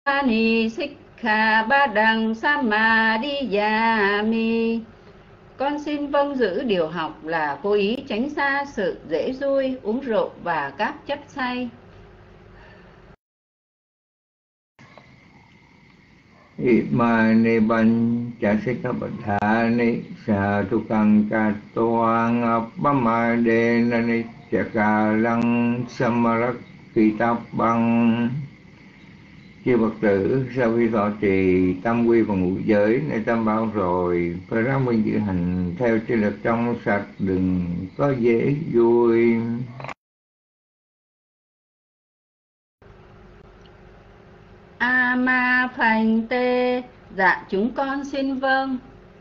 Ni Sikha Ba Đằng Samadhiyami. Con xin vâng giữ điều học là cố ý tránh xa sự dễ vui, uống rượu và các chất say. Imani Panchasikapatthani Satukang Katoang Appamadena Chakalang Samarakkitabang. Chư Phật tử, sau khi thọ trì tam quy và ngũ giới nơi tam bảo rồi, phải ráng minh giữ hành theo tri lực trong sạch, đừng có dễ vui. Ama Phành Tê, dạ chúng con xin vâng.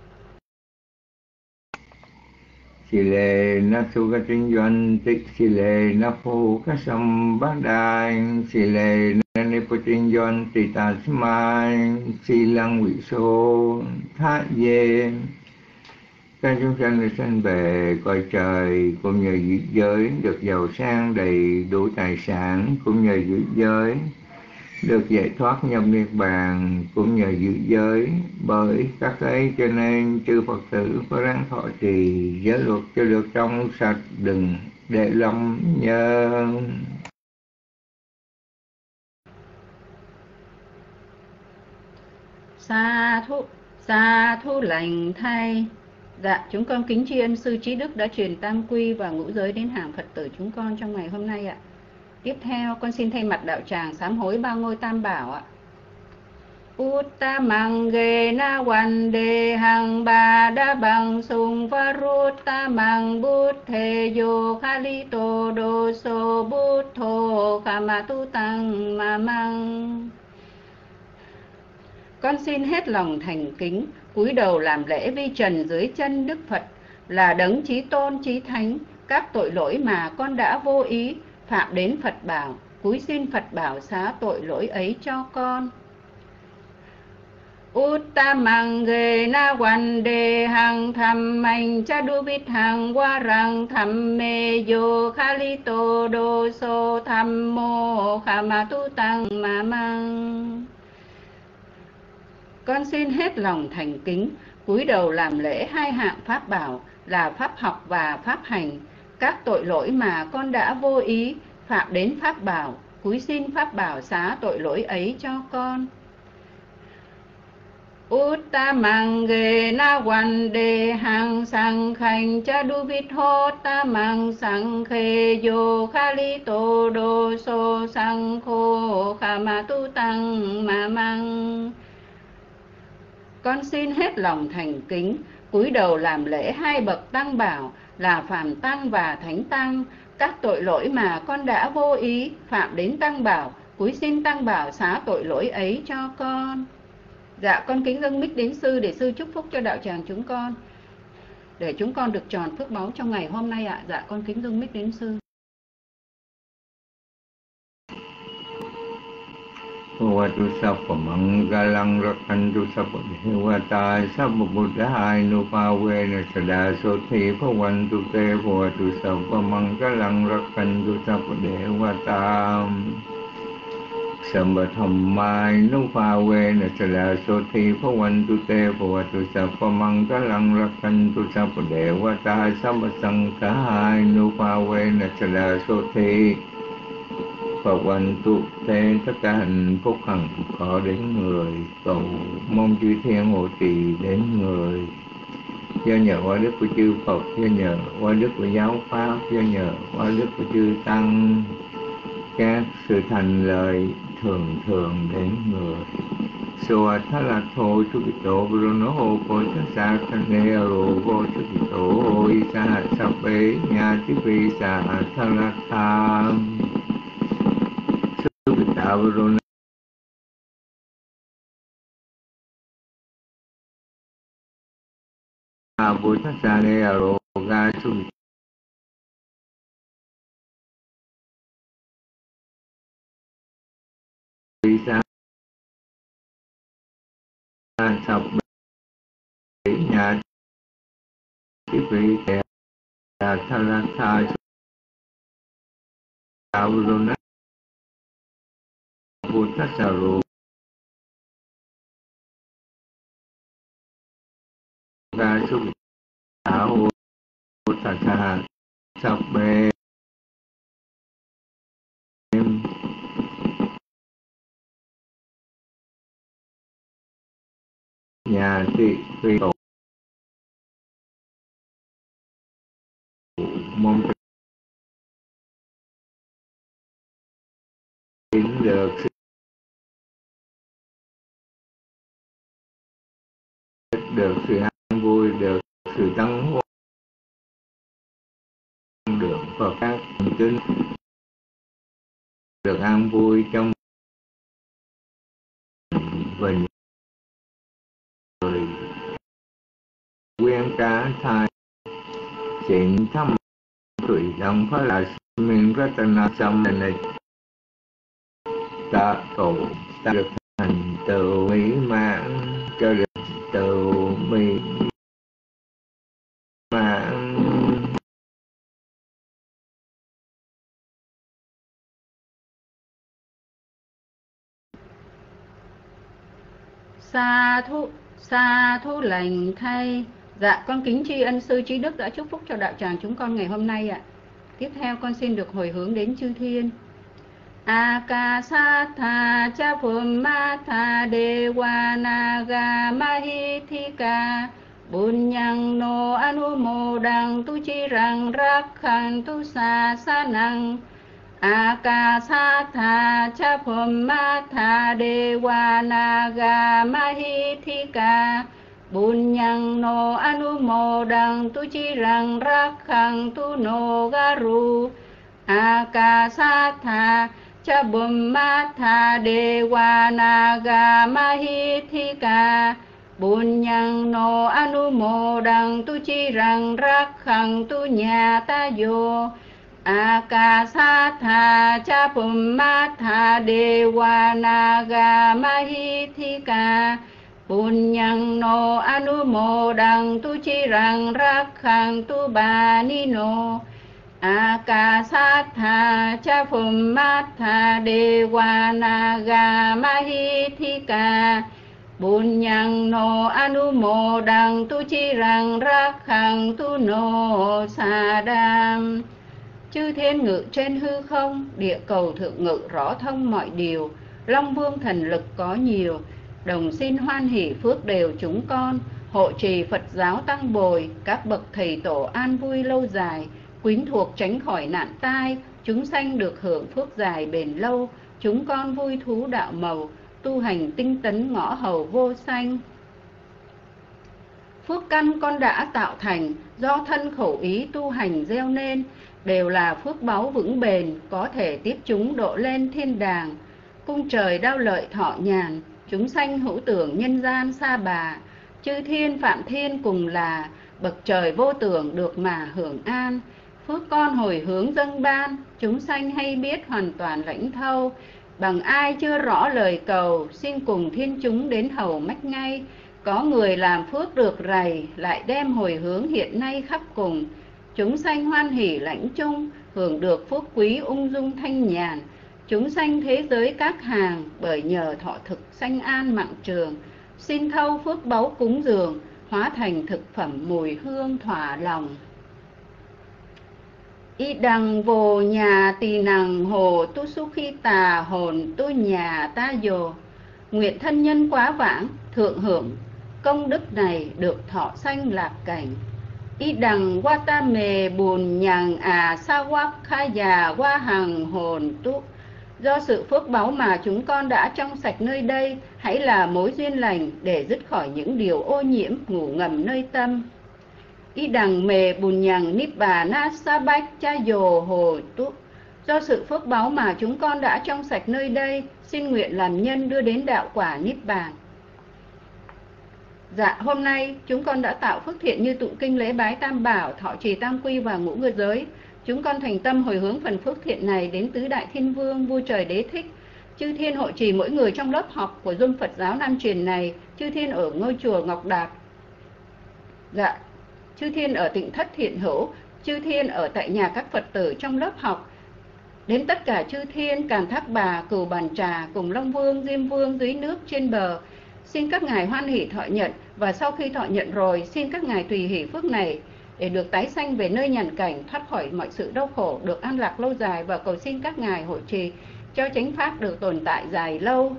Xì lệ na su ca trinh doanh tích, xì lệ na phu ca sam bát đài, xì lệ na ni po trinh doanh tỳ tà mai, xì lăng quỷ số thá dê. Các chúng sanh được sanh về cõi trời, cũng nhờ giữ giới được giàu sang đầy đủ tài sản, cũng nhờ giữ giới được giải thoát nhập niết bàn, cũng nhờ giữ giới. Bởi các ấy cho nên chư Phật tử có ráng thọ trì giới luật cho được trong sạch, đừng để lầm nhơ. Sa thu lành thay. Dạ chúng con kính tri ân sư trí đức đã truyền tam quy và ngũ giới đến hàng Phật tử chúng con trong ngày hôm nay ạ. Tiếp theo con xin thay mặt đạo tràng sám hối ba ngôi tam bảo ạ. Uttamang ge na vande hằng ba đa bằng sung varuttamang buddhe yo khalito doso buddho kamatu tăng mamang. Con xin hết lòng thành kính, cúi đầu làm lễ vi trần dưới chân Đức Phật là đấng chí tôn chí thánh. Các tội lỗi mà con đã vô ý phạm đến Phật bảo, cúi xin Phật bảo xá tội lỗi ấy cho con. Uttamang ge na vande hằng tham anh cha du vít hằng wa rang tham me yo khalito do so tham mô khama tu tăng ma mang. Con xin hết lòng thành kính, cúi đầu làm lễ hai hạng pháp bảo là pháp học và pháp hành. Các tội lỗi mà con đã vô ý phạm đến pháp bảo, cúi xin pháp bảo xá tội lỗi ấy cho con. Uttamang ge na vande hằng sang khanh cha du vít hô tamang sang khe yo khalito do so sang khô khama tu tăng ma mang. Con xin hết lòng thành kính, cúi đầu làm lễ hai bậc tăng bảo là Phàm Tăng và Thánh Tăng. Các tội lỗi mà con đã vô ý phạm đến tăng bảo, cúi xin tăng bảo xá tội lỗi ấy cho con. Dạ con kính dâng mic đến sư để sư chúc phúc cho đạo tràng chúng con, để chúng con được tròn phước báu trong ngày hôm nay ạ. Dạ con kính dâng mic đến sư. Vatu sabba mangalang rakantu sabba devata sabba buddhānuphāvena sada soti bhavantu te. Vatu sabba mangalang rakantu sabba devata sabba dhammānuphāvena sada soti bhavantu te. Vatu sabba mangalang rakantu sabba devata sabba saṅghānuphāvena sada soti Phật hoành tụ thế. Tất cả hạnh phúc hằng có đến người, cầu mong chư thiên hộ trì đến người. Do nhờ qua đức của chư Phật, do nhờ qua đức của giáo pháp, do nhờ qua đức của chư tăng, các sự thành lợi thường thường đến người. Sua thá là thô chú kỳ tổ bruno hô cô chắc xa thân nê rô vô chú kỳ tổ hôi xa hạt sắp bế nhà tí vi xa thá là tham. Avrona Buddhasane Aroga Sung Visa Sập Bể Nhà Tiếp vị Tệ Thalatha Avrona Buddhasaro súc áo sa sa sắp bê nhà thị phi tổ mong tính được sự an vui, được sự tấn hóa, được Phật các kính, được an vui trong vịnh người quyên cá thai xịn thăm thủy đồng phá là mình rất là xong này ta cầu ta được thành tựu mỹ mãn, cho được tựu mỹ mãn. Sa thú lành thay. Dạ, con kính tri ân sư trí đức đã chúc phúc cho đạo tràng chúng con ngày hôm nay ạ. Tiếp theo con xin được hồi hướng đến chư thiên. Akasatha cha Bhummatha Dewa Naga Mahithika Bunyang no Anumodang tu chirang rakhantu sasanang. Akasatha cha Bhummatha Dewa Naga Mahithika Bunyang no Anumodang tu chirang rakhantu no garu. Akasatha cha Bhummatha Dewa Naga Mahithika Bunyang no Anumodang tu chirang rakhantu nyatayo. Akasatha cha Bhummatha Dewa Naga Mahithika Bunyang no Anumodang tu chirang rakhantu banino. Akasatha cha Bhummatha Dewa Naga Mahithika Bunyang no Anumodang tu chirang rakhantu no sadam. Chư thiên ngự trên hư không, địa cầu thượng ngự rõ thông mọi điều, Long Vương thần lực có nhiều, đồng xin hoan hỷ phước đều chúng con, hộ trì Phật giáo tăng bồi, các bậc thầy tổ an vui lâu dài, quyến thuộc tránh khỏi nạn tai, chúng sanh được hưởng phước dài bền lâu, chúng con vui thú đạo màu, tu hành tinh tấn ngõ hầu vô sanh. Phước căn con đã tạo thành, do thân khẩu ý tu hành gieo nên, đều là phước báu vững bền, có thể tiếp chúng độ lên thiên đàng. Cung trời đao lợi thọ nhàn, chúng sanh hữu tưởng nhân gian xa bà, chư thiên phạm thiên cùng là, bậc trời vô tưởng được mà hưởng an. Phước con hồi hướng dâng ban, chúng sanh hay biết hoàn toàn lãnh thâu, bằng ai chưa rõ lời cầu, xin cùng thiên chúng đến hầu mách ngay. Có người làm phước được rày, lại đem hồi hướng hiện nay khắp cùng, chúng sanh hoan hỷ lãnh chung, hưởng được phước quý ung dung thanh nhàn. Chúng sanh thế giới các hàng, bởi nhờ thọ thực sanh an mạng trường, xin thâu phước báu cúng dường, hóa thành thực phẩm mùi hương thỏa lòng. Y đằng vô nhà tỳ nằng hồ tu su khi tà hồn tu nhà ta dồ. Nguyện thân nhân quá vãng, thượng hưởng công đức này được thọ sanh lạc cảnh. Y đằng qua ta mề bùn nhằng sa quắc kha già qua hằng hồn tu. Do sự phước báu mà chúng con đã trong sạch nơi đây, hãy là mối duyên lành để dứt khỏi những điều ô nhiễm ngủ ngầm nơi tâm. Y đằng mề bùn nhằng nếp bà na sa bách cha dồ hồ tu. Do sự phước báu mà chúng con đã trong sạch nơi đây, xin nguyện làm nhân đưa đến đạo quả niết bàn. Dạ, hôm nay chúng con đã tạo phước thiện như tụng kinh lễ bái tam bảo, thọ trì tam quy và ngũ ngự giới. Chúng con thành tâm hồi hướng phần phước thiện này đến tứ đại thiên vương, vua trời đế thích, chư thiên hộ trì mỗi người trong lớp học của Dung Phật giáo Nam truyền này, chư thiên ở ngôi chùa Ngọc Đạt. Dạ, chư thiên ở Tịnh Thất Thiện Hữu, chư thiên ở tại nhà các Phật tử trong lớp học, đến tất cả chư thiên Càn Thác Bà, Cửu Bàn Trà cùng Long Vương, Diêm Vương dưới nước trên bờ. Xin các ngài hoan hỷ thọ nhận, và sau khi thọ nhận rồi, xin các ngài tùy hỷ phước này để được tái sanh về nơi nhàn cảnh, thoát khỏi mọi sự đau khổ, được an lạc lâu dài, và cầu xin các ngài hộ trì cho chánh pháp được tồn tại dài lâu.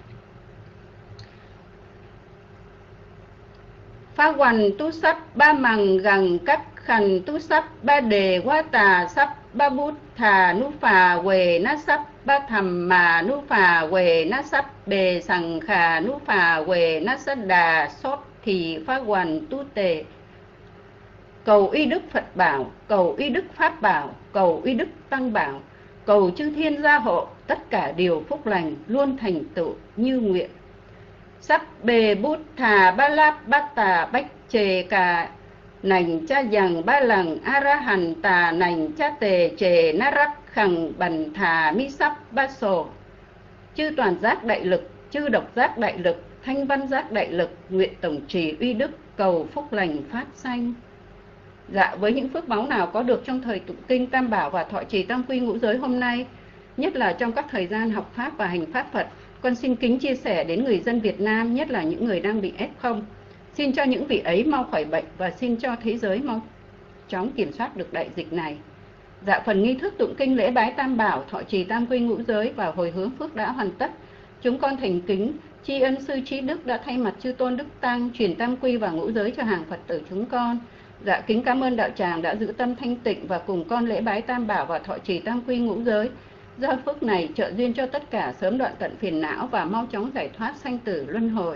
Phá hoành tu sắp ba mằng gằng cách khành tu sắp ba đề quá tà sắp ba bút thà nu phà quề na sắp ba thầm mà nu phà quề na sắp bề sằng khà nu phà quề na sắp đà sốt thì phá hoành tu tề. Cầu uy đức Phật bảo, cầu uy đức Pháp bảo, cầu uy đức Tăng bảo, cầu chư thiên gia hộ, tất cả điều phúc lành luôn thành tựu như nguyện. Sắp bề bút thà ba láp bát tà bách chề cà nành cha dằng ba lằng a ra hàn tà nành cha tề chề na rắc khằng bần thà mi sắp ba sổ. Chư toàn giác đại lực, chư độc giác đại lực, thanh văn giác đại lực, nguyện tổng trì uy đức, cầu phúc lành phát sanh. Dạ, với những phước báu nào có được trong thời tụng kinh Tam Bảo và thọ trì tam quy ngũ giới hôm nay, nhất là trong các thời gian học Pháp và hành Pháp Phật, con xin kính chia sẻ đến người dân Việt Nam, nhất là những người đang bị F0. Xin cho những vị ấy mau khỏi bệnh và xin cho thế giới mau chóng kiểm soát được đại dịch này. Dạ, phần nghi thức tụng kinh lễ bái Tam Bảo, thọ trì tam quy ngũ giới và hồi hướng phước đã hoàn tất. Chúng con thành kính tri ân sư trí đức đã thay mặt chư tôn đức tăng truyền tam quy và ngũ giới cho hàng Phật tử chúng con. Dạ, kính cảm ơn đạo tràng đã giữ tâm thanh tịnh và cùng con lễ bái Tam Bảo và thọ trì tam quy ngũ giới. Do phước này trợ duyên cho tất cả sớm đoạn tận phiền não và mau chóng giải thoát sanh tử luân hồi.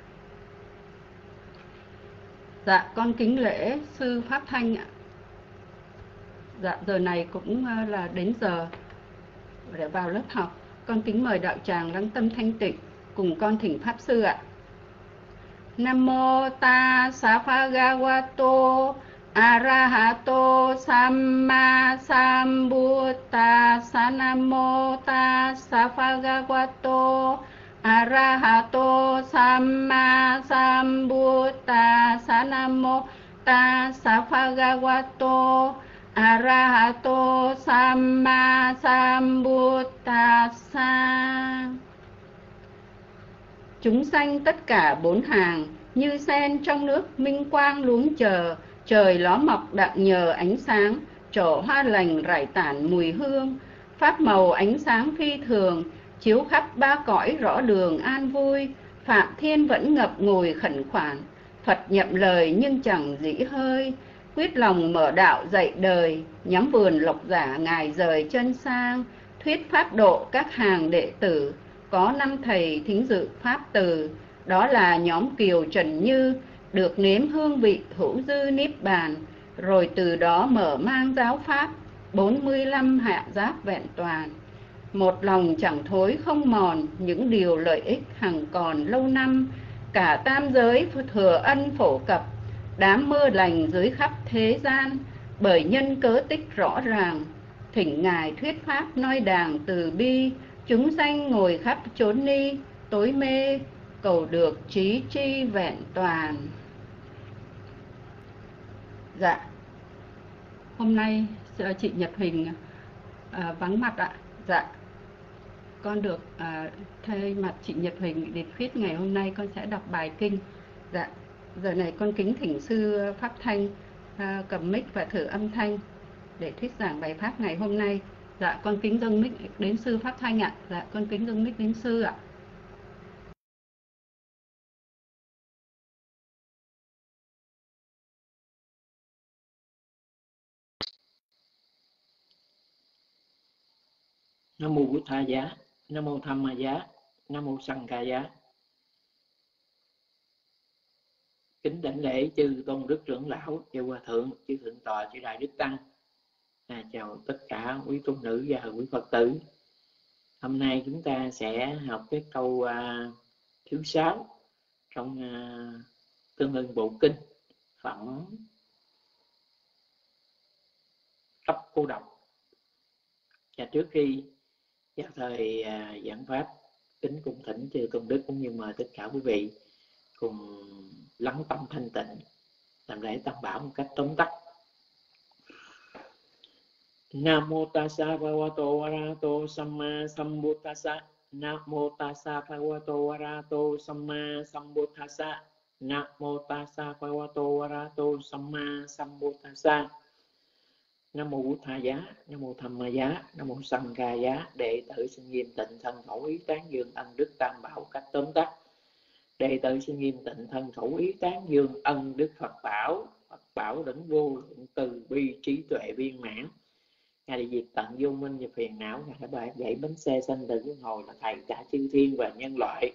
Dạ, con kính lễ sư Pháp Thanh ạ. Dạ, giờ này cũng là đến giờ để vào lớp học. Con kính mời đạo tràng lắng tâm thanh tịnh, cùng con thỉnh Pháp Sư ạ. Nam mô Tassa Bhagavato Arahato Samma Sambuddhassa. Nam mô Tassa Bhagavato Arahato Samma Sambuddhassa. Nam mô Tassa Bhagavato Arahato Samma Sambuddhassa. Chúng sanh tất cả bốn hàng, như sen trong nước minh quang luống chờ, trời ló mọc đặng nhờ ánh sáng, trổ hoa lành rải tản mùi hương, pháp màu ánh sáng phi thường, chiếu khắp ba cõi rõ đường an vui. Phạm Thiên vẫn ngập ngùi khẩn khoản, Phật nhậm lời nhưng chẳng dĩ hơi, quyết lòng mở đạo dạy đời, nhắm vườn lộc giả ngài rời chân sang, thuyết pháp độ các hàng đệ tử. Có 5 thầy thính dự pháp từ, đó là nhóm Kiều Trần Như, được nếm hương vị hữu dư niết bàn, rồi từ đó mở mang giáo pháp, 45 hạ giáp vẹn toàn. Một lòng chẳng thối không mòn, những điều lợi ích hằng còn lâu năm, cả tam giới thừa ân phổ cập, đám mưa lành dưới khắp thế gian, bởi nhân cớ tích rõ ràng, thỉnh ngài thuyết pháp noi đàng từ bi, chúng sanh ngồi khắp chốn ni, tối mê, cầu được trí tri vẹn toàn. Dạ, hôm nay chị Nhật Huỳnh vắng mặt ạ. Dạ, con được thay mặt chị Nhật Huỳnh để thuyết ngày hôm nay, con sẽ đọc bài kinh. Dạ, giờ này con kính thỉnh sư Pháp Thanh cầm mic và thử âm thanh để thuyết giảng bài pháp ngày hôm nay. Dạ, con kính dâng mic đến sư Pháp Thanh ạ. Dạ, con kính dâng mic đến sư ạ. Nam mô Bụt Tha Giá, Nam mô Tham Ma Giá, Nam mô Sanh Ca Giá. Kính đảnh lễ chư tôn đức trưởng lão, chư hòa thượng, chư thượng tọa, chư đại đức tăng. Chào tất cả quý tôn nữ và quý Phật tử. Hôm nay chúng ta sẽ học cái câu thứ 6 trong Tương Ưng Bộ Kinh phẩm cấp cô độc. Và trước khi vào thời giảng pháp, kính cung thỉnh chư tôn đức cũng như mời tất cả quý vị cùng lắng tâm thanh tịnh, làm lễ Tam Bảo một cách tóm tắt. Nam mô Tassa Bhagavato Arahato Samma Sambuddhassa. Namo tassa bhagavato arahato samma sambuddhassa. Namo tassa bhagavato arahato samma sambuddhassa. Nam mô Bụt Tha Giá, Nam mô Tham Ma Giá, Nam mô Sanh Ca Giá. Đệ tử xin nghiêm tịnh thân khẩu ý tán dương ân đức Tam Bảo cách tóm tắt. Đệ tử xin nghiêm tịnh thân khẩu ý tán dương ân đức Phật Bảo. Phật Bảo đấng vô lượng từ bi trí tuệ viên mãn. Ngài đã diệt tận vô minh và phiền não. Ngài đã dạy bánh xe sanh tử luân hồi, là thầy cả chư thiên và nhân loại.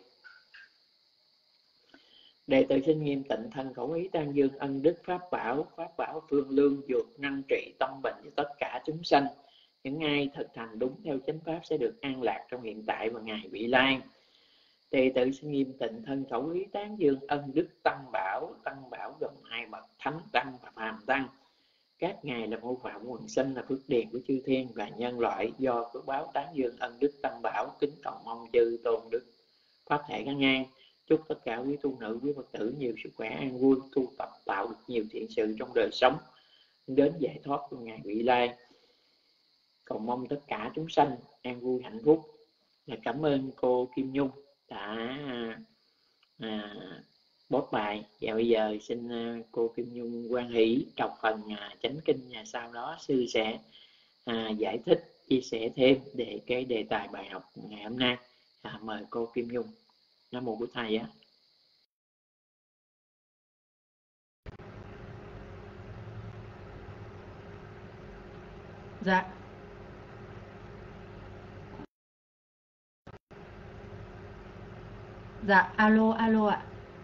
Đệ tử xin nghiêm tịnh thân khẩu ý tán dương ân đức Pháp Bảo. Pháp Bảo phương lương dược năng trị tâm bệnh cho tất cả chúng sanh. Những ai thực hành đúng theo chánh pháp sẽ được an lạc trong hiện tại và ngày vị lai. Đệ tử xin nghiêm tịnh thân khẩu ý tán dương ân đức Tăng Bảo. Tăng Bảo gồm hai bậc thánh tăng và phàm tăng. Các ngài là mô phạm quần sinh, là phước điền của chư thiên và nhân loại. Do phước báo tán dương ân đức Tăng Bảo, kính cầu mong chư tôn đức pháp thể ngăn ngang. Chúc tất cả quý tu nữ, quý Phật tử nhiều sức khỏe, an vui, tu tập tạo được nhiều thiện sự trong đời sống, đến giải thoát của ngày vị lai. Cầu mong tất cả chúng sanh an vui hạnh phúc. Và cảm ơn cô Kim Nhung đã bót bài. Và bây giờ xin cô Kim Nhung hoan hỷ đọc phần chánh kinh, và sau đó sư sẽ giải thích, chia sẻ thêm để cái đề tài bài học ngày hôm nay. Mời cô Kim Nhung. Nam mô Bụt Tha Giá. Dạ. Dạ, alo ạ.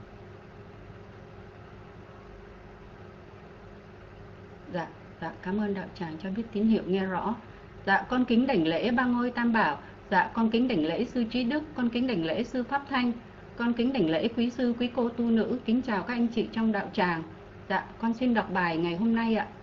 Dạ, cảm ơn đạo tràng cho biết tín hiệu nghe rõ. Dạ, con kính đảnh lễ ba ngôi Tam Bảo. Dạ, con kính đảnh lễ sư Trí Đức, con kính đảnh lễ sư Pháp Thanh, con kính đảnh lễ quý sư, quý cô tu nữ, kính chào các anh chị trong đạo tràng. Dạ, con xin đọc bài ngày hôm nay ạ.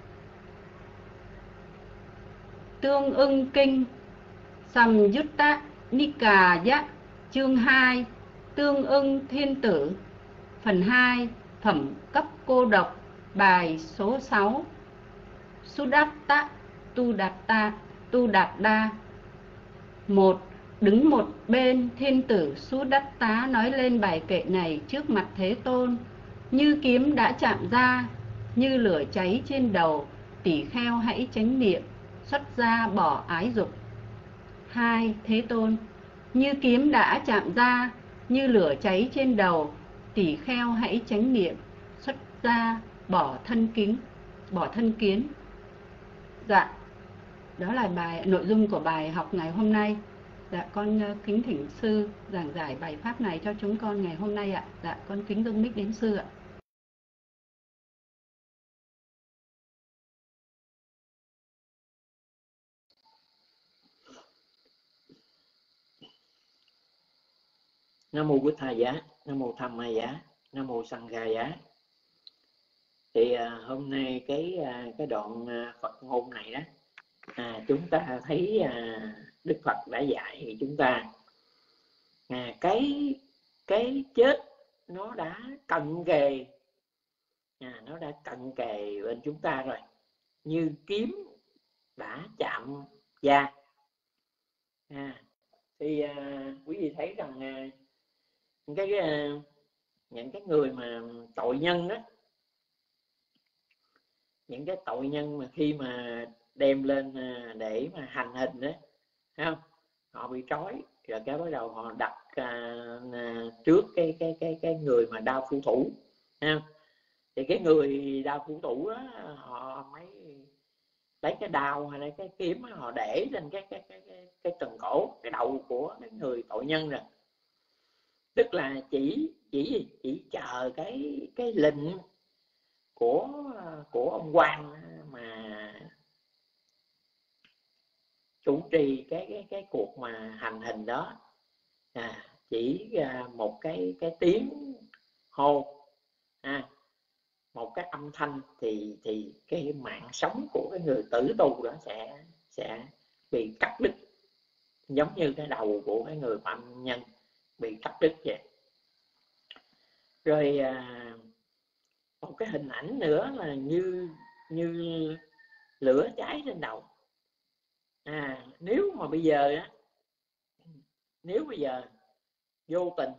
Tương ưng kinh Samyutta Nikaya chương 2 Tương ưng thiên tử. Phần 2 Phẩm cấp cô độc. Bài số 6 Sudatta Tu Đạt Đa. 1. Đứng một bên, thiên tử Sudatta nói lên bài kệ này trước mặt Thế Tôn. Như kiếm đã chạm ra, như lửa cháy trên đầu, tỷ kheo hãy chánh niệm, xuất gia bỏ ái dục. 2. Thế Tôn. Như kiếm đã chạm ra, như lửa cháy trên đầu, tỷ kheo hãy chánh niệm, xuất gia bỏ thân kiến. Dạ, đó là nội dung của bài học ngày hôm nay. Dạ, con kính thỉnh sư giảng giải bài pháp này cho chúng con ngày hôm nay ạ. Dạ, con kính dâng mic đến sư ạ. Nam mô Bụt Tha Giá, Nam mô Tham Ma Giá, Nam mô Sanh Ca Giá. Thì hôm nay cái đoạn Phật ngôn này đó, chúng ta thấy Đức Phật đã dạy chúng ta cái chết nó đã cận kề, nó đã cận kề bên chúng ta rồi, như kiếm đã chạm da. Thì quý vị thấy rằng những cái người mà tội nhân đó, những cái tội nhân mà khi mà đem lên để mà hành hình đó, thấy không? Họ bị trói rồi cái bắt đầu họ đặt trước cái người mà đao phủ thủ, thấy không? Thì cái người đao phủ thủ đó, họ mới lấy cái đao hay lấy cái kiếm đó, họ để lên cái cần cổ, cái đầu của cái người tội nhân rồi. Tức là chỉ chờ cái lệnh của ông quan mà chủ trì cái cuộc mà hành hình đó, chỉ một cái tiếng hô, một cái âm thanh thì cái mạng sống của cái người tử tù đó sẽ bị cắt đứt, giống như cái đầu của cái người phạm nhân bị cắt đứt vậy. Rồi một cái hình ảnh nữa là như lửa cháy trên đầu. Nếu mà bây giờ á, nếu bây giờ vô tình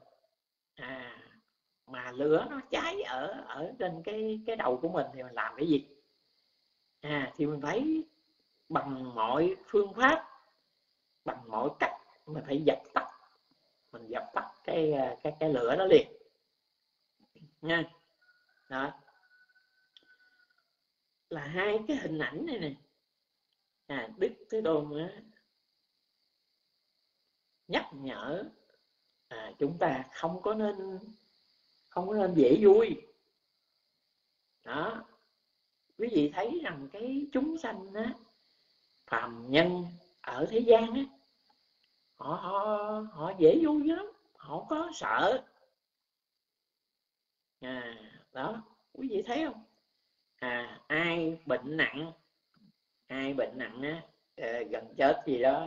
mà lửa nó cháy ở trên cái đầu của mình thì mình làm cái gì? Thì mình phải bằng mọi phương pháp, bằng mọi cách mình phải dập tắt, mình dập tắt cái lửa đó liền nha. Đó là hai cái hình ảnh này nè. Đức Thế Tôn nhắc nhở chúng ta không có nên dễ vui. Đó, quý vị thấy rằng cái chúng sanh á, phàm nhân ở thế gian á, họ dễ vui lắm, họ có sợ. Đó, quý vị thấy không? Ai bệnh nặng á, gần chết gì đó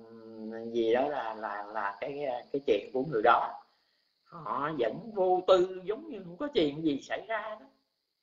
là cái chuyện của người đó, họ vẫn vô tư giống như không có chuyện gì xảy ra đó.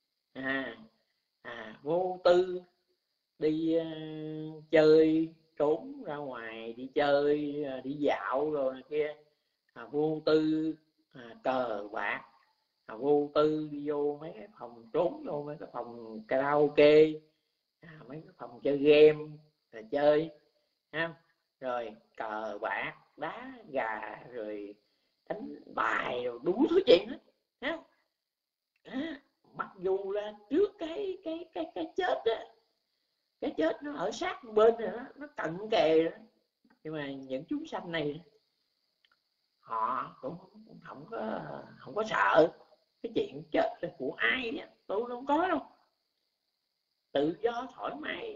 Vô tư đi chơi, trốn ra ngoài đi chơi, đi dạo rồi này kia, vô tư cờ bạc, vô tư đi vô mấy cái phòng, trốn vô mấy cái phòng karaoke, mấy cái phòng chơi game rồi chơi, rồi cờ bạc, đá gà, rồi đánh bài, rồi đủ thứ chuyện hết. Mặc dù là trước cái chết á, cái chết nó ở sát bên rồi đó, nó cận kề đó, nhưng mà những chúng sanh này họ cũng không có sợ cái chuyện chết là của ai đó. Tôi không có đâu, tự do thoải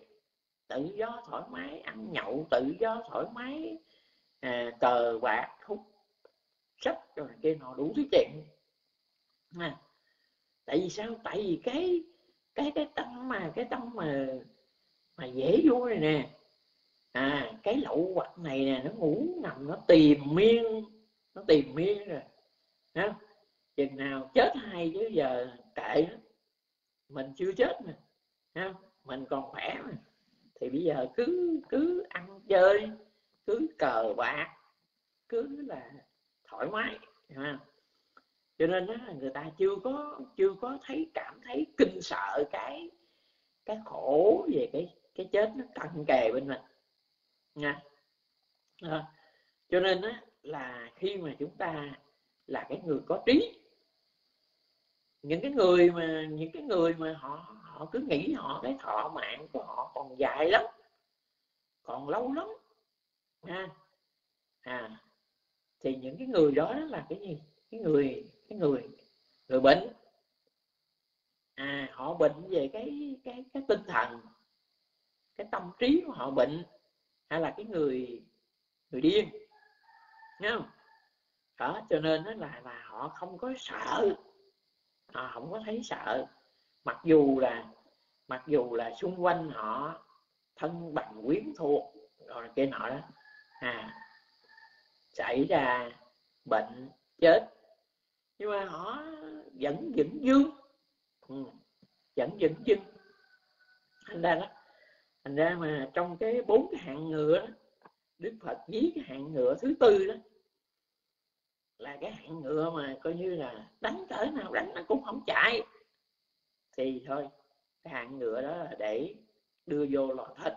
mái ăn nhậu, tự do thoải mái cờ bạc, hút sách rồi này kia nọ, đủ thứ chuyện. Tại vì sao? Tại vì cái tâm mà dễ vui này nè, cái lậu hoặc này nè, nó ngủ nằm, nó tìm miên rồi. Chừng nào chết hay chứ giờ kệ đó. Mình chưa chết mà, mình còn khỏe mà, thì bây giờ cứ ăn chơi, cứ cờ bạc, cứ là thoải mái. Cho nên đó, người ta chưa có cảm thấy kinh sợ cái khổ về cái chết nó cận kề bên mình nha. Cho nên đó, là khi mà chúng ta là cái người có trí, những cái người mà họ cứ nghĩ cái thọ mạng của họ còn dài lắm, còn lâu lắm thì những cái người đó là cái gì? Cái người bệnh, họ bệnh về cái tinh thần, cái tâm trí của họ bệnh, hay là cái người điên, thấy không? Đó, cho nên đó là họ không có sợ, họ không có thấy sợ, mặc dù là xung quanh họ thân bằng quyến thuộc rồi kia nọ đó, xảy ra bệnh chết, nhưng mà họ vẫn vững dương, thành ra mà trong cái 4 cái hạng ngựa đó, Đức Phật ví cái hạng ngựa thứ tư đó là cái hạng ngựa mà coi như là đánh cỡ nào đánh nó cũng không chạy, thì thôi cái hạng ngựa đó là để đưa vô lò thịt,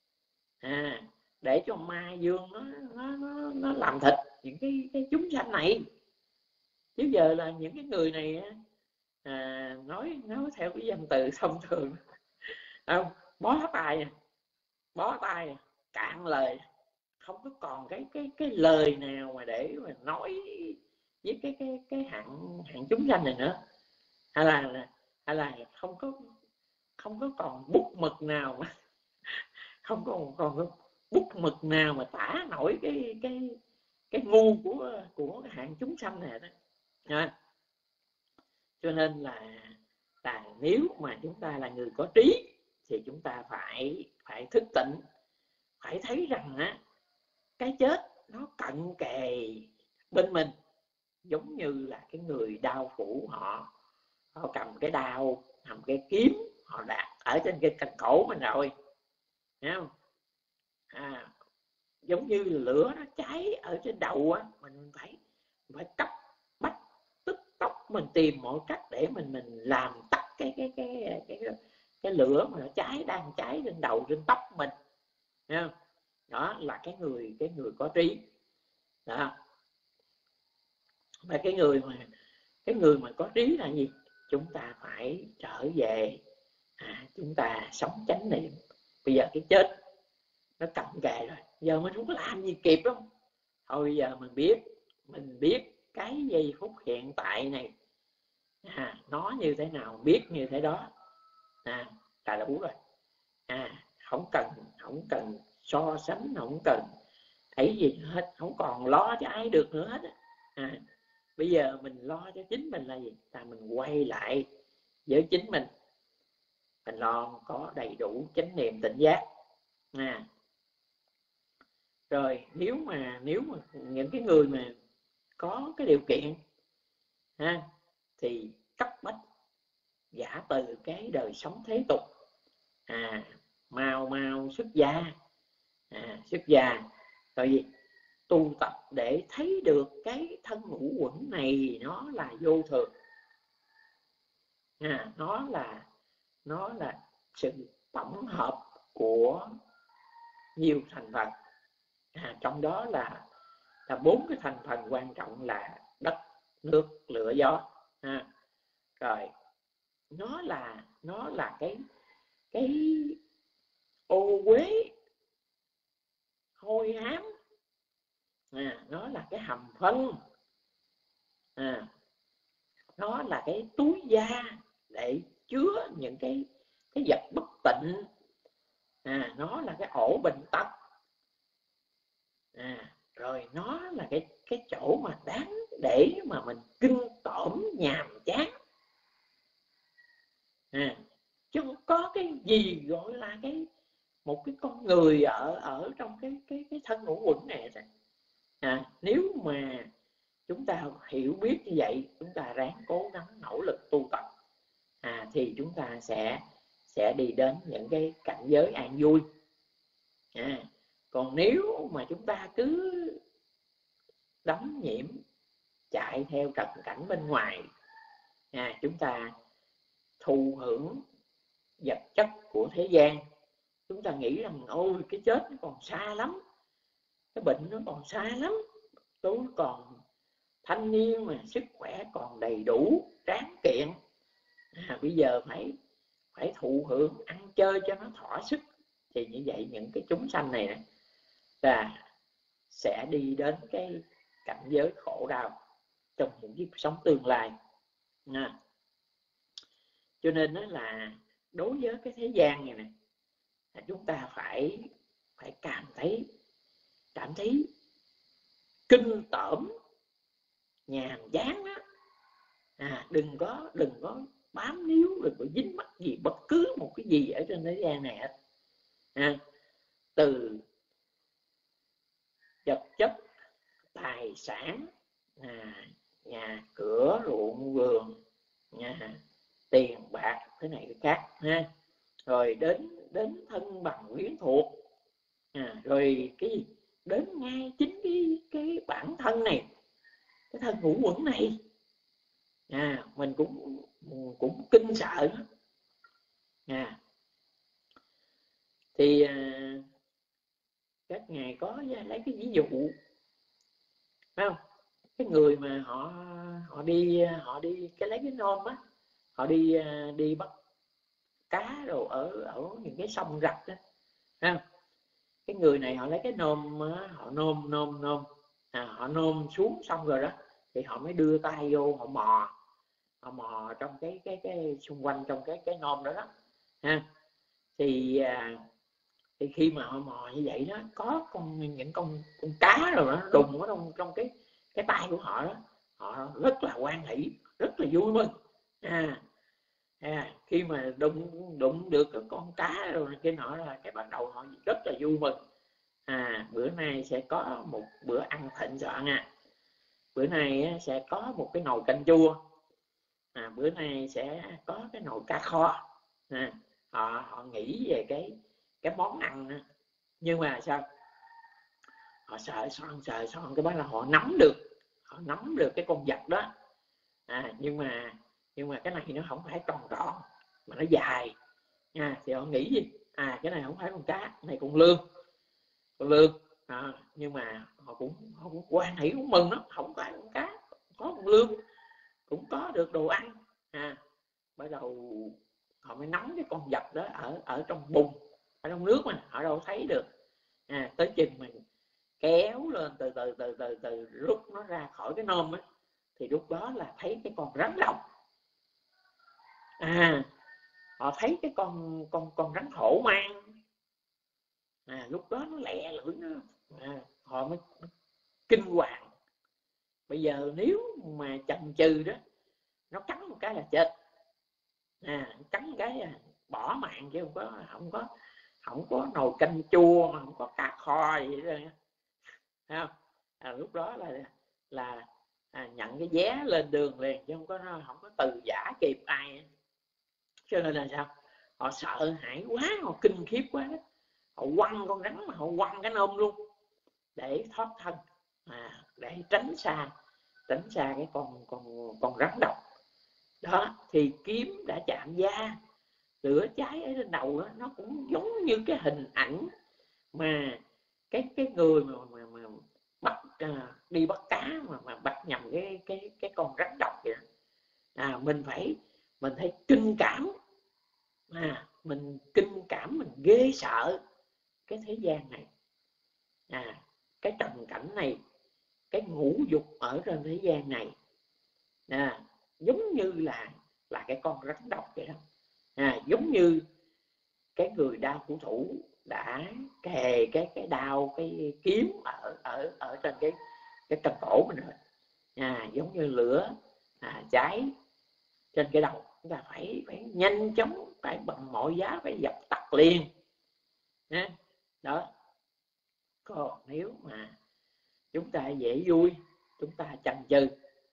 để cho ma dương nó làm thịt những cái chúng sanh này. Chứ giờ là những cái người này nói theo cái danh từ thông thường, không bó tay cạn lời, không có còn cái lời nào mà để mà nói với cái hạng chúng sanh này nữa, hay là không có còn bút mực nào mà không còn bút mực nào mà tả nổi cái ngu của cái hạng chúng sanh này đó. Cho nên là nếu mà chúng ta là người có trí thì chúng ta phải thức tỉnh, phải thấy rằng cái chết nó cận kề bên mình, giống như là cái người đao phủ, họ cầm cái đao, cầm cái kiếm, họ đặt ở trên cái cổ mình rồi, thấy không? giống như lửa nó cháy ở trên đầu á, mình phải cấp bách tức tốc, mình tìm mọi cách để mình làm tắt cái lửa mà nó đang cháy lên đầu trên tóc mình. Thấy không? Đó là cái người có trí đó. Và cái người mà có trí là gì? Chúng ta phải trở về, chúng ta sống chánh niệm. Bây giờ cái chết nó cận kề rồi, giờ mình không có làm gì kịp đâu. Thôi bây giờ mình biết cái giây phút hiện tại này nó như thế nào, biết như thế đó là đủ rồi. Không cần so sánh, không cần ấy gì hết, không còn lo cho ai được nữa hết. Bây giờ mình lo cho chính mình là gì? Là mình quay lại với chính mình lo có đầy đủ chánh niệm tỉnh giác. Rồi nếu mà những cái người mà có cái điều kiện thì cấp bách giả từ cái đời sống thế tục, mau xuất gia rồi gì? Tu tập để thấy được cái thân ngũ uẩn này nó là vô thường, nó là sự tổng hợp của nhiều thành phần, trong đó là 4 cái thành phần quan trọng là đất, nước, lửa, gió. Rồi nó là cái ô uế hôi hám, nó là cái hầm phân, nó là cái túi da để chứa những cái vật bất tịnh, nó là cái ổ bệnh tật, rồi nó là cái chỗ mà đáng để mà mình kinh tởm nhàm chán. Chứ không có cái gì gọi là một cái con người ở trong cái thân ngũ uẩn này. Nếu mà chúng ta hiểu biết như vậy, chúng ta ráng cố gắng nỗ lực tu tập, thì chúng ta sẽ đi đến những cái cảnh giới an vui. Còn nếu mà chúng ta cứ đắm nhiễm chạy theo trần cảnh bên ngoài, chúng ta thụ hưởng vật chất của thế gian, chúng ta nghĩ rằng ôi cái chết nó còn xa lắm, cái bệnh nó còn xa lắm, tôi còn thanh niên mà sức khỏe còn đầy đủ tráng kiện, bây giờ phải thụ hưởng ăn chơi cho nó thỏa sức. Thì như vậy những cái chúng sanh này là sẽ đi đến cái cảnh giới khổ đau trong những kiếp sống tương lai. Cho nên đó là đối với cái thế gian này chúng ta phải cảm thấy kinh tởm nhàm chán đó. Đừng có bám níu, đừng có dính mắc gì bất cứ một cái gì ở trên thế gian này hết. Từ vật chất, tài sản, nhà cửa, ruộng vườn, tiền bạc, thế này cái khác, rồi đến thân bằng quyến thuộc, rồi cái gì đến ngay chính cái bản thân này, cái thân ngũ uẩn này, mình cũng kinh sợ đó. Thì các ngài có lấy cái ví dụ, phải không? Cái người mà họ đi cái lấy cái nôm á, họ đi bắt cá rồi ở những cái sông rạch đó, cái người này họ lấy cái nôm, họ họ nôm xuống xong rồi đó thì họ mới đưa tay vô, họ mò trong cái xung quanh trong cái nôm đó đó, thì khi mà họ mò như vậy đó, có những con cá rồi nó đùng ở trong cái tay của họ đó, họ rất là hoan hỷ, rất là vui mừng. Khi mà đụng được cái con cá rồi cái nọ là cái bắt đầu họ rất là vui mừng. Bữa nay sẽ có một bữa ăn thịnh soạn, bữa nay sẽ có một cái nồi canh chua, bữa nay sẽ có cái nồi cá kho. Họ nghĩ về cái món ăn. Nhưng mà sao họ sờ soạn cái đó là họ nắm được cái con vật đó. Nhưng mà cái này nó không phải tròn mà nó dài nha, thì họ nghĩ gì cái này không phải con cá, cái này con lươn. Nhưng mà họ cũng quan hỷ, cũng mừng lắm, không phải con cá, có con lươn cũng có được đồ ăn. Bắt đầu họ mới nắm cái con vật đó ở trong bùn, ở trong nước mà họ đâu thấy được. Tới chừng mình kéo lên từ rút nó ra khỏi cái nôm á, thì lúc đó là thấy cái con rắn độc. Họ thấy cái con rắn hổ mang. Lúc đó nó lẹ lưỡi nó, họ mới kinh hoàng. Bây giờ nếu mà chần chừ đó, nó cắn một cái là chết. Cắn một cái bỏ mạng, chứ không có nồi canh chua, mà không có cá kho gì đó. Thấy không? Lúc đó là nhận cái vé lên đường liền, chứ không có từ giả kịp ai. Cho nên là sao? Họ sợ hãi quá, họ kinh khiếp quá đó. Họ quăng con rắn, mà họ quăng cái nôm luôn để thoát thân, để tránh xa cái con rắn độc đó. Thì kiếm đã chạm da, lửa cháy ở trên đầu đó, nó cũng giống như cái hình ảnh mà cái người mà bắt đi bắt cá mà bắt nhầm cái con rắn độc vậy đó. Mình thấy kinh cảm, mình kinh cảm, mình ghê sợ cái thế gian này, cái trần cảnh này, cái ngũ dục ở trên thế gian này, giống như là cái con rắn độc vậy đó. Giống như cái người đao phủ thủ đã kề cái đao, cái kiếm ở trên cái cần cổ mình rồi. Giống như lửa cháy trên cái đầu, chúng ta phải nhanh chóng, phải bằng mọi giá phải dập tắt liền đó. Còn nếu mà chúng ta dễ vui, chúng ta chần chừ,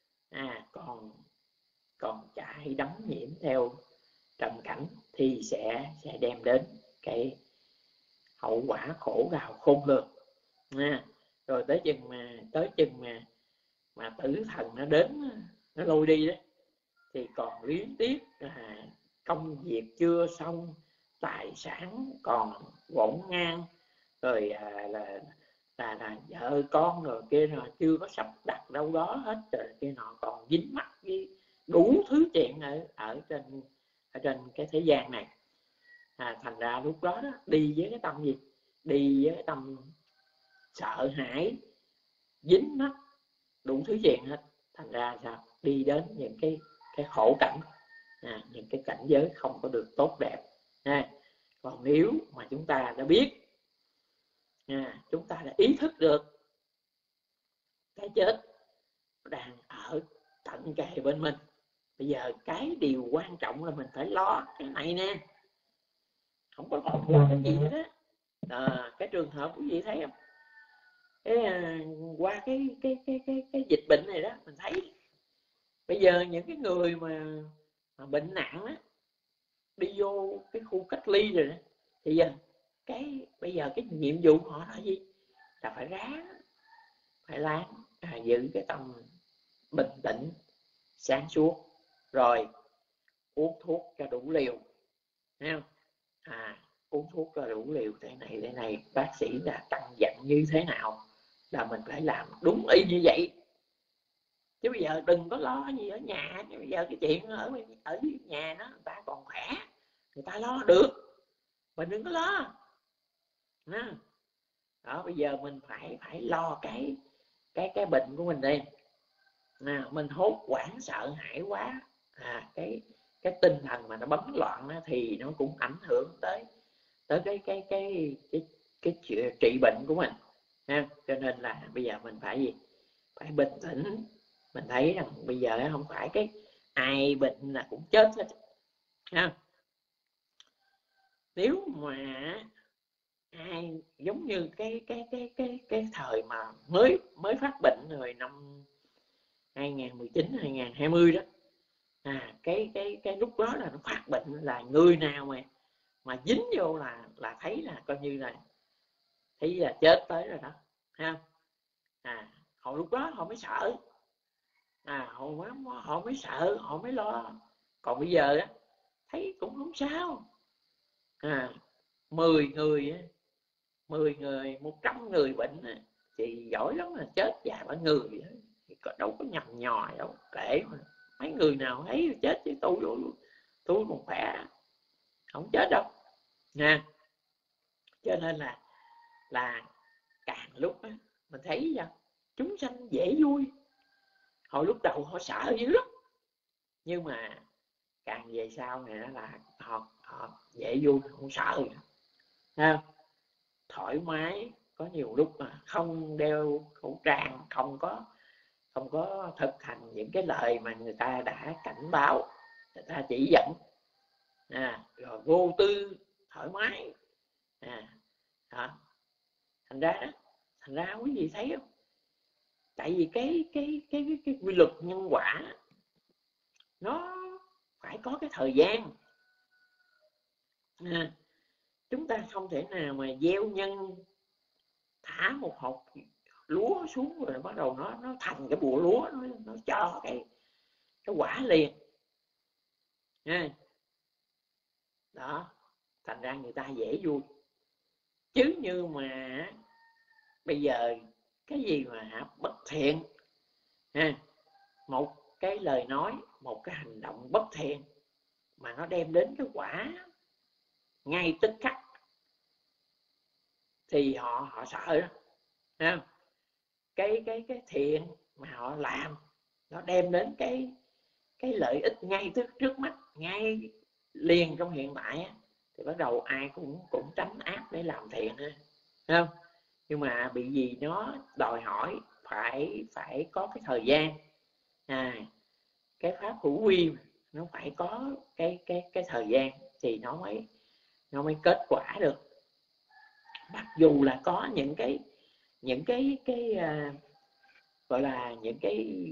còn chạy đắm nhiễm theo trần cảnh, thì sẽ đem đến cái hậu quả khổ đau khôn lường. Rồi tới chừng mà tử thần nó đến, nó lôi đi đó, thì còn luyến tiếc công việc chưa xong, tài sản còn ngổn ngang, rồi là vợ con rồi kia rồi chưa có sắp đặt đâu đó hết, rồi kia nọ còn dính mắc với đủ thứ chuyện ở trên cái thế gian này. Thành ra lúc đó đi với cái tâm gì? Đi với cái tâm sợ hãi, dính mắc đủ thứ chuyện hết. Thành ra sao? Đi đến những cái khổ cảnh, những cái cảnh giới không có được tốt đẹp. Còn nếu mà chúng ta đã biết, chúng ta đã ý thức được cái chết đang ở tận kề bên mình, bây giờ cái điều quan trọng là mình phải lo cái này nè, không có còn lo cái gì hết á. Cái trường hợp quý vị thấy không? Qua cái dịch bệnh này đó, mình thấy bây giờ những cái người mà bệnh nặng á, đi vô cái khu cách ly rồi đó, thì bây giờ cái nhiệm vụ của họ là gì? Là phải ráng giữ cái tâm bình tĩnh, sáng suốt, rồi uống thuốc cho đủ liều, thấy không? Uống thuốc cho đủ liều, thế này bác sĩ đã căn dặn như thế nào là mình phải làm đúng y như vậy. Chứ bây giờ đừng có lo gì ở nhà. Bây giờ cái chuyện ở nhà nó, người ta còn khỏe, người ta lo được, mình đừng có lo đó. Bây giờ mình phải lo cái bệnh của mình đi. Mình hốt hoảng sợ hãi quá, cái tinh thần mà nó bấn loạn đó, thì nó cũng ảnh hưởng tới cái trị bệnh của mình. Cho nên là bây giờ mình phải gì? Phải bình tĩnh. Mình thấy rằng bây giờ không phải cái ai bệnh là cũng chết hết. Nếu mà ai giống như cái thời mà mới phát bệnh rồi năm 2019 2020 đó, cái lúc đó là nó phát bệnh, là người nào mà dính vô là thấy là coi như là thấy là chết tới rồi đó. ha. Hồi lúc đó họ mới sợ, họ mới sợ, họ mới lo. Còn bây giờ á thấy cũng không sao. 10 người 100 người bệnh thì giỏi lắm là chết vài ba người, đâu có nhầm nhò đâu, kệ mà. Mấy người nào thấy chết chứ tôi còn khỏe, không chết đâu nha. Cho nên là càng lúc á, mình thấy rằng chúng sanh dễ vui. Hồi lúc đầu họ sợ dữ lắm, nhưng mà càng về sau này là họ dễ vui, không sợ nữa. Thoải mái. Có nhiều lúc mà không đeo khẩu trang, không có thực hành những cái lời mà người ta đã cảnh báo, người ta chỉ dẫn, rồi vô tư thoải mái. Thành ra quý vị thấy không? Tại vì cái quy luật nhân quả nó phải có cái thời gian. Chúng ta không thể nào mà gieo nhân, thả một hột lúa xuống rồi bắt đầu nó thành cái bùa lúa, nó cho cái quả liền đó. Thành ra người ta dễ vui. Chứ như mà bây giờ cái gì mà bất thiện, một cái lời nói, một cái hành động bất thiện mà nó đem đến cái quả ngay tức khắc thì họ sợ đó. Cái thiện mà họ làm nó đem đến cái lợi ích ngay trước mắt, ngay liền trong hiện tại, thì bắt đầu ai cũng tránh ác để làm thiện không? Nhưng mà bị gì nó đòi hỏi phải có cái thời gian. Cái pháp hữu vi nó phải có cái thời gian thì nó mới kết quả được. Mặc dù là có những cái gọi là những cái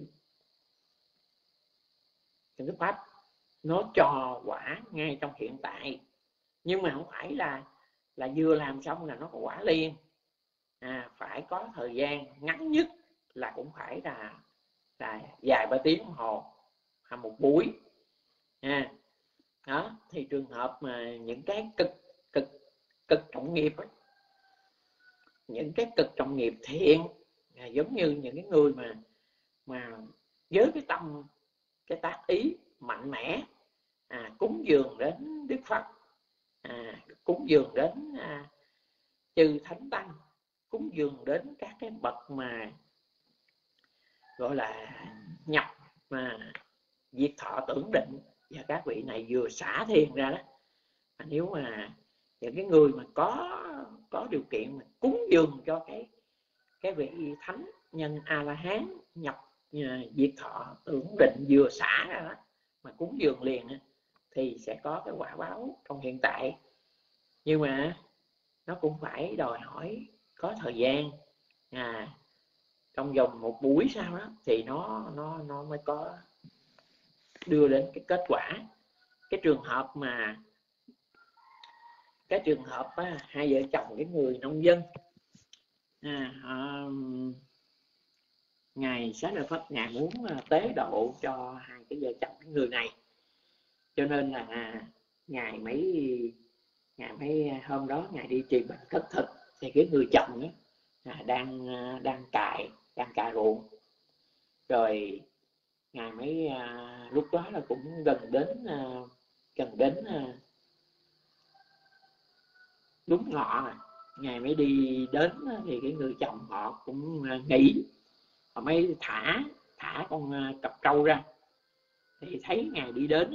pháp nó cho quả ngay trong hiện tại, nhưng mà không phải là vừa làm xong là nó có quả liền. Phải có thời gian, ngắn nhất là cũng phải là vài ba tiếng đồng hồ hay một buổi. Đó thì trường hợp mà những cái cực trọng nghiệp ấy, những cái cực trọng nghiệp thiện, giống như những cái người mà với cái tâm, cái tác ý mạnh mẽ, cúng dường đến Đức Phật, cúng dường đến chư Thánh Tăng, cúng dường đến các cái bậc mà gọi là nhập mà diệt thọ tưởng định, và các vị này vừa xả thiền ra đó. Nếu mà những cái người mà có điều kiện mà cúng dường cho cái vị thánh nhân A La Hán nhập diệt thọ tưởng định vừa xả ra đó, mà cúng dường liền thì sẽ có cái quả báo trong hiện tại. Nhưng mà nó cũng phải đòi hỏi có thời gian, trong vòng một buổi sau đó thì nó mới có đưa đến cái kết quả. Cái trường hợp hai vợ chồng cái người nông dân, ngài Xá Lợi Phất ngài muốn tế độ cho hai cái vợ chồng cái người này, cho nên là ngài mấy hôm đó ngài đi trị bệnh khất thực, thì cái người chồng ấy đang cài ruộng, rồi ngài mới lúc đó là cũng gần đến đúng ngọ, ngài mới đi đến thì cái người chồng họ cũng nghỉ, họ mới thả con cặp trâu ra, thì thấy ngài đi đến.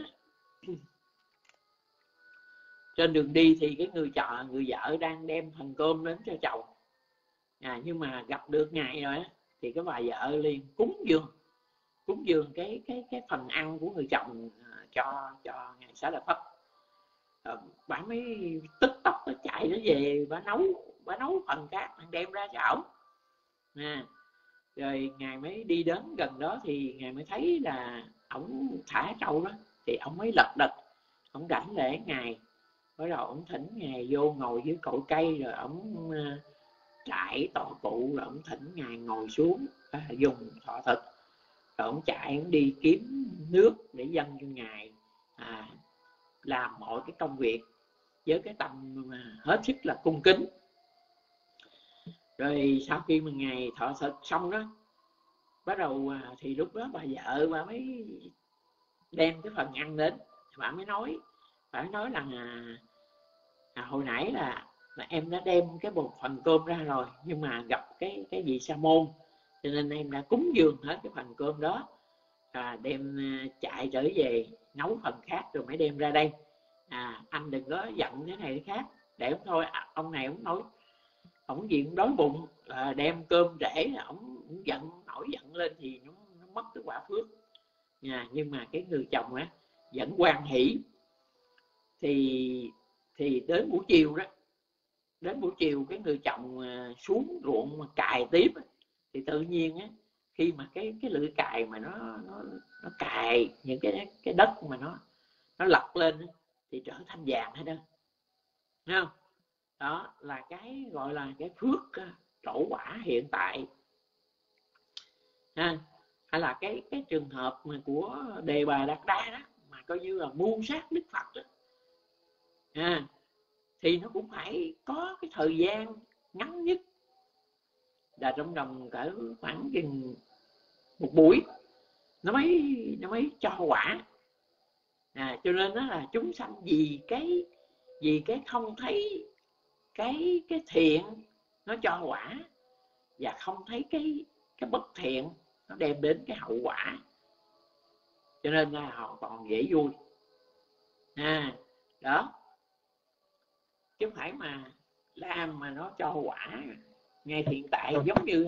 Trên đường đi thì cái người vợ đang đem phần cơm đến cho chồng, nhưng mà gặp được ngài rồi thì cái bà vợ liền cúng dường cái phần ăn của người chồng cho ngài Xá Lợi Phất. Bà mới tức tốc chạy nó về, bà nấu phần khác đem ra cho ổng. Rồi ngài mới đi đến gần đó thì ngài mới thấy là ổng thả trâu đó, thì ổng mới lật đật ổng đảnh lễ ngài, bắt đầu ổng thỉnh ngài vô ngồi dưới cội cây, rồi ổng trại tọa cụ, rồi ông thỉnh ngài ngồi xuống dùng thọ thực, rồi ông chạy ông đi kiếm nước để dâng cho ngài, làm mọi cái công việc với cái tâm hết sức là cung kính. Rồi sau khi mà ngài thọ thực xong đó, bắt đầu thì lúc đó bà vợ bà mới đem cái phần ăn đến, bà mới nói rằng hồi nãy là em đã đem cái một phần cơm ra rồi, nhưng mà gặp cái vị sa môn, cho nên em đã cúng dường hết cái phần cơm đó, đem chạy trở về nấu phần khác rồi mới đem ra đây. Anh đừng có giận cái này cái khác, để ông thôi. Ông này ông nói ông gì cũng đói bụng, đem cơm rễ, ông giận, nổi giận lên thì nó mất cái quả phước. Nhưng mà cái người chồng á vẫn hoan hỷ. Thì đến buổi chiều đó, cái người chồng xuống ruộng mà cài tiếp, thì tự nhiên á, khi mà cái lưỡi cài mà nó cài những cái đất mà nó lật lên thì trở thành vàng hết đó, thấy không? Đó là cái gọi là cái phước trổ quả hiện tại. Hay là cái trường hợp mà của Đề Bà Đạt Đa đó, mà coi như là mưu sát Đức Phật đó, thì nó cũng phải có cái thời gian ngắn nhất là trong vòng cỡ khoảng chừng một buổi nó mới cho quả. Cho nên đó là chúng sanh vì cái không thấy cái thiện nó cho quả, và không thấy cái bất thiện nó đem đến cái hậu quả, cho nên là họ còn dễ vui. Đó, chứ không phải mà làm mà nó cho quả ngay hiện tại. Giống như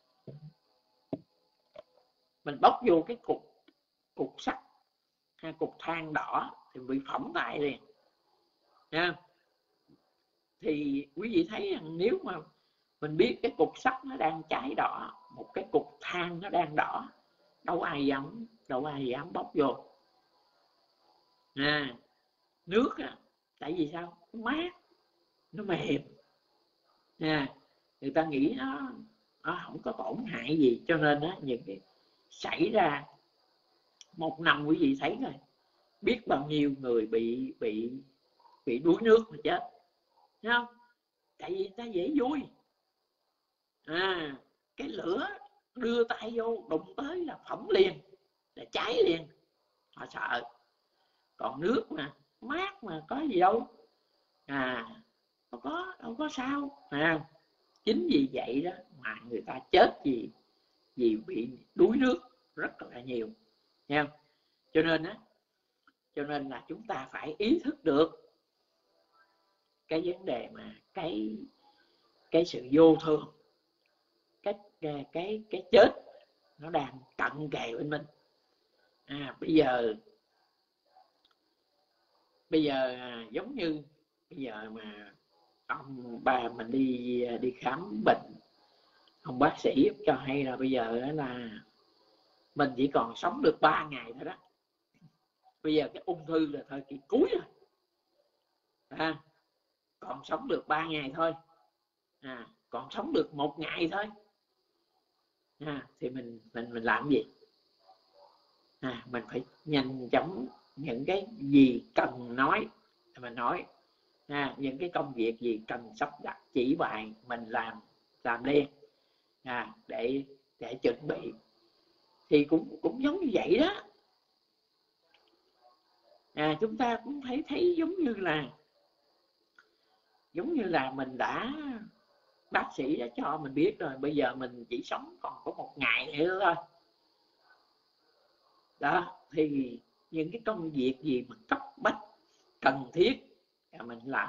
mình bóc vô cái cục sắt hay cục than đỏ thì bị phỏng tay liền nha. Thì quý vị thấy rằng nếu mà mình biết cái cục sắt nó đang cháy đỏ, một cái cục than nó đang đỏ, đâu ai dám bóc vô. Nước tại vì sao? Nó mát, nó mềm, người ta nghĩ nó không có tổn hại gì, cho nên những cái xảy ra một năm quý vị thấy rồi, biết bao nhiêu người bị đuối nước mà chết, thấy không? Tại vì người ta dễ vui. Cái lửa đưa tay vô đụng tới là phỏng liền, là cháy liền, họ sợ. Còn nước mà mát mà có gì đâu, đâu có sao. Chính vì vậy đó mà người ta chết vì bị đuối nước rất là nhiều, nghe không? Cho nên là chúng ta phải ý thức được cái vấn đề mà cái sự vô thường, cái chết nó đang cận kề bên mình. Bây giờ giống như bây giờ mà ông bà mình đi khám bệnh, ông bác sĩ cho hay là bây giờ là mình chỉ còn sống được 3 ngày thôi đó. Bây giờ cái ung thư là thời kỳ cuối rồi, còn sống được 3 ngày thôi, còn sống được 1 ngày thôi, thì mình làm gì? Mình phải nhanh chóng những cái gì cần nói mình nói, những cái công việc gì cần sắp đặt chỉ bài mình làm liền, để chuẩn bị. Thì cũng giống như vậy đó. Chúng ta cũng thấy giống như là mình đã, bác sĩ đã cho mình biết rồi, bây giờ mình chỉ sống còn có 1 ngày nữa thôi. Đó, thì những cái công việc gì mà cấp bách cần thiết là mình làm.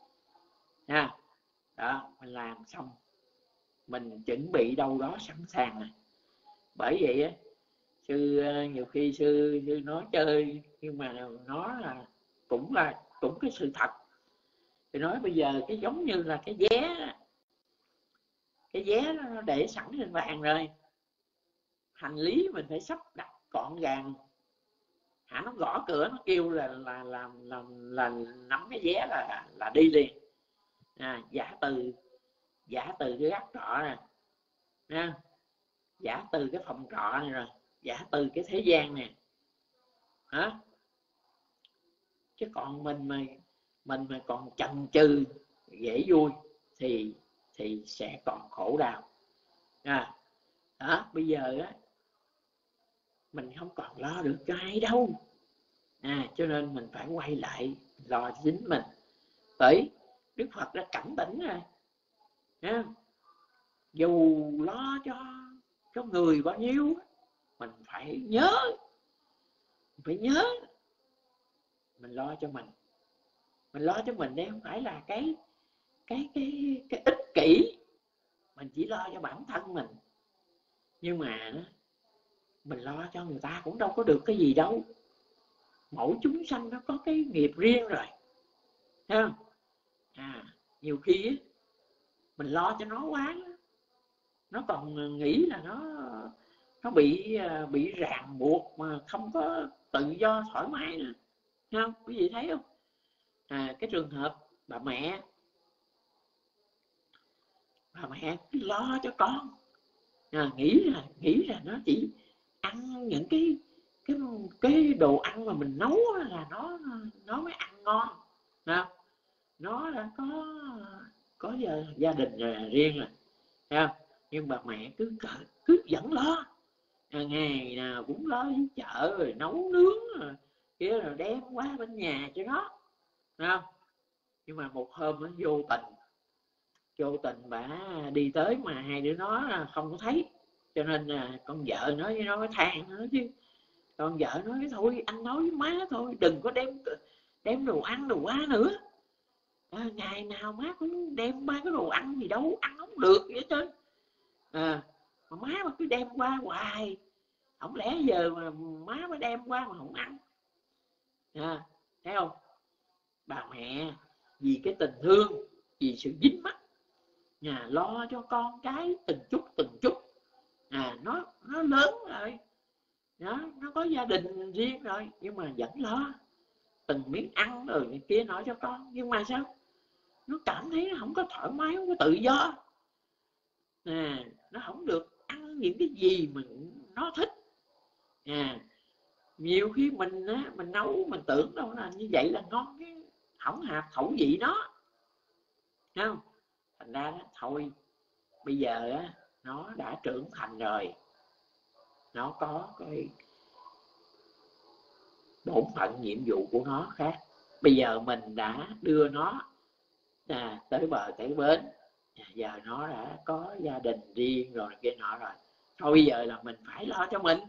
Đó, mình làm xong mình chuẩn bị đâu đó sẵn sàng này. Bởi vậy á, sư nhiều khi sư nói chơi, nhưng mà nó là cũng cái sự thật. Thì nói bây giờ cái giống như là cái vé nó để sẵn trên bàn rồi, hành lý mình phải sắp đặt gọn gàng. Nó gõ cửa, nó kêu là nắm cái vé là đi liền. Giả từ giả từ cái gác trọ nè nha, giả từ cái phòng trọ này rồi, giả từ cái thế gian nè hả. Chứ còn mình mà còn chần chừ dễ vui thì sẽ còn khổ đau. Đó, bây giờ á mình không còn lo được cho ai đâu, cho nên mình phải quay lại lo chính mình. Bởi Đức Phật đã cảnh tỉnh rồi nha, dù lo cho người bao nhiêu mình phải nhớ mình lo cho mình. Mình lo cho mình đây không phải là cái ích kỷ, mình chỉ lo cho bản thân mình, nhưng mà mình lo cho người ta cũng đâu có được cái gì đâu. Mỗi chúng sanh nó có cái nghiệp riêng rồi, thấy không? Nhiều khi mình lo cho nó quá, nó còn nghĩ là nó bị ràng buộc mà không có tự do thoải mái nữa, thấy không? Quý vị thấy không? Cái trường hợp bà mẹ cứ lo cho con, nghĩ là nó chỉ ăn những cái đồ ăn mà mình nấu là nó mới ăn ngon, nó đã có gia đình riêng rồi, thấy không? Nhưng bà mẹ cứ vẫn lo, ngày nào cũng lo đi chợ rồi nấu nướng rồi đem qua bên nhà cho nó, thấy không? Nhưng mà một hôm nó vô tình bà đi tới mà hai đứa nó không có thấy, cho nên con vợ nói với nó mới than nữa chứ. Con vợ nói thôi anh nói với má thôi, đừng có đem đồ ăn đồ qua nữa. Ngày nào má cũng đem ba cái đồ ăn gì đâu, ăn không được vậy chứ. Mà má mà cứ đem qua hoài, không lẽ giờ mà má mới đem qua mà không ăn. Thấy không? Bà mẹ vì cái tình thương, vì sự dính mắc, lo cho con cái từng chút. Nó lớn rồi, nó có gia đình riêng rồi, nhưng mà vẫn lo từng miếng ăn rồi này kia nói cho con. Nhưng mà sao? Nó cảm thấy nó không có thoải mái, không có tự do, nó không được ăn những cái gì mà nó thích. Nhiều khi mình nấu mình tưởng đâu là như vậy là ngon, cái không hợp khẩu vị nó, không? Thành ra đó, thôi bây giờ nó đã trưởng thành rồi, nó có cái bổn phận nhiệm vụ của nó khác. Bây giờ mình đã đưa nó tới bờ tới bến, giờ nó đã có gia đình riêng rồi kia nọ rồi, thôi bây giờ là mình phải lo cho mình.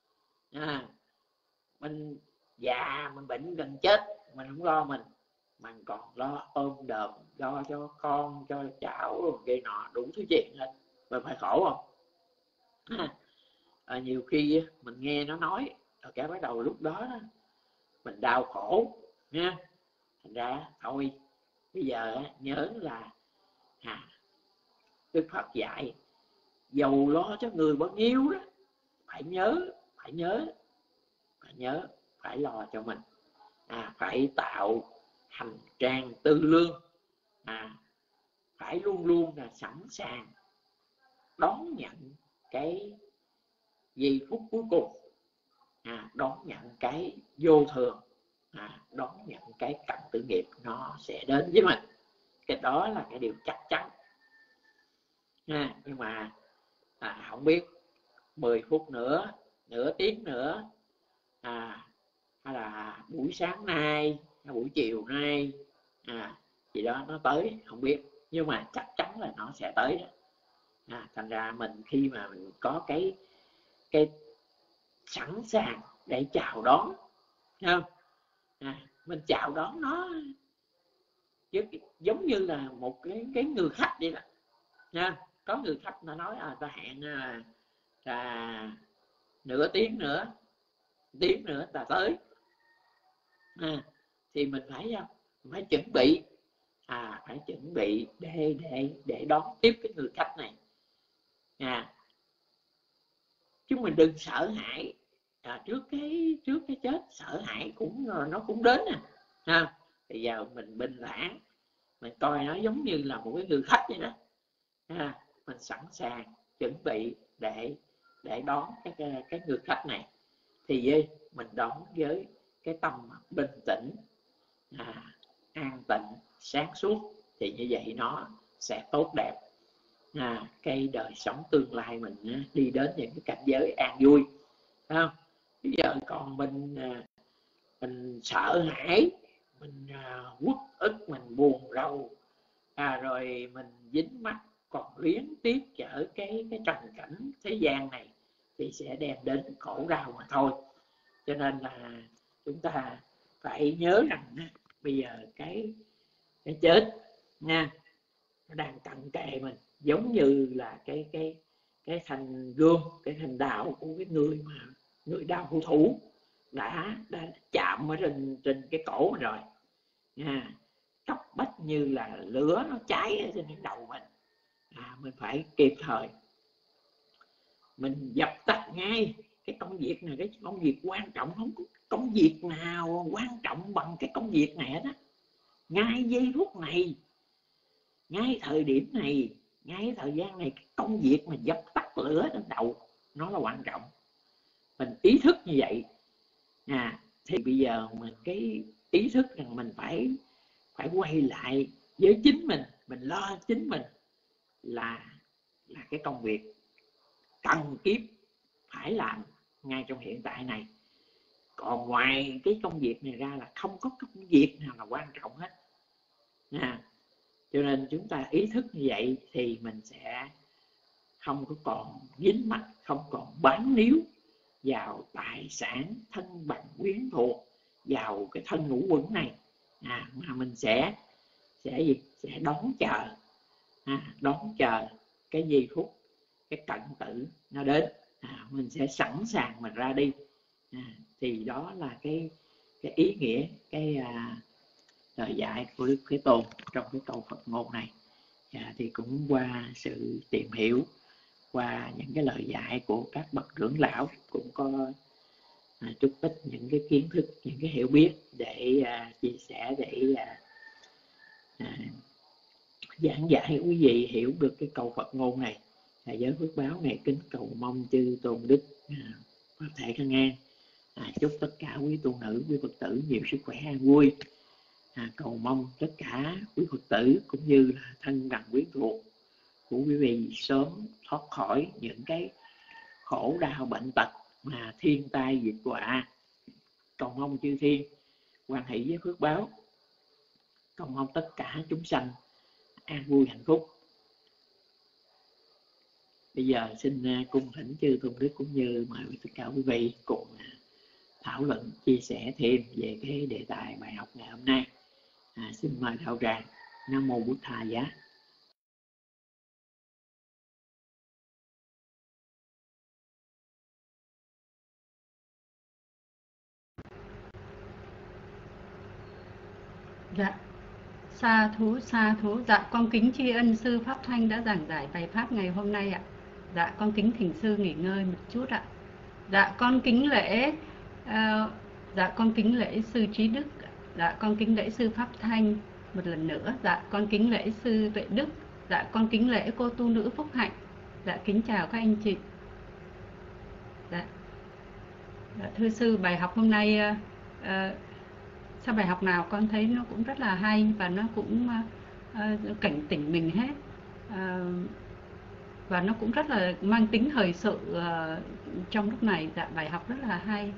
Mình già mình bệnh gần chết mình không lo mình còn lo ôm đờm, lo cho con cho cháu rồi kia nọ đủ thứ chuyện lên, mình phải khổ không? Nhiều khi mình nghe nó nói rồi cái bắt đầu lúc đó mình đau khổ nha. Thành ra thôi bây giờ nhớ là Đức Phật dạy dầu lo cho người bao nhiêu đó, phải nhớ phải lo cho mình, phải tạo hành trang tư lương, phải luôn luôn là sẵn sàng đón nhận cái giây phút cuối cùng, đón nhận cái vô thường, đón nhận cái cảnh tử nghiệp nó sẽ đến với mình. Cái đó là cái điều chắc chắn. Nhưng mà không biết 10 phút nữa, nửa tiếng nữa, hay là buổi sáng nay hay buổi chiều nay gì đó nó tới không biết, nhưng mà chắc chắn là nó sẽ tới đó. Thành ra mình khi mà mình có cái sẵn sàng để chào đón, không? Mình chào đón nó giống như là một cái người khách vậy đó nha. Có người khách nó nói ta hẹn là nửa tiếng nữa ta tới, thì mình phải chuẩn bị, phải chuẩn bị để đón tiếp cái người khách này, chứ mình đừng sợ hãi. Trước cái chết sợ hãi nó cũng đến nè. Bây giờ mình bình thản, mình coi nó giống như là một cái người khách vậy đó, mình sẵn sàng chuẩn bị để đón cái người khách này, thì mình đón với cái tâm bình tĩnh, an tịnh, sáng suốt, thì như vậy nó sẽ tốt đẹp. Cái đời sống tương lai mình đi đến những cái cảnh giới an vui, phải không? Bây giờ còn mình sợ hãi, mình uất ức, mình buồn rầu, rồi mình dính mắc còn luyến tiếc chở cái trần cảnh thế gian này, thì sẽ đem đến khổ đau mà thôi. Cho nên là chúng ta phải nhớ rằng bây giờ cái chết nha, nó đang cận kề mình, giống như là cái thanh gươm, cái thanh đạo của cái người đao thủ đã chạm ở trên cái cổ mình rồi nha, cấp bách như là lửa nó cháy ở trên đầu mình. Mình phải kịp thời mình dập tắt ngay cái công việc này. Cái công việc quan trọng, không có công việc nào quan trọng bằng cái công việc này hết á. Ngay giây phút này, ngay thời điểm này, ngay thời gian này, cái công việc mà dập tắt lửa trên đầu nó là quan trọng. Mình ý thức như vậy thì bây giờ mình cái ý thức rằng mình phải quay lại với chính mình lo chính mình là cái công việc cần kiếp phải làm ngay trong hiện tại này. Còn ngoài cái công việc này ra là không có công việc nào là quan trọng hết. Cho nên chúng ta ý thức như vậy thì mình sẽ không có còn dính mắc, không còn bám níu vào tài sản, thân bằng quyến thuộc, vào cái thân ngũ quẩn này, mà mình sẽ đón chờ cái giây phút cái cận tử nó đến, mình sẽ sẵn sàng mà ra đi. Thì đó là cái ý nghĩa cái lời dạy của Đức Thế Tôn trong cái câu Phật ngôn này. Thì cũng qua sự tìm hiểu, qua những cái lời dạy của các bậc trưởng lão, cũng có chút ít những cái kiến thức, những cái hiểu biết để chia sẻ, để giảng giải quý vị hiểu được cái câu Phật ngôn này. Giới phước báo này kính cầu mong chư tôn đức pháp thể khang an, chúc tất cả quý tu nữ, quý Phật tử nhiều sức khỏe an vui. Cầu mong tất cả quý Phật tử cũng như là thân bằng quyến thuộc của quý vị sớm thoát khỏi những cái khổ đau bệnh tật mà thiên tai dịch họa. Cầu mong chư thiên hoan hỷ với phước báo. Cầu mong tất cả chúng sanh an vui hạnh phúc. Bây giờ xin cung thỉnh chư tôn đức cũng như mời tất cả quý vị cùng thảo luận, chia sẻ thêm về cái đề tài bài học ngày hôm nay. Xin mời đạo tràng. Nam mô Bụt Thà Giá. Dạ, sa thú. Dạ, con kính tri ân sư Pháp Thanh đã giảng giải bài pháp ngày hôm nay ạ. Dạ, con kính thỉnh sư nghỉ ngơi một chút ạ. Dạ, con kính lễ sư Trí Đức. Dạ, con kính lễ sư Pháp Thanh một lần nữa. Dạ, con kính lễ sư Tuệ Đức. Dạ, con kính lễ cô tu nữ Phúc Hạnh. Dạ, kính chào các anh chị. Dạ, thưa sư, bài học hôm nay sau bài học nào con thấy nó cũng rất là hay, và nó cũng cảnh tỉnh mình hết, và nó cũng rất là mang tính thời sự trong lúc này. Dạ, bài học rất là hay.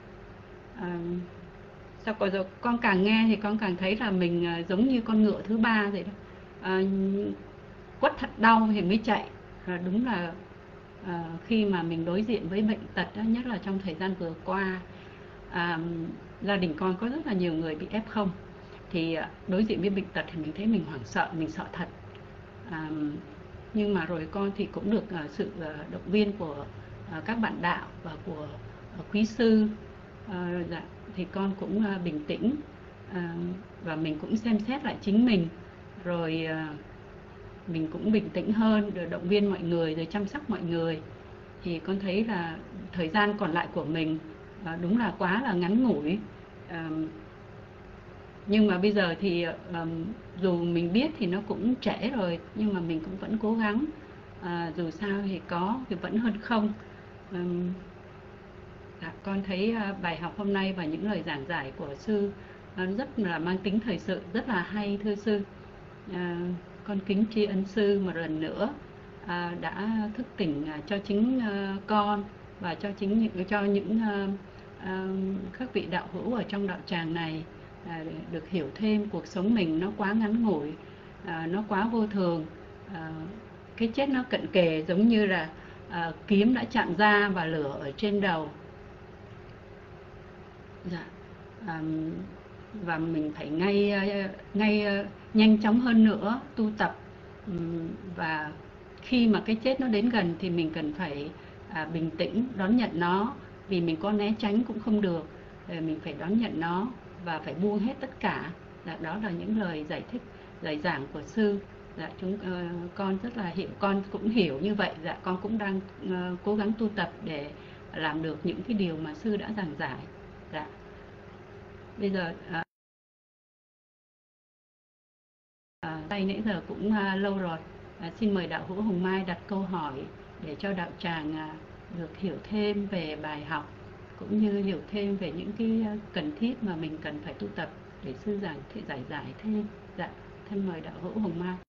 Sao con càng nghe thì con càng thấy là mình giống như con ngựa thứ ba vậy đó. Quất thật đau thì mới chạy. Đúng là khi mà mình đối diện với bệnh tật đó, nhất là trong thời gian vừa qua, gia đình con có rất là nhiều người bị F0, thì đối diện với bệnh tật thì mình thấy mình hoảng sợ, mình sợ thật. Nhưng mà rồi con thì cũng được sự động viên của các bạn đạo và của quý sư, thì con cũng bình tĩnh, và mình cũng xem xét lại chính mình, rồi mình cũng bình tĩnh hơn, rồi động viên mọi người, rồi chăm sóc mọi người. Thì con thấy là thời gian còn lại của mình đúng là quá là ngắn ngủi. Nhưng mà bây giờ thì dù mình biết thì nó cũng trễ rồi, nhưng mà mình cũng vẫn cố gắng dù sao thì có thì vẫn hơn không. Con thấy bài học hôm nay và những lời giảng giải của sư rất là mang tính thời sự, rất là hay thưa sư. Con kính tri ân sư một lần nữa đã thức tỉnh cho chính con và cho những các vị đạo hữu ở trong đạo tràng này được hiểu thêm cuộc sống mình nó quá ngắn ngủi, nó quá vô thường. Cái chết nó cận kề, giống như là kiếm đã chạm da và lửa ở trên đầu. Dạ. Và mình phải nhanh chóng hơn nữa tu tập, và khi mà cái chết nó đến gần thì mình cần phải bình tĩnh đón nhận nó, vì mình có né tránh cũng không được, mình phải đón nhận nó và phải buông hết tất cả. Dạ, đó là những lời giải giảng của sư. Dạ, con rất là hiểu, con cũng hiểu như vậy. Dạ, con cũng đang cố gắng tu tập để làm được những cái điều mà sư đã giảng giải. Dạ. Bây giờ tay nãy giờ cũng lâu rồi. Xin mời đạo hữu Hồng Mai đặt câu hỏi để cho đạo tràng được hiểu thêm về bài học, cũng như hiểu thêm về những cái cần thiết mà mình cần phải tu tập để sư giảng giải thêm. Dạ, thân mời đạo hữu Hồng Mai.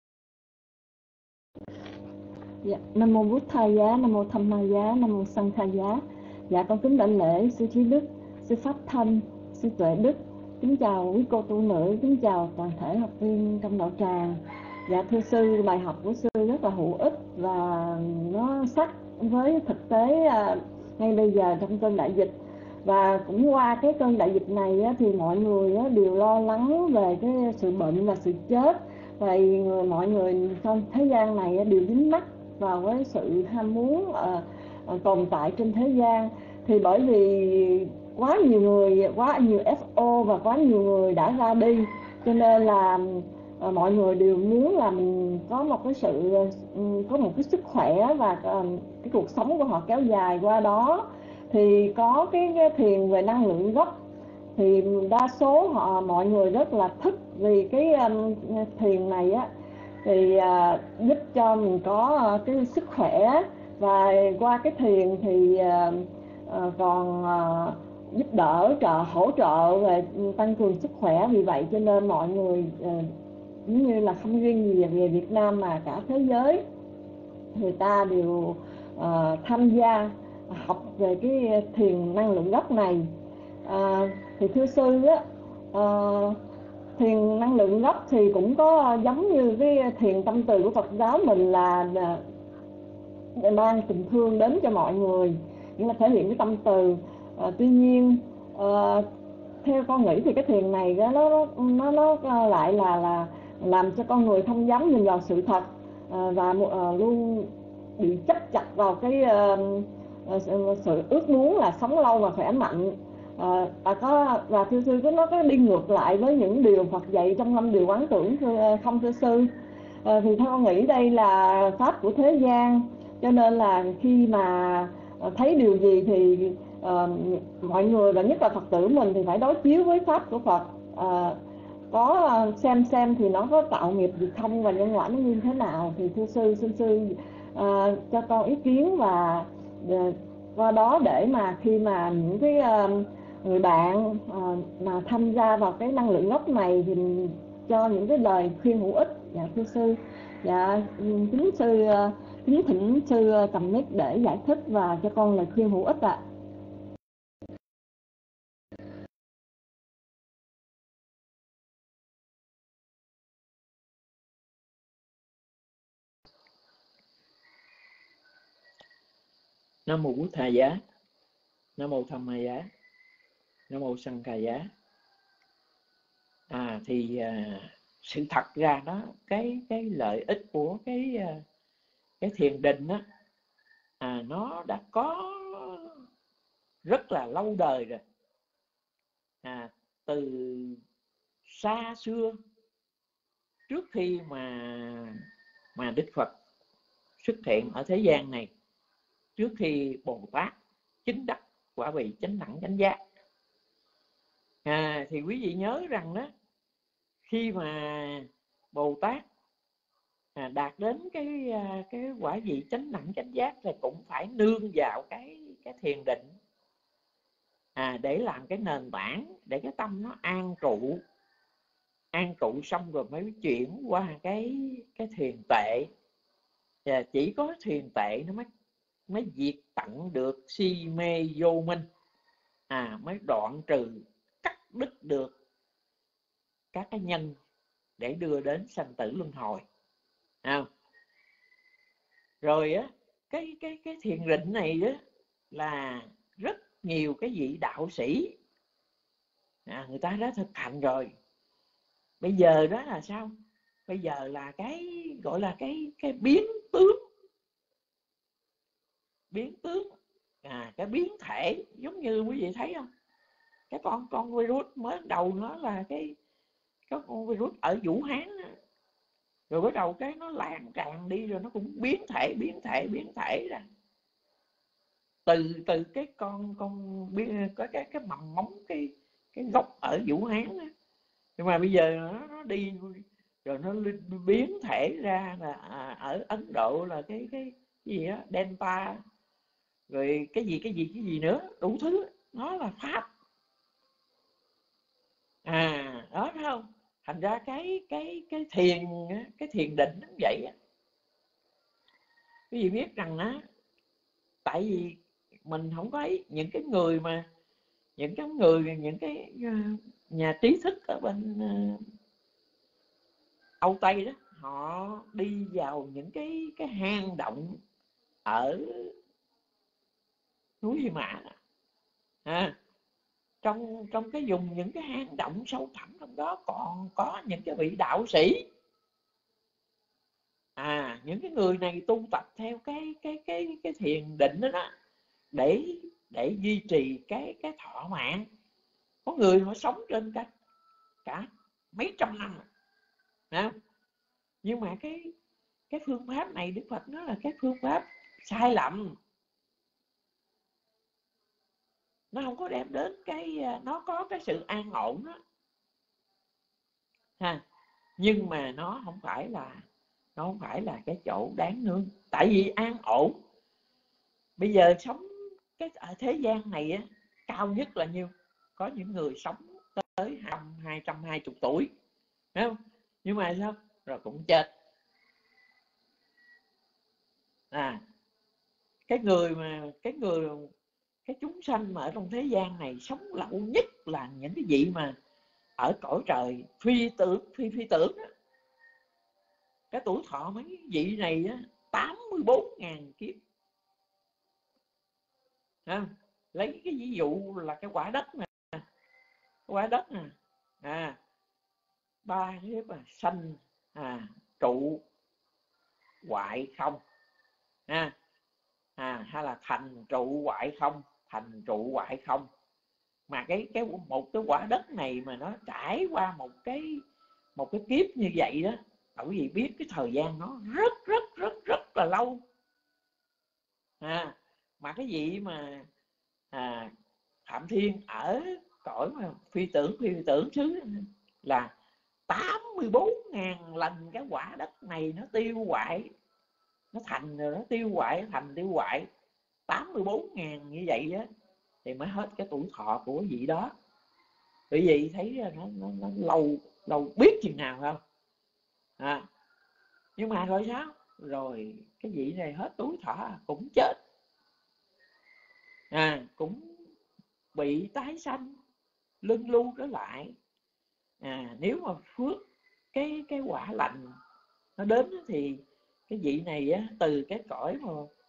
Dạ, Nam mô Bút Tha Giá, Nam mô Tham Ma Giá, Nam mô Sang Tha Giá. Dạ, con kính đảnh lễ sư Trí Đức, sư Pháp Thanh, sư Tuệ Đức. Kính chào quý cô tu nữ, kính chào toàn thể học viên trong đạo tràng. Dạ, thưa sư, bài học của sư rất là hữu ích và nó sát với thực tế ngay bây giờ trong cơn đại dịch. Và cũng qua cái cơn đại dịch này thì mọi người đều lo lắng về cái sự bệnh và sự chết. Vậy mọi người trong thế gian này đều dính mắc vào cái sự ham muốn tồn tại trên thế gian. Thì bởi vì quá nhiều FO và quá nhiều người đã ra đi, cho nên là mọi người đều muốn là mình có một cái sức khỏe và cái cuộc sống của họ kéo dài. Qua đó thì có cái thiền về năng lượng gốc, thì đa số mọi người rất là thích, vì cái thiền này thì giúp cho mình có cái sức khỏe, và qua cái thiền thì còn giúp đỡ, hỗ trợ về tăng cường sức khỏe. Vì vậy cho nên mọi người giống như là không riêng gì về Việt Nam mà cả thế giới, người ta đều tham gia học về cái thiền năng lượng gốc này. Thì thưa sư thiền năng lượng gốc thì cũng có giống như cái thiền tâm từ của Phật giáo mình, là mang tình thương đến cho mọi người, nghĩa là thể hiện cái tâm từ. Tuy nhiên theo con nghĩ thì cái thiền này nó lại là làm cho con người không dám nhìn vào sự thật, và luôn bị chấp chặt vào cái sự ước muốn là sống lâu và khỏe mạnh. Và thưa sư, nó có đi ngược lại với những điều Phật dạy trong 5 điều quán tưởng không thưa sư? Thì theo con nghĩ đây là pháp của thế gian, cho nên là khi mà thấy điều gì thì mọi người, và nhất là Phật tử mình, thì phải đối chiếu với pháp của Phật. Có xem thì nó có tạo nghiệp gì không, và nhân quả nó như thế nào. Thì thưa sư, xin sư cho con ý kiến, và qua đó để mà khi mà những cái người bạn mà tham gia vào cái năng lượng gốc này thì cho những cái lời khuyên hữu ích. Dạ thưa sư. Dạ kính thỉnh sư cầm mic để giải thích và cho con lời khuyên hữu ích ạ. Nam mô Bút Tha Giá, Nam mô Tham Ma Giá, Nam mô Sang Ca Giá. Thì sự thật ra đó, cái lợi ích của cái thiền định á, nó đã có rất là lâu đời rồi. Từ xa xưa, trước khi mà Đức Phật xuất hiện ở thế gian này, trước khi Bồ Tát chứng đắc quả vị chánh đẳng chánh giác, thì quý vị nhớ rằng đó, khi mà Bồ Tát đạt đến cái quả vị chánh đẳng chánh giác thì cũng phải nương vào cái thiền định, để làm cái nền tảng để cái tâm nó an trụ xong rồi mới chuyển qua cái thiền tệ. Và chỉ có thiền tệ nó mới diệt tận được si mê vô minh, mới đoạn trừ, cắt đứt được các cái nhân để đưa đến sanh tử luân hồi. Rồi á, cái thiền định này đó là rất nhiều cái vị đạo sĩ người ta đã thực hành rồi. Bây giờ đó là sao? Bây giờ là cái gọi là cái biến tướng, cái biến thể, giống như quý vị thấy không? Cái con virus mới đầu nó là cái con virus ở Vũ Hán đó. Rồi bắt đầu cái nó lan tràn đi, rồi nó cũng biến thể ra. Từ cái con có cái mầm móng cái gốc ở Vũ Hán đó. Nhưng mà bây giờ nó đi rồi nó biến thể ra là ở Ấn Độ là cái gì đó Delta, rồi cái gì nữa, đủ thứ, nó là pháp. Đó thấy không? Thành ra cái thiền định nó vậy á. Quý vị biết rằng á, tại vì mình không có những cái người mà những cái nhà trí thức ở bên Âu Tây đó, họ đi vào những cái hang động ở núi Hy Mã trong cái vùng những cái hang động sâu thẳm trong đó còn có những cái vị đạo sĩ. Những cái người này tu tập theo cái thiền định đó để duy trì cái thọ mạng. Có người họ sống trên cả mấy trăm năm nhưng mà cái phương pháp này Đức Phật nói là cái phương pháp sai lầm. Nó không có đem đến nó có cái sự an ổn đó nhưng mà nó không phải là cái chỗ đáng nương. Tại vì an ổn bây giờ sống ở thế gian này á, cao nhất là nhiêu? Có những người sống tới 220 tuổi, thấy không? Nhưng mà sao? Rồi cũng chết. Cái chúng sanh mà ở trong thế gian này sống lâu nhất là những cái vị mà ở cõi trời phi tưởng đó. Cái tuổi thọ mấy vị này á 84.000 kiếp. Lấy cái ví dụ là cái quả đất nè, ba kiếp sanh trụ hoại không, hay là thành trụ hoại không. Mà một cái quả đất này mà nó trải qua một cái kiếp như vậy đó, quý vị biết cái thời gian nó rất là lâu. Mà cái gì mà Phạm Thiên ở cõi mà phi tưởng xứ là 84.000 lần cái quả đất này nó tiêu hoại, nó thành rồi nó tiêu hoại 84.000 như vậy á, thì mới hết cái tuổi thọ của vị đó. Quý vị thấy nó lâu biết chừng nào không? Nhưng mà rồi sao? Rồi cái vị này hết tuổi thọ cũng chết, cũng bị tái sanh luân lưu trở lại. Nếu mà phước cái quả lành nó đến thì cái vị này á, từ cái cõi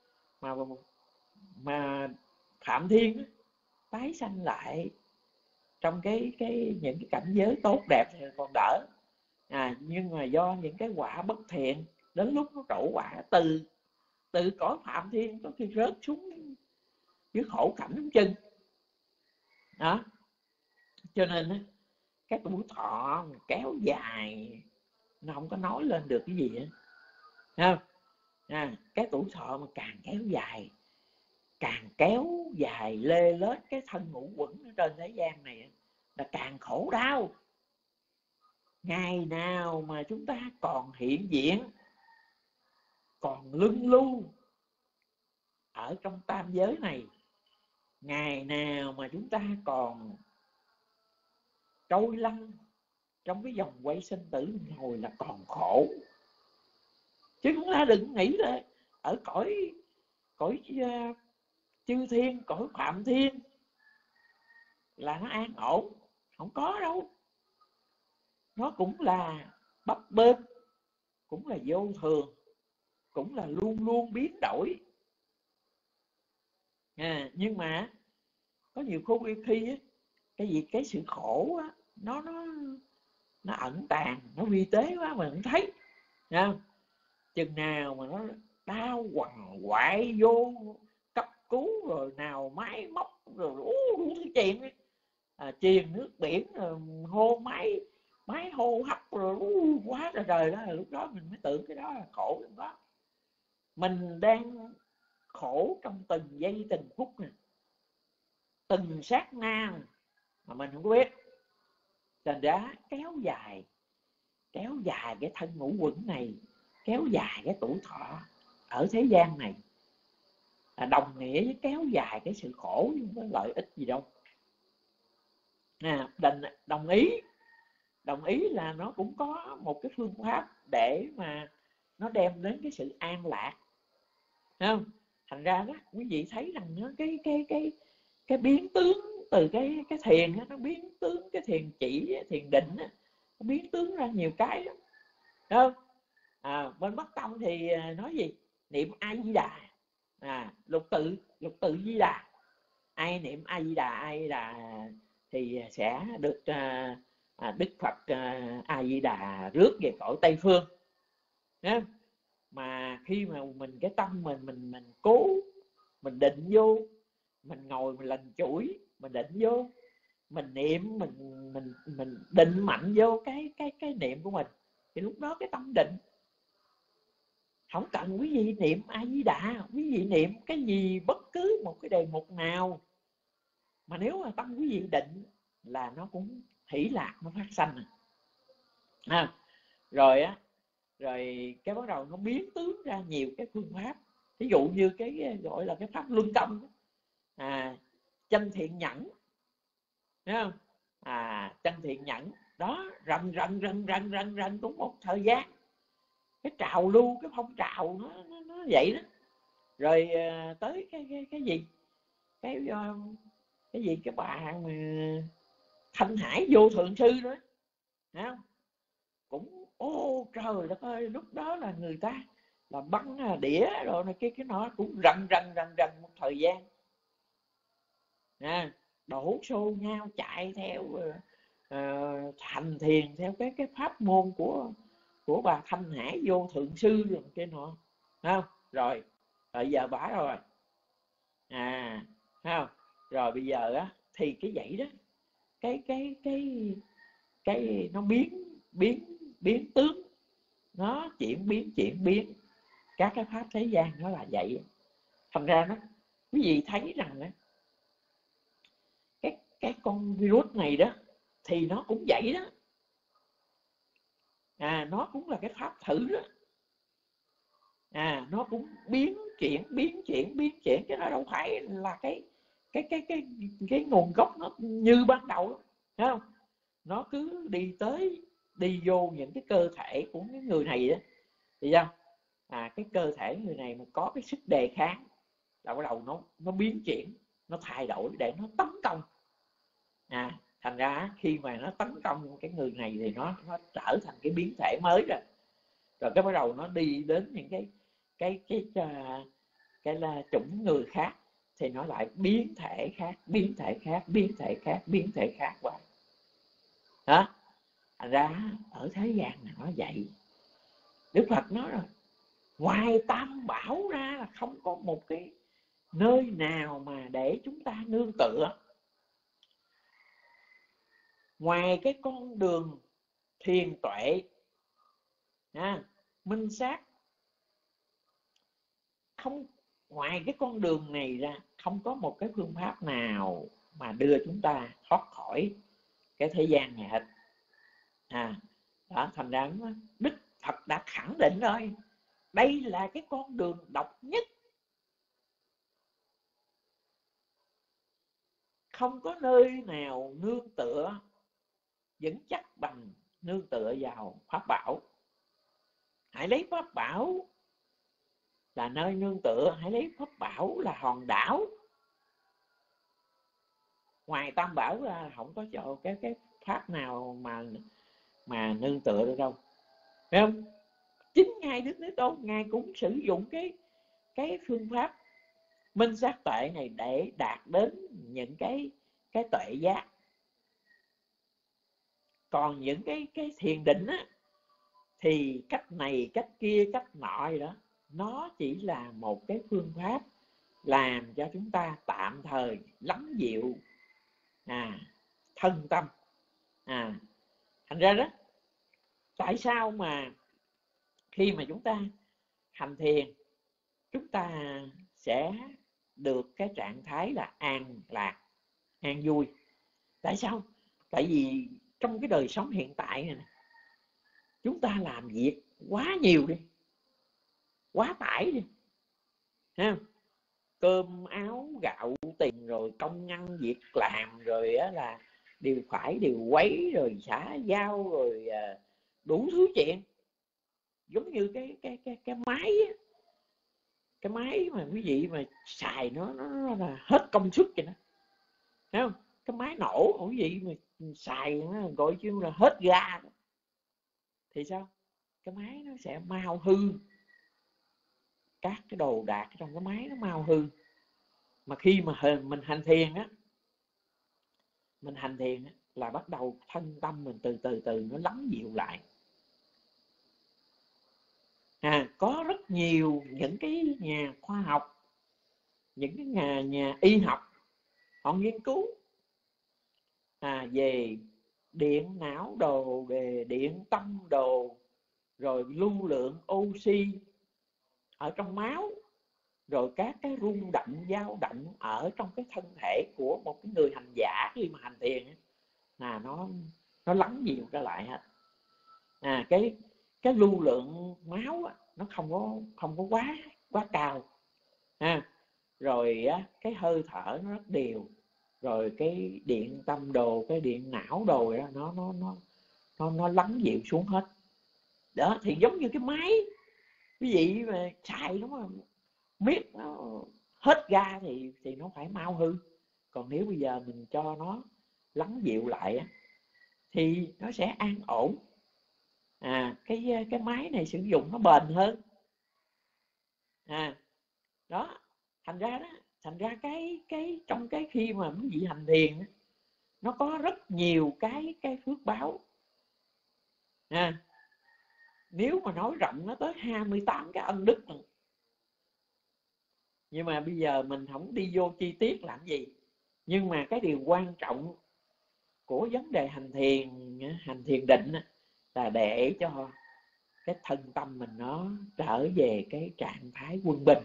mà Phạm Thiên á, tái sanh lại trong những cái cảnh giới tốt đẹp thì còn đỡ. Nhưng mà do những cái quả bất thiện, đến lúc nó trổ quả từ cõi Phạm Thiên có khi rớt xuống dưới khổ cảnh trong chân đó. Cho nên á, cái tuổi thọ kéo dài nó không có nói lên được cái gì hết. Cái tuổi thọ mà càng kéo dài lê lết cái thân ngũ quẩn ở trên thế gian này là càng khổ đau. Ngày nào mà chúng ta còn hiện diện còn lưng lưu ở trong tam giới này, ngày nào mà chúng ta còn trôi lăn trong cái vòng quay sinh tử hồi là còn khổ. Chứ chúng ta đừng nghĩ là ở cõi chư thiên, cõi phạm thiên là nó an ổn. Không có đâu. Nó cũng là bấp bênh, cũng là vô thường, cũng là luôn luôn biến đổi. Nhưng mà có nhiều khi cái sự khổ á, nó ẩn tàng, nó vi tế quá mà không thấy. Chừng nào mà nó đau quằn quại vô cấp cứu rồi nào máy móc rồi đủ thứ chuyện ấy. Chuyền nước biển rồi hô máy hô hấp rồi quá trời đó, là lúc đó mình mới tưởng cái đó là khổ. Lúc đó mình đang khổ trong từng giây từng phút này, từng sát na mà mình không có biết. Thành ra kéo dài cái thân ngũ quẩn này, kéo dài cái tuổi thọ ở thế gian này là đồng nghĩa với kéo dài cái sự khổ, nhưng không có lợi ích gì đâu. Đồng ý là nó cũng có một cái phương pháp để mà nó đem đến cái sự an lạc, không? Thành ra đó quý vị thấy rằng nó cái biến tướng từ cái thiền đó, nó biến tướng cái thiền chỉ, thiền định đó, nó biến tướng ra nhiều cái đó, không? Bên Bắc Tông thì nói gì? Niệm A Di Đà, lục tự Di Đà. Ai niệm A Di Đà thì sẽ được Đức Phật A Di Đà rước về cõi Tây Phương. Mà khi mà mình cái tâm mình cố, mình định vô, mình ngồi mình lần chuỗi, mình định vô, mình niệm, mình định mạnh vô cái niệm của mình, thì lúc đó cái tâm định. Không cần quý vị niệm A Di Đà, quý vị niệm cái gì, bất cứ một cái đề mục nào, mà nếu mà tâm quý vị định là nó cũng hỷ lạc, nó phát sanh. Rồi cái bắt đầu nó biến tướng ra nhiều cái phương pháp. Ví dụ như cái gọi là cái pháp luân công, chân thiện nhẫn, thấy không? Chân thiện nhẫn đó, rần cũng một thời gian. Cái trào lưu, cái phong trào nó vậy đó. Rồi tới cái gì, cái gì cái bà mà Thanh Hải Vô Thượng Sư đó, thấy không? Cũng trời đất ơi, lúc đó là người ta là băng đĩa rồi này cái nó cũng rần một thời gian. Đổ xô nhau chạy theo thành thiền theo cái pháp môn của bà Thanh Hải Vô Thượng Sư rồi cái nọ, không? Rồi giờ bả rồi, không? Rồi bây giờ á thì cái vậy đó, cái nó biến tướng, nó chuyển biến các cái pháp thế gian, nó là vậy. Thành ra nó, quý vị thấy rằng đó, cái con virus này đó thì nó cũng vậy đó. Nó cũng là cái pháp thử đó. Nó cũng biến chuyển, chứ nó đâu phải là cái nguồn gốc nó như ban đầu đó, thấy không? Nó cứ đi vô những cái cơ thể của cái người này đó, thì sao? Cái cơ thể người này mà có cái sức đề kháng là bắt đầu nó biến chuyển, nó thay đổi để nó tấn công. Thành ra khi mà nó tấn công cái người này thì nó trở thành cái biến thể mới rồi. Rồi cái bắt đầu nó đi đến những cái là chủng người khác, thì nó lại biến thể khác qua. Đó. Thành ra ở thế gian này nó vậy. Đức Phật nói rồi, ngoài tam bảo ra là không có một cái nơi nào mà để chúng ta nương tựa. Ngoài cái con đường thiền tuệ, minh sát, không, ngoài cái con đường này ra không có một cái phương pháp nào mà đưa chúng ta thoát khỏi cái thế gian này hết. Đó, thành ra Đức Phật đã khẳng định rồi, Đây là cái con đường độc nhất, không có nơi nào nương tựa vững chắc bằng nương tựa vào pháp bảo. Hãy lấy pháp bảo là nơi nương tựa, hãy lấy pháp bảo là hòn đảo. Ngoài tam bảo ra không có chỗ cái pháp nào mà nương tựa được đâu, phải không? Chính Ngài Đức Thế Tôn, Ngài cũng sử dụng cái phương pháp minh sát tuệ này để đạt đến những cái tuệ giác. Còn những cái thiền định á, thì cách này cách kia cách nọ gì đó, nó chỉ là một cái phương pháp làm cho chúng ta tạm thời lắng dịu thân tâm. Thành ra đó, tại sao mà khi mà chúng ta hành thiền, chúng ta sẽ được cái trạng thái là an lạc, an vui? Tại sao? Tại vì trong cái đời sống hiện tại này, chúng ta làm việc quá nhiều đi, quá tải đi, ha? Cơm áo gạo tiền, rồi công ăn việc làm, rồi là điều phải điều quấy, rồi xã giao, rồi đủ thứ chuyện. Giống như cái máy á, cái máy mà quý vị mà xài nó là hết công suất vậy đó, thấy không? Cái máy nổ quý vị mà xài nó gọi chứ là hết ga thì sao? Cái máy nó sẽ mau hư, các cái đồ đạc trong cái máy nó mau hư. Mà khi mà mình hành thiền á, là bắt đầu thân tâm mình từ từ nó lắng dịu lại. Có rất nhiều những cái nhà khoa học, những cái nhà y học, họ nghiên cứu về điện não đồ, về điện tâm đồ, rồi lưu lượng oxy ở trong máu, rồi các cái rung động dao động ở trong cái thân thể của một cái người hành giả khi mà hành thiền nó lắng dịu trở lại hết. Cái lưu lượng máu nó không có quá cao, rồi cái hơi thở nó rất đều, rồi cái điện tâm đồ, cái điện não đồ đó, nó lắng dịu xuống hết. Đó thì giống như cái máy quý vị mà xài nó mà miết nó hết ga thì nó phải mau hư. Còn nếu bây giờ mình cho nó lắng dịu lại thì nó sẽ an ổn. Cái máy này sử dụng nó bền hơn. Đó, thành ra cái trong cái khi mà quý vị hành thiền nó có rất nhiều cái phước báo. Nếu mà nói rộng nó tới 28 cái ân đức nữa. Nhưng mà bây giờ mình không đi vô chi tiết làm gì. Nhưng mà cái điều quan trọng của vấn đề hành thiền định là để cho cái thân tâm mình nó trở về cái trạng thái quân bình.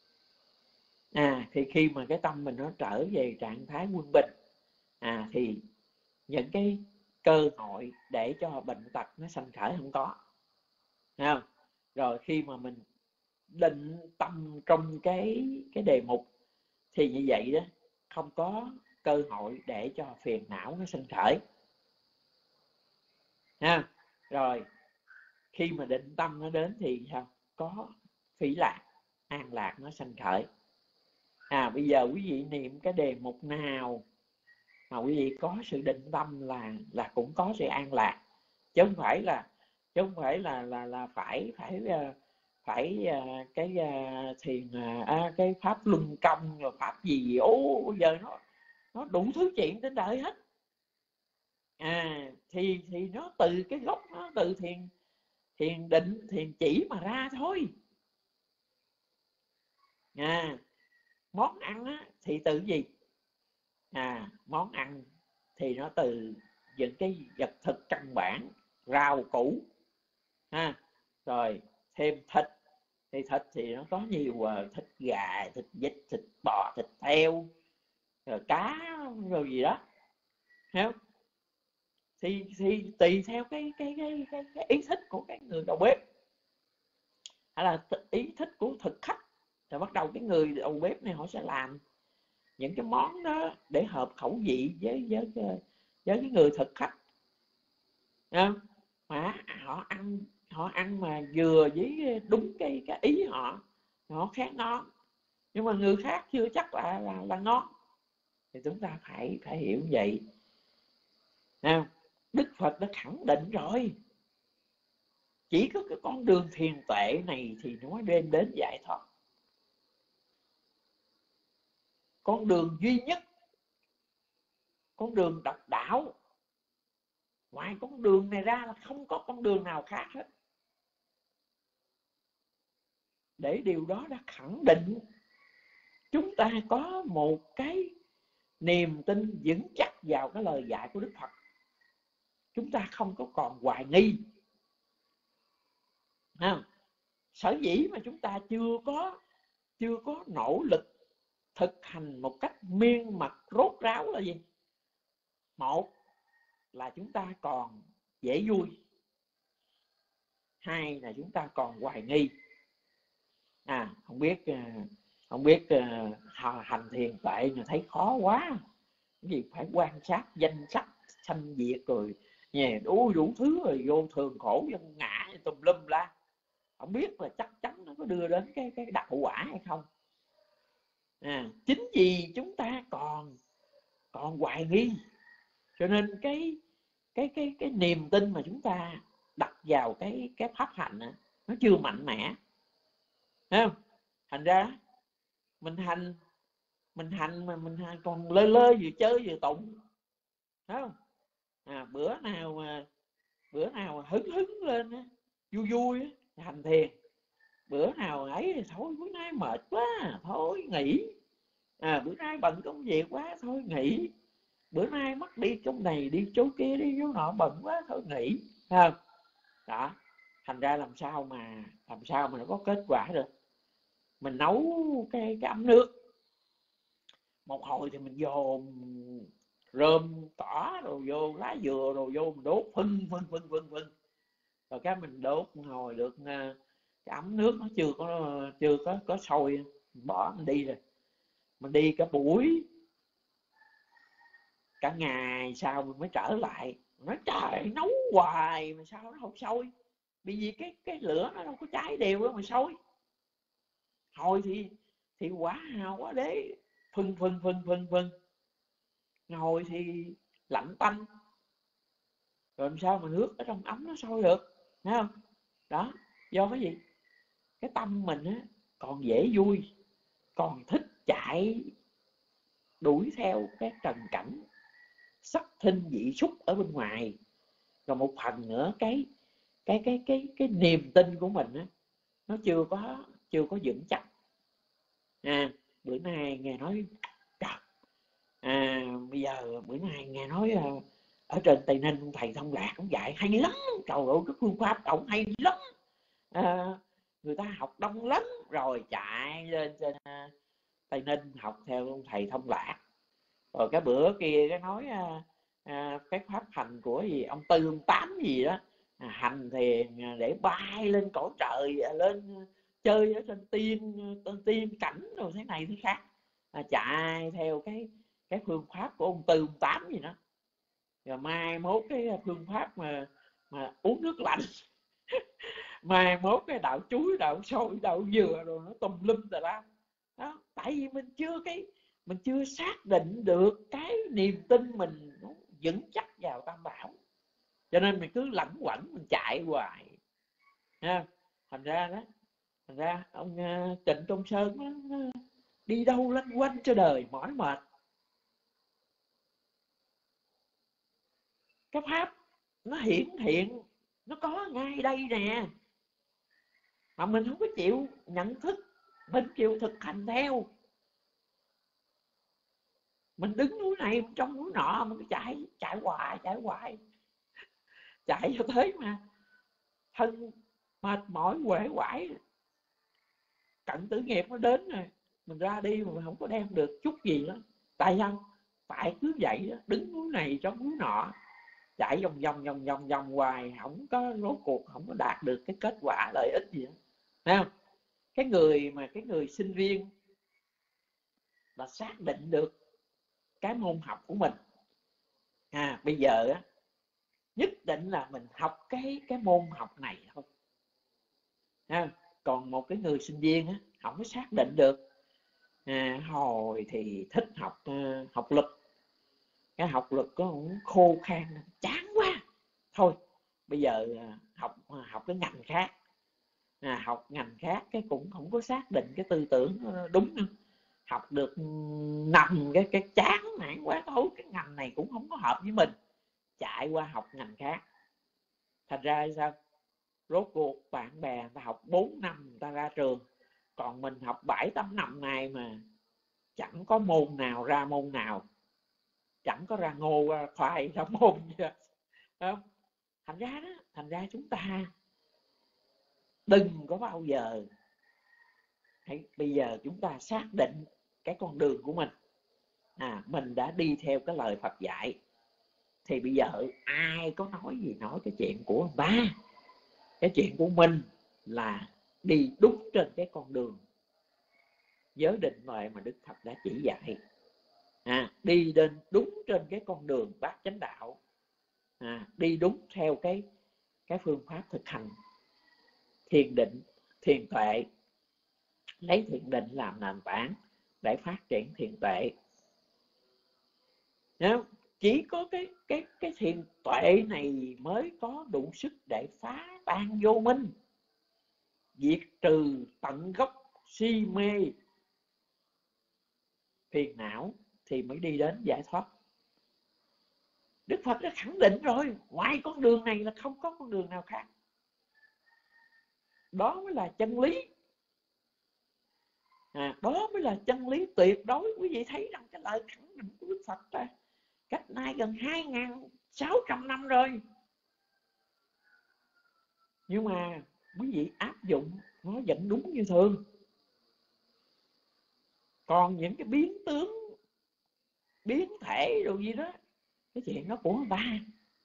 Thì khi mà cái tâm mình nó trở về trạng thái quân bình, thì những cái cơ hội để cho bệnh tật nó sanh khởi không có. Thấy không? Rồi khi mà mình định tâm trong cái đề mục thì như vậy đó, không có cơ hội để cho phiền não nó sanh khởi. Rồi khi mà định tâm nó đến thì sao? Có phỉ lạc, an lạc nó sanh khởi. Bây giờ quý vị niệm cái đề mục nào mà quý vị có sự định tâm là cũng có sự an lạc, chứ không phải là phải cái thiền cái pháp luân công rồi pháp gì bây giờ nó đủ thứ chuyện trên đời hết. Thì nó từ cái gốc, nó từ thiền định, thiền chỉ mà ra thôi. Món ăn thì từ gì? Món ăn thì nó từ những cái vật thực căn bản, rau củ, rồi thêm thịt, thì thịt thì nó có nhiều, thịt gà, thịt vịt, thịt bò, thịt heo, rồi cá, rồi gì đó, thấy không? Thì tùy theo cái ý thích của cái người đầu bếp. hay là ý thích của thực khách, rồi bắt đầu cái người đầu bếp này họ sẽ làm những cái món đó để hợp khẩu vị với cái người thực khách. Mà họ ăn mà vừa với đúng cái ý họ khá ngon, nhưng mà người khác chưa chắc là ngon. Thì chúng ta phải hiểu vậy. Đức Phật đã khẳng định rồi, chỉ có cái con đường thiền tuệ này thì nó đem đến giải thoát. Con đường duy nhất, con đường độc đạo. Ngoài con đường này ra là không có con đường nào khác hết. Để điều đó đã khẳng định chúng ta có một cái niềm tin vững chắc vào cái lời dạy của Đức Phật. Chúng ta không có còn hoài nghi. Sở dĩ mà chúng ta chưa có nỗ lực thực hành một cách miên mật rốt ráo là gì? Một là chúng ta còn dễ vui, hai là chúng ta còn hoài nghi. Không biết hành thiền tuệ mà thấy khó quá, cái gì phải quan sát danh sắc sanh diệt rồi nhè đủ thứ rồi vô thường khổ nhân ngã tùm lum la. Không biết là chắc chắn nó có đưa đến cái đạo quả hay không. Chính vì chúng ta còn hoài nghi, cho nên cái niềm tin mà chúng ta đặt vào cái pháp hành đó, nó chưa mạnh mẽ. Thấy không? Thành ra mình hành mà mình còn lơ vừa chơi vừa tụng. Thấy không? Bữa nào hứng lên á, vui á, hành thiền. Bữa nào ấy thì thôi bữa nay mệt quá thôi nghỉ. Bữa nay bận công việc quá thôi nghỉ. Bữa nay mất đi chỗ này đi chỗ kia đi chỗ nọ bận quá thôi nghỉ. Thấy không? Đó. Thành ra làm sao mà nó có kết quả được. Mình nấu cái ấm nước, một hồi thì mình dồn rơm tỏi rồi vô, lá dừa rồi vô, mình đốt phun. Rồi cái mình đốt hồi được cái ấm nước nó chưa có sôi, bỏ mình đi rồi. Mình đi cả buổi, cả ngày sau mình mới trở lại. Nói trời, nấu hoài mà sao nó không sôi? Bởi vì cái lửa nó đâu có cháy đều đâu mà sôi. Hồi thì quả hào quá đế phun. Ngồi thì lạnh tanh. Rồi làm sao mà nước ở trong ấm nó sôi được? Thấy không? Đó, do cái gì? Cái tâm mình á còn dễ vui, còn thích chạy đuổi theo cái trần cảnh sắc thinh dị xúc ở bên ngoài. Rồi một phần nữa cái niềm tin của mình á, nó chưa có vững chắc. Bữa nay nghe nói bây giờ bữa nay nghe nói ở trên Tây Ninh thầy Thông Lạc cũng dạy hay lắm, trời ơi cái phương pháp ông hay lắm, người ta học đông lắm. Rồi chạy lên trên Tây Ninh học theo ông thầy Thông Lạc. Rồi cái bữa kia cái nói cái pháp hành của gì ông Tư ông Tám gì đó, hành thiền để bay lên cõi trời, lên chơi ở trên tiên cảnh rồi thế này thế khác, chạy theo cái phương pháp của ông Tư ông Tám gì đó. Rồi mai mốt cái phương pháp mà uống nước lạnh mai mốt cái đạo chuối, đạo xôi, đạo dừa rồi nó tùm lum tà la đó. Tại vì mình chưa xác định được cái niềm tin mình nó vững chắc vào Tam Bảo, cho nên mình cứ lẩn quẩn mình chạy hoài. Thành ra ông Trịnh Công Sơn nó đi đâu lanh quanh cho đời mỏi mệt. Cái pháp nó hiển hiện, nó có ngay đây nè, mà mình không có chịu nhận thức, mình chịu thực hành theo. Mình đứng núi này trong núi nọ, mình chạy hoài chạy cho thế mà thân mệt mỏi uể oải, cận tử nghiệp nó đến rồi, mình ra đi mà mình không có đem được chút gì đó. Tại sao? Tại cứ vậy đó, đứng núi này trong núi nọ, chạy vòng hoài, không có rốt cuộc không có đạt được cái kết quả lợi ích gì đó. Thấy không? Cái người sinh viên là xác định được cái môn học của mình. Bây giờ á, nhất định là mình học cái môn học này thôi. Còn một cái người sinh viên á, không có xác định được. Hồi thì thích học lực, cái học lực có cũng khô khan, chán quá, thôi bây giờ học cái ngành khác. Học ngành khác cái cũng không có xác định cái tư tưởng đúng nữa. Học được nằm cái chán nản quá, thôi cái ngành này cũng không có hợp với mình, chạy qua học ngành khác. Thành ra sao? Rốt cuộc bạn bè người ta học 4 năm người ta ra trường, còn mình học 7-8 năm này mà chẳng có môn nào ra môn nào, chẳng có ra ngô ra khoai ra môn gì không? Thành ra chúng ta đừng có bao giờ bây giờ chúng ta xác định cái con đường của mình. Mình đã đi theo cái lời Phật dạy, thì bây giờ ai có nói gì nói cái chuyện của người ta. Cái chuyện của mình là đi đúng trên cái con đường giới định huệ mà Đức Phật đã chỉ dạy. Đi đến đúng trên cái con đường bát chánh đạo. Đi đúng theo cái phương pháp thực hành thiền định, thiền tuệ, lấy thiền định làm nền tảng để phát triển thiền tuệ. Chỉ có cái thiền tuệ này mới có đủ sức để phá tan vô minh, diệt trừ tận gốc si mê phiền não, thì mới đi đến giải thoát. Đức Phật đã khẳng định rồi, ngoài con đường này là không có con đường nào khác. Đó mới là chân lý. Đó mới là chân lý tuyệt đối. Quý vị thấy rằng cái lời khẳng định của Đức Phật ta cách nay gần 2.600 năm rồi. Nhưng mà quý vị áp dụng nó vẫn đúng như thường. Còn những cái biến tướng, biến thể đồ gì đó, cái chuyện đó của người ta.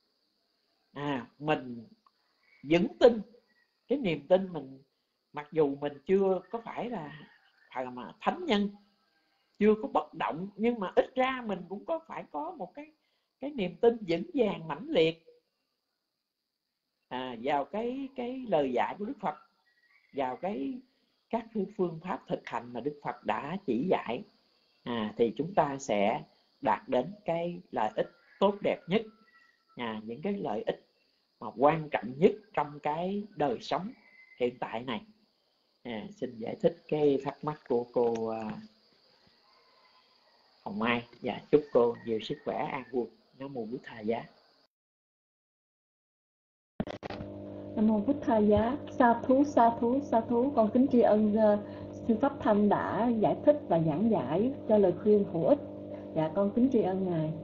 Mình vững tin, cái niềm tin mình, mặc dù mình chưa có phải là thánh nhân, chưa có bất động, nhưng mà ít ra mình cũng phải có một cái niềm tin vững vàng mãnh liệt vào cái lời dạy của Đức Phật, vào các phương pháp thực hành mà Đức Phật đã chỉ dạy. Thì chúng ta sẽ đạt đến cái lợi ích tốt đẹp nhất, những cái lợi ích mà quan trọng nhất trong cái đời sống hiện tại này. Xin giải thích cái thắc mắc của cô Hồng Mai, và chúc cô nhiều sức khỏe, an vui. Nam mô Bụt Thà Giá. Nam mô Bụt Thà Giá. Sa thú, sa thú, sa thú. Con kính tri ân sư Pháp Thanh đã giải thích và giảng giải cho lời khuyên hữu ích. Dạ, con kính tri ân ngài.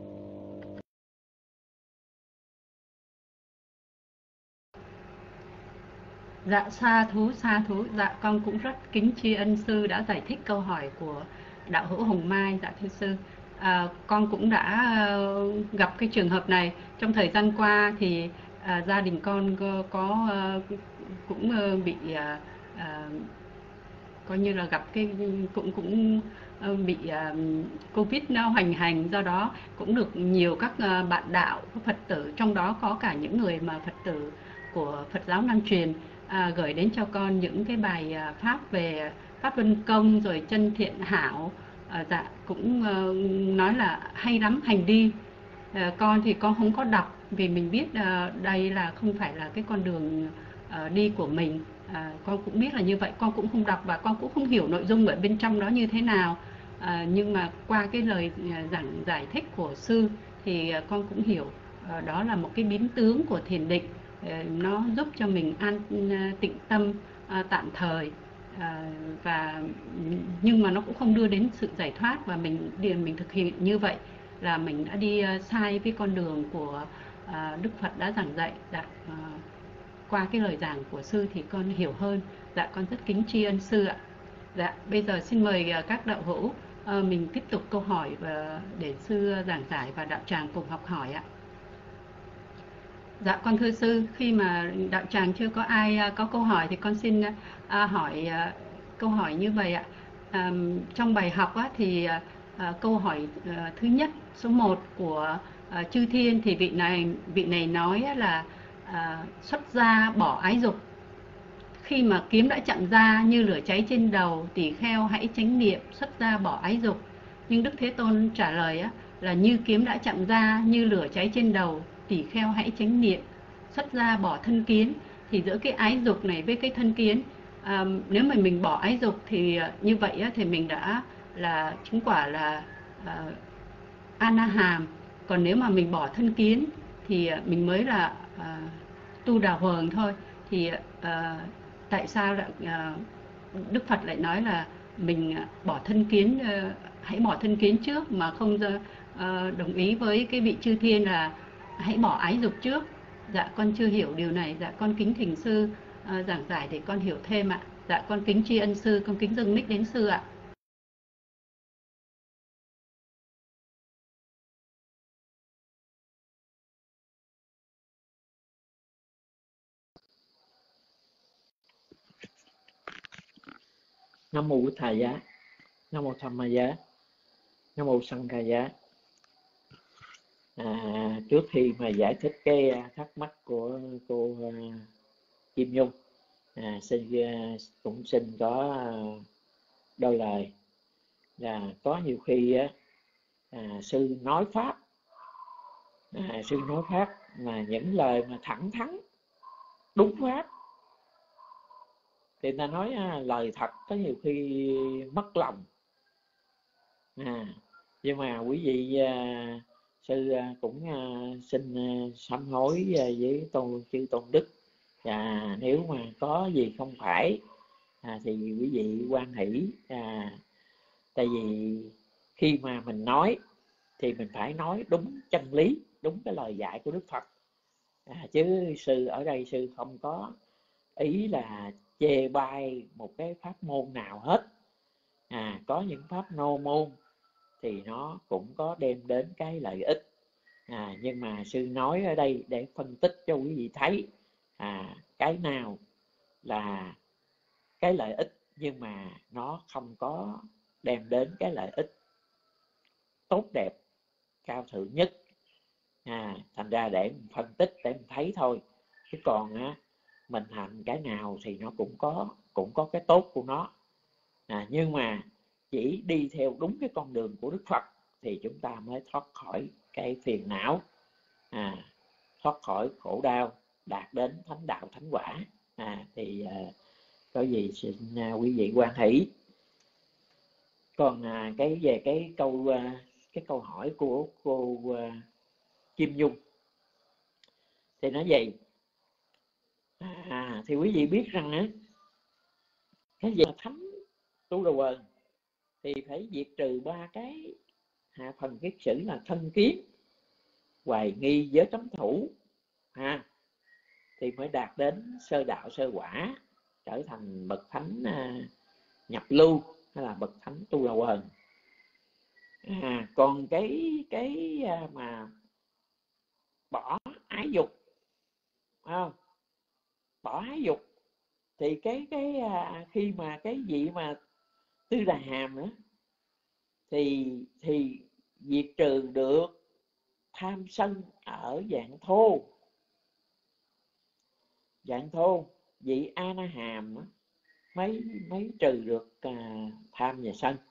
Dạ, sa thú, sa thú. Dạ, con cũng rất kính tri ân sư đã giải thích câu hỏi của đạo hữu Hồng Mai. Dạ, thưa sư, con cũng đã gặp cái trường hợp này. Trong thời gian qua thì gia đình con cũng bị coi như là gặp cái cũng bị Covid nó hoành hành, do đó cũng được nhiều các bạn đạo, các Phật tử, trong đó có cả những người mà Phật tử của Phật giáo Nam truyền gửi đến cho con những cái bài pháp về pháp luân công rồi chân thiện hảo. Dạ, cũng nói là hay lắm, hành đi. Con thì con không có đọc vì mình biết đây là không phải là cái con đường đi của mình. Con cũng biết là như vậy, con cũng không đọc và con cũng không hiểu nội dung ở bên trong đó như thế nào. Nhưng mà qua cái lời giải thích của sư thì con cũng hiểu đó là một cái biến tướng của thiền định. Nó giúp cho mình an tịnh tâm tạm thời, và nhưng mà nó cũng không đưa đến sự giải thoát, và mình thực hiện như vậy là mình đã đi sai với con đường của Đức Phật đã giảng dạy. Dạ, qua cái lời giảng của sư thì con hiểu hơn. Dạ, con rất kính tri ân sư ạ. Dạ, bây giờ xin mời các đạo hữu mình tiếp tục câu hỏi và để sư giảng giải và đạo tràng cùng học hỏi ạ. Dạ con thưa sư, khi mà đạo tràng chưa có ai có câu hỏi thì con xin hỏi câu hỏi như vậy ạ. Trong bài học á, thì câu hỏi thứ nhất, số 1 của Chư Thiên thì vị này nói á là xuất gia bỏ ái dục. Khi mà kiếm đã chặn ra như lửa cháy trên đầu, tỳ kheo hãy chánh niệm xuất gia bỏ ái dục. Nhưng Đức Thế Tôn trả lời á, là như kiếm đã chặn ra như lửa cháy trên đầu, tỳ kheo hãy chánh niệm xuất gia bỏ thân kiến. Thì giữa cái ái dục này với cái thân kiến, nếu mà mình bỏ ái dục thì như vậy á, thì mình đã là chứng quả là A-na-hàm. Còn nếu mà mình bỏ thân kiến thì mình mới là tu đà huồng thôi. Thì tại sao lại Đức Phật lại nói là mình bỏ thân kiến, hãy bỏ thân kiến trước, mà không đồng ý với cái vị chư thiên là hãy bỏ ái dục trước? Dạ con chưa hiểu điều này. Dạ con kính thỉnh sư giảng giải để con hiểu thêm ạ. Dạ con kính tri ân sư, con kính dâng mic đến sư ạ. Nam mô Bụt Thầy Giá, Nam mô Tham Ma Giá, Nam mô Sanh Ca Giá. Trước khi mà giải thích cái thắc mắc của cô Kim Nhung, cũng xin có đôi lời là có nhiều khi sư nói pháp, mà những lời mà thẳng thắn đúng pháp thì ta nói lời thật có nhiều khi mất lòng. Nhưng mà quý vị sư cũng xin sám hối với chư Tôn Đức, và nếu mà có gì không phải thì quý vị hoan hỷ. Tại vì khi mà mình nói thì mình phải nói đúng chân lý, đúng cái lời dạy của Đức Phật, chứ sư ở đây sư không có ý là chê bai một cái pháp môn nào hết. Có những pháp nô môn thì nó cũng có đem đến cái lợi ích, nhưng mà sư nói ở đây để phân tích cho quý vị thấy cái nào là cái lợi ích nhưng mà nó không có đem đến cái lợi ích tốt đẹp cao thượng nhất. Thành ra để mình phân tích, để mình thấy thôi, chứ còn mình hành cái nào thì nó cũng có cái tốt của nó. Nhưng mà chỉ đi theo đúng cái con đường của Đức Phật thì chúng ta mới thoát khỏi cái phiền não, thoát khỏi khổ đau, đạt đến thánh đạo thánh quả. Thì có gì xin quý vị hoan hỷ. Còn về cái câu hỏi của cô Kim Nhung thì nói vậy. Thì quý vị biết rằng cái gì thánh tu đồ quần thì phải diệt trừ 3 cái hạ phần kiết sử là thân kiến, hoài nghi, giới cấm thủ, thì mới đạt đến sơ đạo sơ quả, trở thành bậc thánh nhập lưu hay là bậc thánh tu đồ quần. Còn cái mà bỏ ái dục, không bỏ ái dục thì cái khi mà cái gì mà tư đà hàm nữa thì diệt trừ được tham sân ở dạng thô. Vị A Na Hàm mới trừ được tham và sân.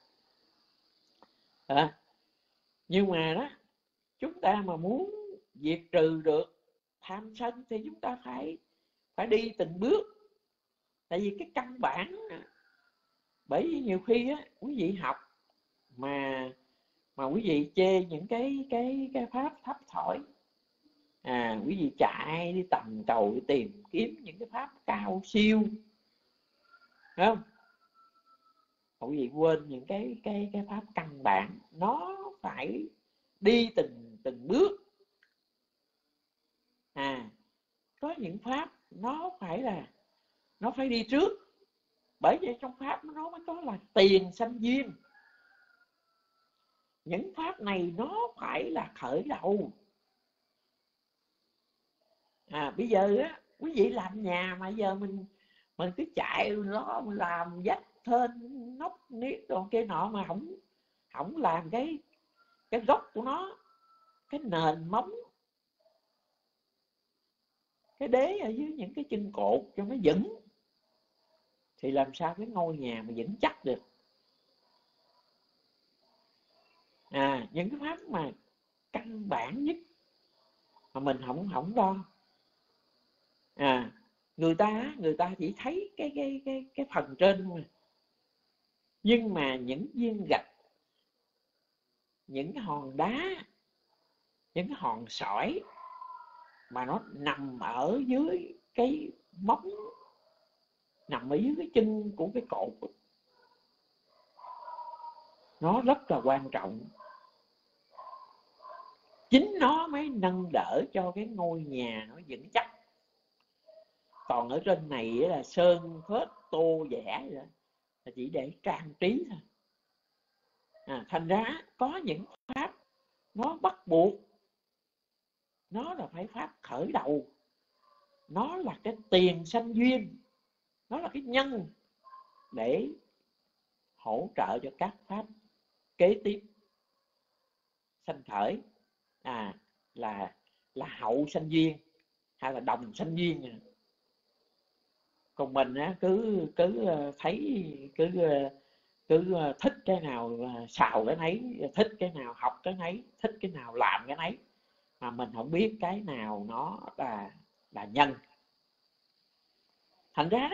Nhưng mà đó, chúng ta mà muốn diệt trừ được tham sân thì chúng ta phải đi từng bước. Tại vì cái căn bản, bởi vì nhiều khi quý vị học mà quý vị chê những cái pháp thấp thỏi, quý vị chạy đi tầm cầu đi tìm kiếm những cái pháp cao siêu, không? Quý vị quên những cái pháp căn bản, nó phải đi từng bước. Có những pháp nó phải đi trước, bởi vậy trong pháp nó mới có là tiền sanh duyên. Những pháp này nó phải là khởi đầu. Bây giờ á, quý vị làm nhà mà giờ mình cứ chạy lo mình làm vách thên nóc niết còn kia nọ mà không làm cái gốc của nó, cái nền móng, cái đế ở dưới những cái chân cột cho nó vững, thì làm sao cái ngôi nhà mà vững chắc được. Những cái pháp mà căn bản nhất mà mình không đo. Người ta chỉ thấy cái phần trên thôi, nhưng mà những viên gạch, những cái hòn đá, những cái hòn sỏi mà nó nằm ở dưới cái móng, nằm ở dưới cái chân của cái cột, nó rất là quan trọng. Chính nó mới nâng đỡ cho cái ngôi nhà nó vững chắc. Còn ở trên này là sơn phết tô vẽ là chỉ để trang trí thôi. Thành ra có những pháp nó bắt buộc, nó là phải pháp khởi đầu, nó là cái tiền sanh duyên, nó là cái nhân để hỗ trợ cho các pháp kế tiếp sanh khởi, là hậu sanh duyên hay là đồng sanh duyên. Còn mình cứ thấy cứ thích cái nào xào cái nấy, thích cái nào học cái nấy, thích cái nào làm cái nấy, mà mình không biết cái nào nó là nhân. Thành ra đó,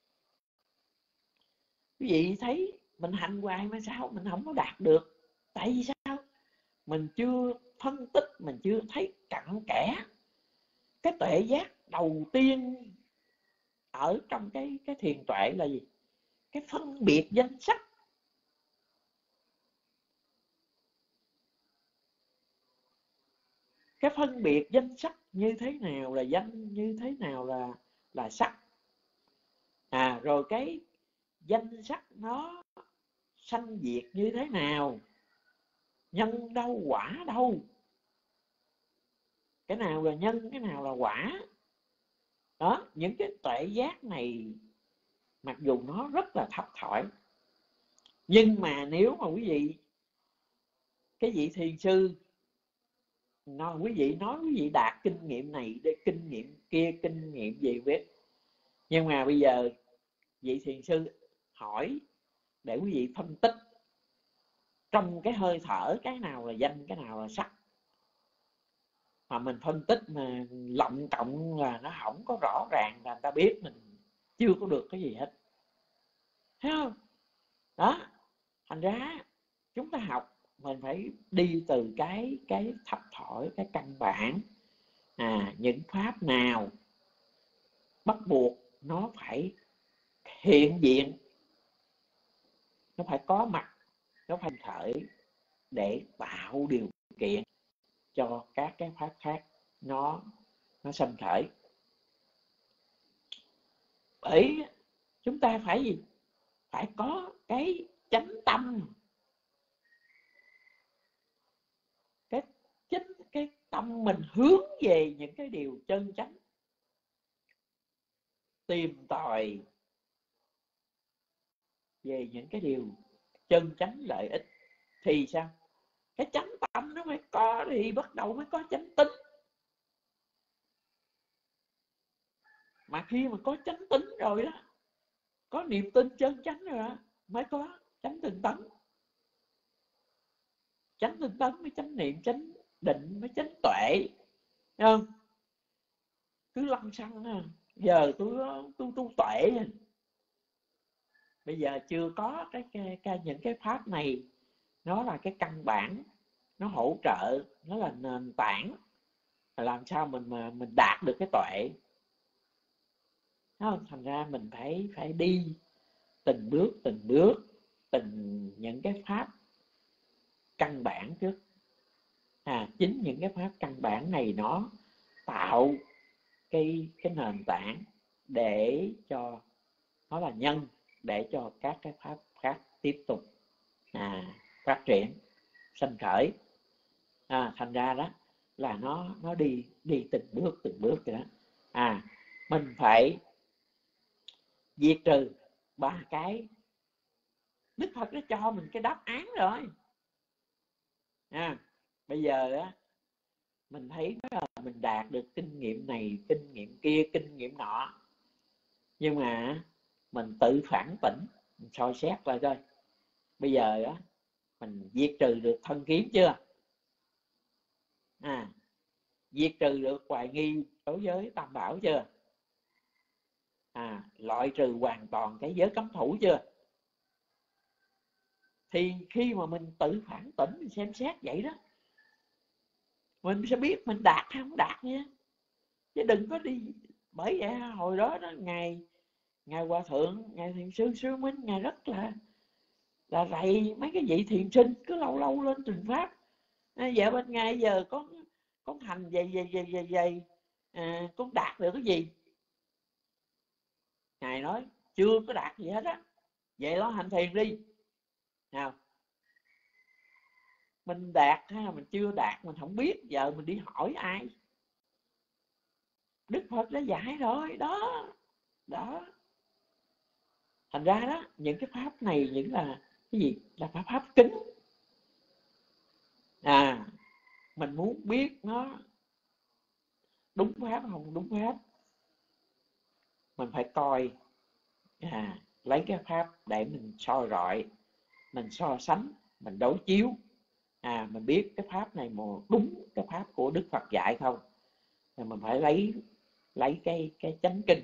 quý vị thấy mình hành hoài mà sao mình không có đạt được? Tại vì sao? Mình chưa phân tích, mình chưa thấy cặn kẽ cái tuệ giác đầu tiên ở trong cái thiền tuệ là gì? Cái phân biệt danh sắc. Cái phân biệt danh sắc như thế nào là danh, như thế nào là sắc. Rồi cái danh sắc nó sanh diệt như thế nào, nhân đâu quả đâu, cái nào là nhân, cái nào là quả. Đó, những cái tuệ giác này mặc dù nó rất là thấp thỏi, nhưng mà nếu mà quý vị, cái vị thiền sư quý vị nói quý vị đạt kinh nghiệm này, kinh nghiệm kia, kinh nghiệm gì biết, nhưng mà bây giờ vị thiền sư hỏi để quý vị phân tích trong cái hơi thở cái nào là danh, cái nào là sắc, mà mình phân tích mà lộng cộng là nó không có rõ ràng, là người ta biết mình chưa có được cái gì hết, thấy không? Đó, thành ra chúng ta học mình phải đi từ cái thấp thỏi, cái căn bản. Những pháp nào bắt buộc nó phải hiện diện, nó phải có mặt, nó phải khởi để tạo điều kiện cho các cái pháp khác nó sanh khởi. Bởi chúng ta phải gì? Phải có cái chánh tâm, cái tâm mình hướng về những cái điều chân chánh, tìm tòi về những cái điều chân chánh lợi ích, thì sao? Cái chánh tâm nó mới có, thì bắt đầu mới có chánh tính. Mà khi mà có chánh tính rồi đó, có niềm tin chân chánh rồi đó, mới có chánh tinh tấn. Chánh tinh tấn mới chánh niệm, chánh định mới chánh tuệ, thấy không? Cứ lăng xăng giờ tôi tu tuệ, bây giờ chưa có những cái pháp này, nó là cái căn bản, nó hỗ trợ, nó là nền tảng, làm sao mình đạt được cái tuệ. Không? Thành ra mình phải đi từng bước, từng những cái pháp căn bản trước. Chính những cái pháp căn bản này nó tạo cái nền tảng để cho nó là nhân, để cho các cái pháp khác tiếp tục phát triển, sanh khởi. Thành ra đó là nó đi từng bước vậy đó. phải diệt trừ 3 cái. Đức Phật đã cho mình cái đáp án rồi. Bây giờ á, mình thấy là mình đạt được kinh nghiệm này, kinh nghiệm kia, kinh nghiệm nọ, nhưng mà mình tự phản tỉnh, mình soi xét lại thôi. Bây giờ á, mình diệt trừ được thân kiến chưa? Diệt trừ được hoài nghi đối với Tam Bảo chưa? Loại trừ hoàn toàn cái giới cấm thủ chưa? Thì khi mà mình tự phản tỉnh, mình xem xét vậy đó, mình sẽ biết mình đạt hay không đạt nha. Chứ đừng có đi. Bởi vậy hồi đó ngài Hòa Thượng, ngài Thiền sư Sư Minh, ngài rất là rầy mấy cái vị thiền sinh cứ lâu lâu lên trình pháp. Giờ bên ngài giờ con hành vậy con đạt được cái gì? Ngài nói chưa có đạt gì hết á. Vậy đó, hành thiền đi nào. Mình đạt hay mình chưa đạt mình không biết, giờ mình đi hỏi ai? Đức Phật đã dạy rồi đó. Thành ra đó, những cái pháp này những là cái gì? Là pháp kính. Mình muốn biết nó đúng pháp không đúng pháp, mình phải coi, lấy cái pháp để mình soi rọi, mình so sánh, mình đối chiếu, mình biết cái pháp này đúng cái pháp của Đức Phật dạy không. Thì mình phải lấy cái chánh kinh,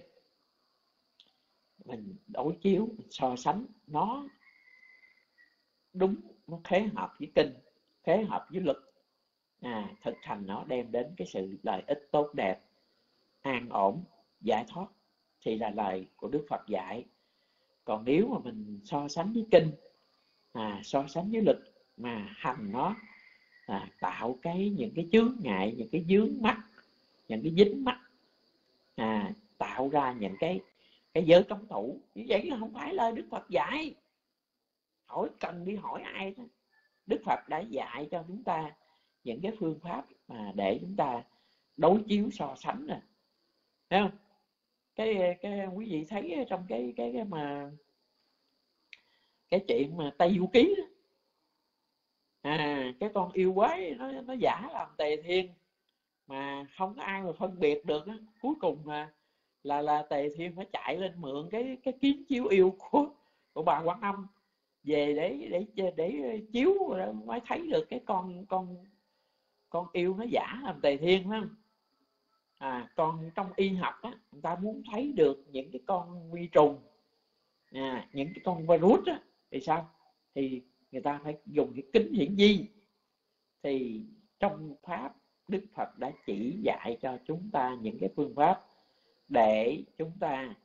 mình đối chiếu, mình so sánh nó đúng, nó khế hợp với kinh, khế hợp với luật, thực hành nó đem đến cái sự lợi ích tốt đẹp, an ổn, giải thoát, thì là lời của Đức Phật dạy. Còn nếu mà mình so sánh với kinh, so sánh với luật mà hành nó, tạo những cái chướng ngại, những cái vướng mắc, những cái dính mắc, tạo ra những cái giới cấm thủ, như vậy là không phải lời Đức Phật dạy. Cần đi hỏi ai đó. Đức Phật đã dạy cho chúng ta những cái phương pháp mà để chúng ta đối chiếu so sánh rồi, thấy không? Cái quý vị thấy trong cái chuyện mà Tây Du Ký đó, cái con yêu quái nó giả làm Tề Thiên mà không có ai mà phân biệt được đó. Cuối cùng là Tề Thiên phải chạy lên mượn cái kiếm chiếu yêu của bà Quan Âm về để chiếu mới thấy được cái con yêu nó giả làm Tề Thiên, phải không? Còn trong y học á, người ta muốn thấy được những cái con vi trùng, những cái con virus á, thì sao? Thì người ta phải dùng cái kính hiển vi. Thì trong pháp, Đức Phật đã chỉ dạy cho chúng ta những cái phương pháp để chúng ta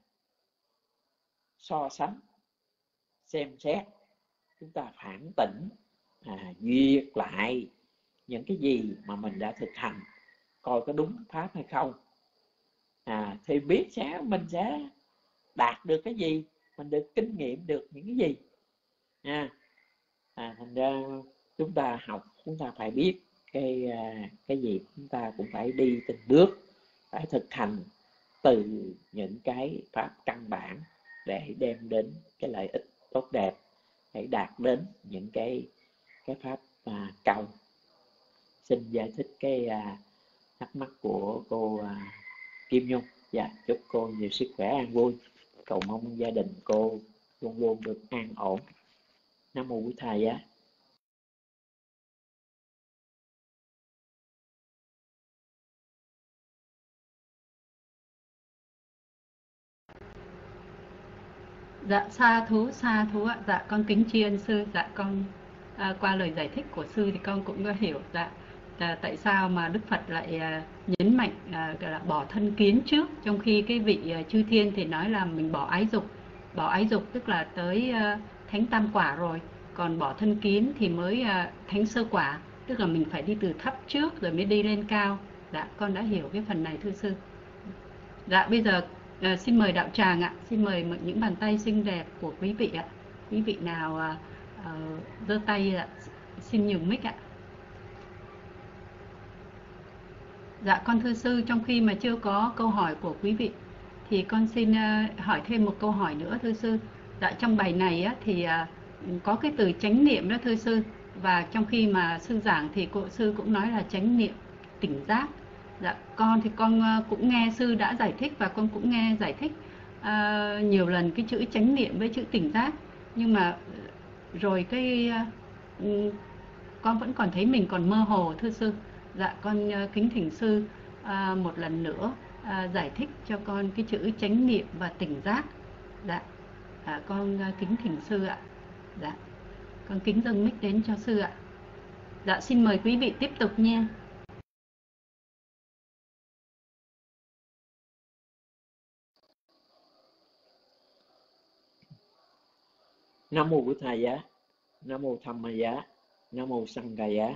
so sánh, xem xét, chúng ta phản tỉnh, duyệt lại những cái gì mà mình đã thực hành, coi có đúng pháp hay không. Thì biết mình sẽ đạt được cái gì, mình được kinh nghiệm được những cái gì. Thành ra chúng ta học, chúng ta phải biết cái gì chúng ta cũng phải đi từng bước, phải thực hành từ những cái pháp căn bản để đem đến cái lợi ích tốt đẹp, để đạt đến những cái pháp cầu. Xin giải thích cái thắc mắc của cô Kim Nhung. Dạ, chúc cô nhiều sức khỏe, an vui. Cầu mong gia đình cô luôn luôn được an ổn. Nam mô Bổn Thầy Giá. Dạ sa thú ạ. Dạ con kính tri ân sư. Dạ con qua lời giải thích của sư thì con cũng có hiểu tại sao mà Đức Phật lại nhấn mạnh là bỏ thân kiến trước, trong khi cái vị chư thiên thì nói là mình bỏ ái dục. Bỏ ái dục tức là tới thánh tam quả rồi, còn bỏ thân kiến thì mới thánh sơ quả, tức là mình phải đi từ thấp trước rồi mới đi lên cao. Dạ con đã hiểu cái phần này thưa sư. Dạ bây giờ xin mời đạo tràng ạ, xin mời những bàn tay xinh đẹp của quý vị ạ. Quý vị nào giơ tay ạ, xin nhường mic ạ. Dạ con thưa sư, trong khi mà chưa có câu hỏi của quý vị thì con xin hỏi thêm một câu hỏi nữa thưa sư. Dạ, trong bài này á, thì có cái từ chánh niệm đó thưa sư, và trong khi mà sư giảng thì sư cũng nói là chánh niệm tỉnh giác. Dạ, con thì con cũng nghe sư đã giải thích, và con cũng nghe giải thích nhiều lần cái chữ chánh niệm với chữ tỉnh giác, nhưng mà rồi con vẫn còn thấy mình còn mơ hồ thưa sư. Dạ, con kính thỉnh sư một lần nữa giải thích cho con cái chữ chánh niệm và tỉnh giác. Dạ, con kính thỉnh sư ạ. Dạ, con kính dâng mic đến cho sư ạ. Dạ, xin mời quý vị tiếp tục nha. Nam mô Bổn Thầy giá, Nam mô Tham Ma giá, Nam mô Sanh Ca giá.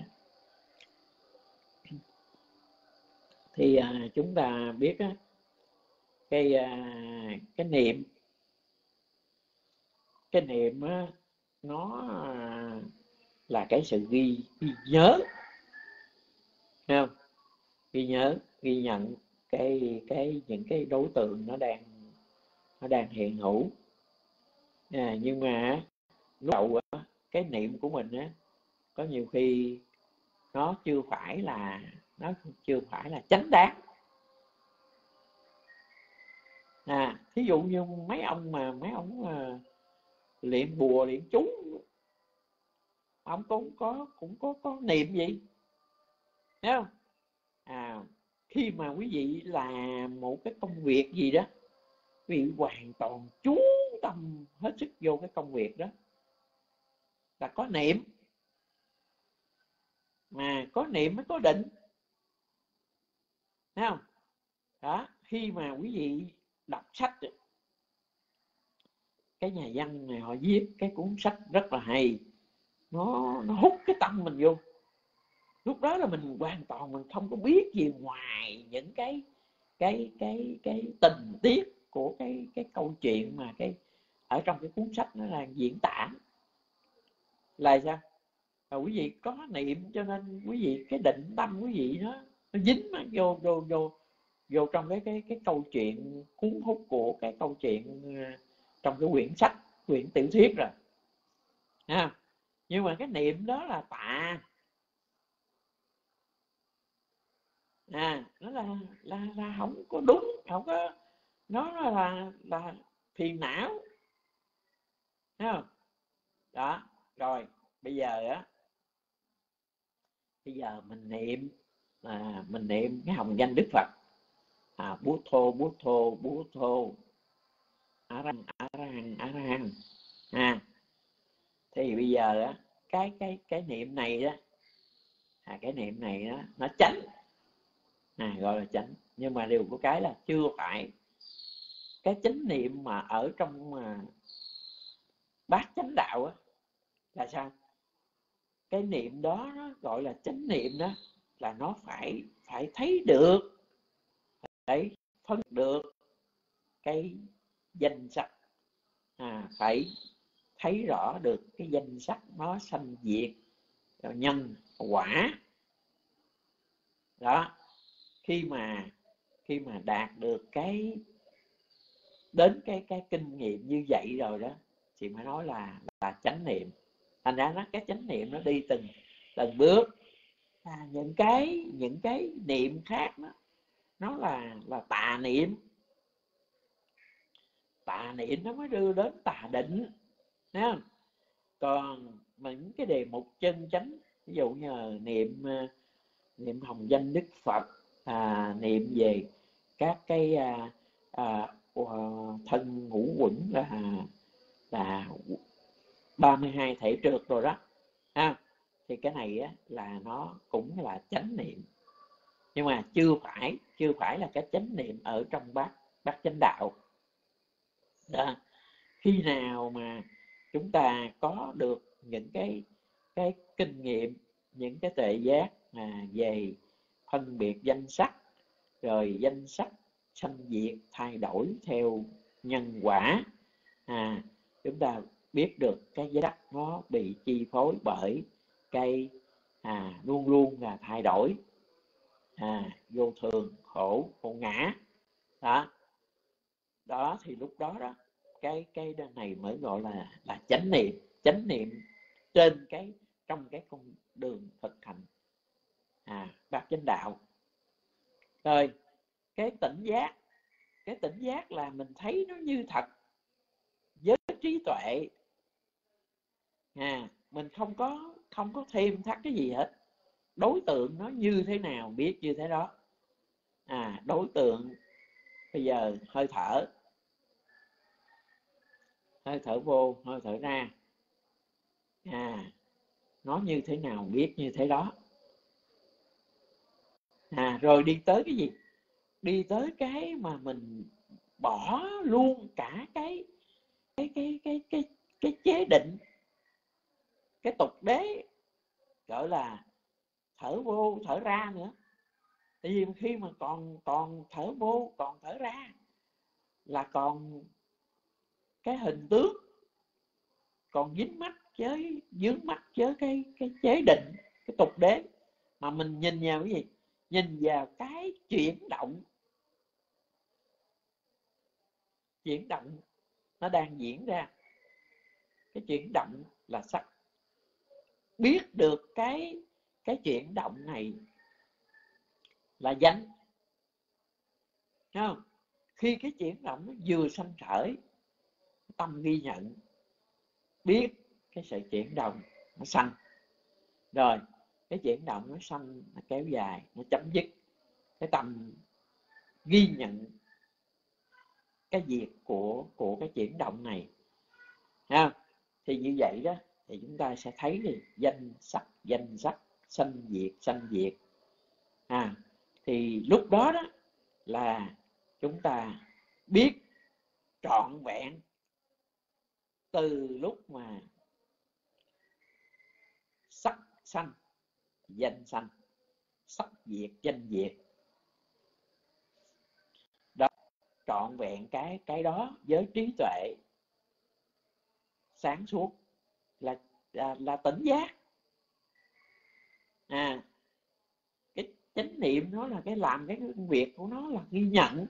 Thì chúng ta biết á, cái niệm á, nó là cái sự ghi nhớ, thấy không? Ghi nhớ, ghi nhận những cái đối tượng nó đang hiện hữu. Nhưng mà lúc đầu á, cái niệm của mình á, có nhiều khi nó chưa phải là chánh đáng. Thí dụ như mấy ông luyện bùa luyện chú, ông cũng có niệm gì, thấy không? Khi mà quý vị làm một cái công việc gì đó, quý vị hoàn toàn chú tâm hết sức vô cái công việc đó là có niệm. Mà có niệm mới có định, thấy không? Đó, khi mà quý vị đọc sách, cái nhà văn này họ viết cái cuốn sách rất là hay, nó hút cái tâm mình vô. Lúc đó là mình hoàn toàn mình không có biết gì ngoài những cái tình tiết của cái câu chuyện mà ở trong cái cuốn sách nó là diễn tả. Là sao? Quý vị có niệm cho nên quý vị cái định tâm quý vị nó dính mà vô trong cái câu chuyện, cuốn hút của cái câu chuyện trong cái quyển sách, quyển tiểu thuyết rồi. Nhưng mà cái niệm đó là tà. Nó là không có đúng, không có, nó là phiền não, thấy không? Đó, rồi bây giờ mình niệm cái hồng danh Đức Phật, Bút thô A Ra Hằng. Thì bây giờ cái niệm này đó, cái niệm này đó nó chánh, gọi là chánh. Nhưng mà điều của cái là chưa phải cái chánh niệm mà ở trong bát chánh đạo á. Là sao? Cái niệm đó nó gọi là chánh niệm đó, là nó phải thấy được, phải phân được cái danh sắc, phải thấy rõ được cái danh sắc nó sanh diệt, rồi nhân quả. Đó, khi mà đạt được đến cái kinh nghiệm như vậy rồi đó, thì mới nói là chánh niệm. Thành ra cái chánh niệm nó đi từng bước. Những cái niệm khác đó, nó là tà niệm. Tà niệm nó mới đưa đến tà định, thấy không? Còn những cái đề mục chân chánh, ví dụ như niệm hồng danh Đức Phật, niệm về các cái thân ngũ uẩn, là 32 thể trượt rồi đó, thì cái này á, là nó cũng là chánh niệm, nhưng mà chưa phải là cái chánh niệm ở trong bát chánh đạo đó. Khi nào mà chúng ta có được những cái kinh nghiệm, những cái tuệ giác về phân biệt danh sắc, rồi danh sắc sanh diệt thay đổi theo nhân quả, chúng ta biết được cái giới sắc nó bị chi phối bởi cái luôn luôn là thay đổi, vô thường, khổ, ngã đó. Đó thì lúc đó đó cái này mới gọi là chánh niệm trên trong cái con đường thực hành bát chánh đạo. Rồi cái tỉnh giác là mình thấy nó như thật với trí tuệ, mình không có thêm thắt cái gì hết. Đối tượng nó như thế nào biết như thế đó. Đối tượng bây giờ hơi thở vô, hơi thở ra, nó như thế nào biết như thế đó. Rồi đi tới cái gì? Đi tới cái mà mình bỏ luôn cả cái chế định, cái tục đế gọi là thở vô thở ra nữa. Tại vì khi mà còn thở vô còn thở ra là còn cái hình tướng, còn dính mắc với dướng mắc với cái chế định, cái tục đế. Mà mình nhìn vào cái gì? Nhìn vào cái chuyển động nó đang diễn ra. Cái chuyển động là sắc. Biết được cái chuyển động này là danh. Thấy không? Khi cái chuyển động nó vừa sanh khởi, tâm ghi nhận, biết cái sự chuyển động nó sanh. Rồi cái chuyển động nó sanh, nó kéo dài, nó chấm dứt. Cái tâm ghi nhận cái việc của cái chuyển động này. Thì như vậy đó thì chúng ta sẽ thấy thì danh sắc, sanh diệt. Thì lúc đó đó là chúng ta biết trọn vẹn từ lúc mà sắc sanh, danh sanh, sắc diệt, danh diệt. Đó, trọn vẹn cái đó với trí tuệ sáng suốt là tỉnh giác. Cái chánh niệm nó là cái làm cái công việc của nó là ghi nhận,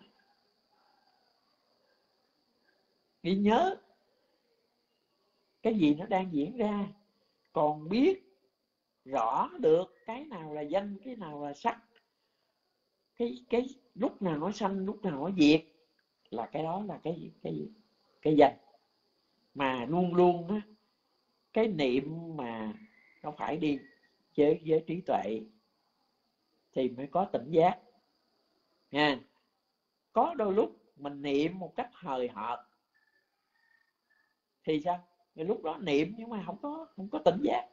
ghi nhớ cái gì nó đang diễn ra. Còn biết rõ được cái nào là danh, cái nào là sắc, cái lúc nào nó sanh, lúc nào nó diệt, là cái đó là cái danh. Mà luôn luôn á, cái niệm mà nó phải đi với trí tuệ thì mới có tỉnh giác nha. Có đôi lúc mình niệm một cách hời hợt thì sao? Thì lúc đó niệm nhưng mà không có tỉnh giác.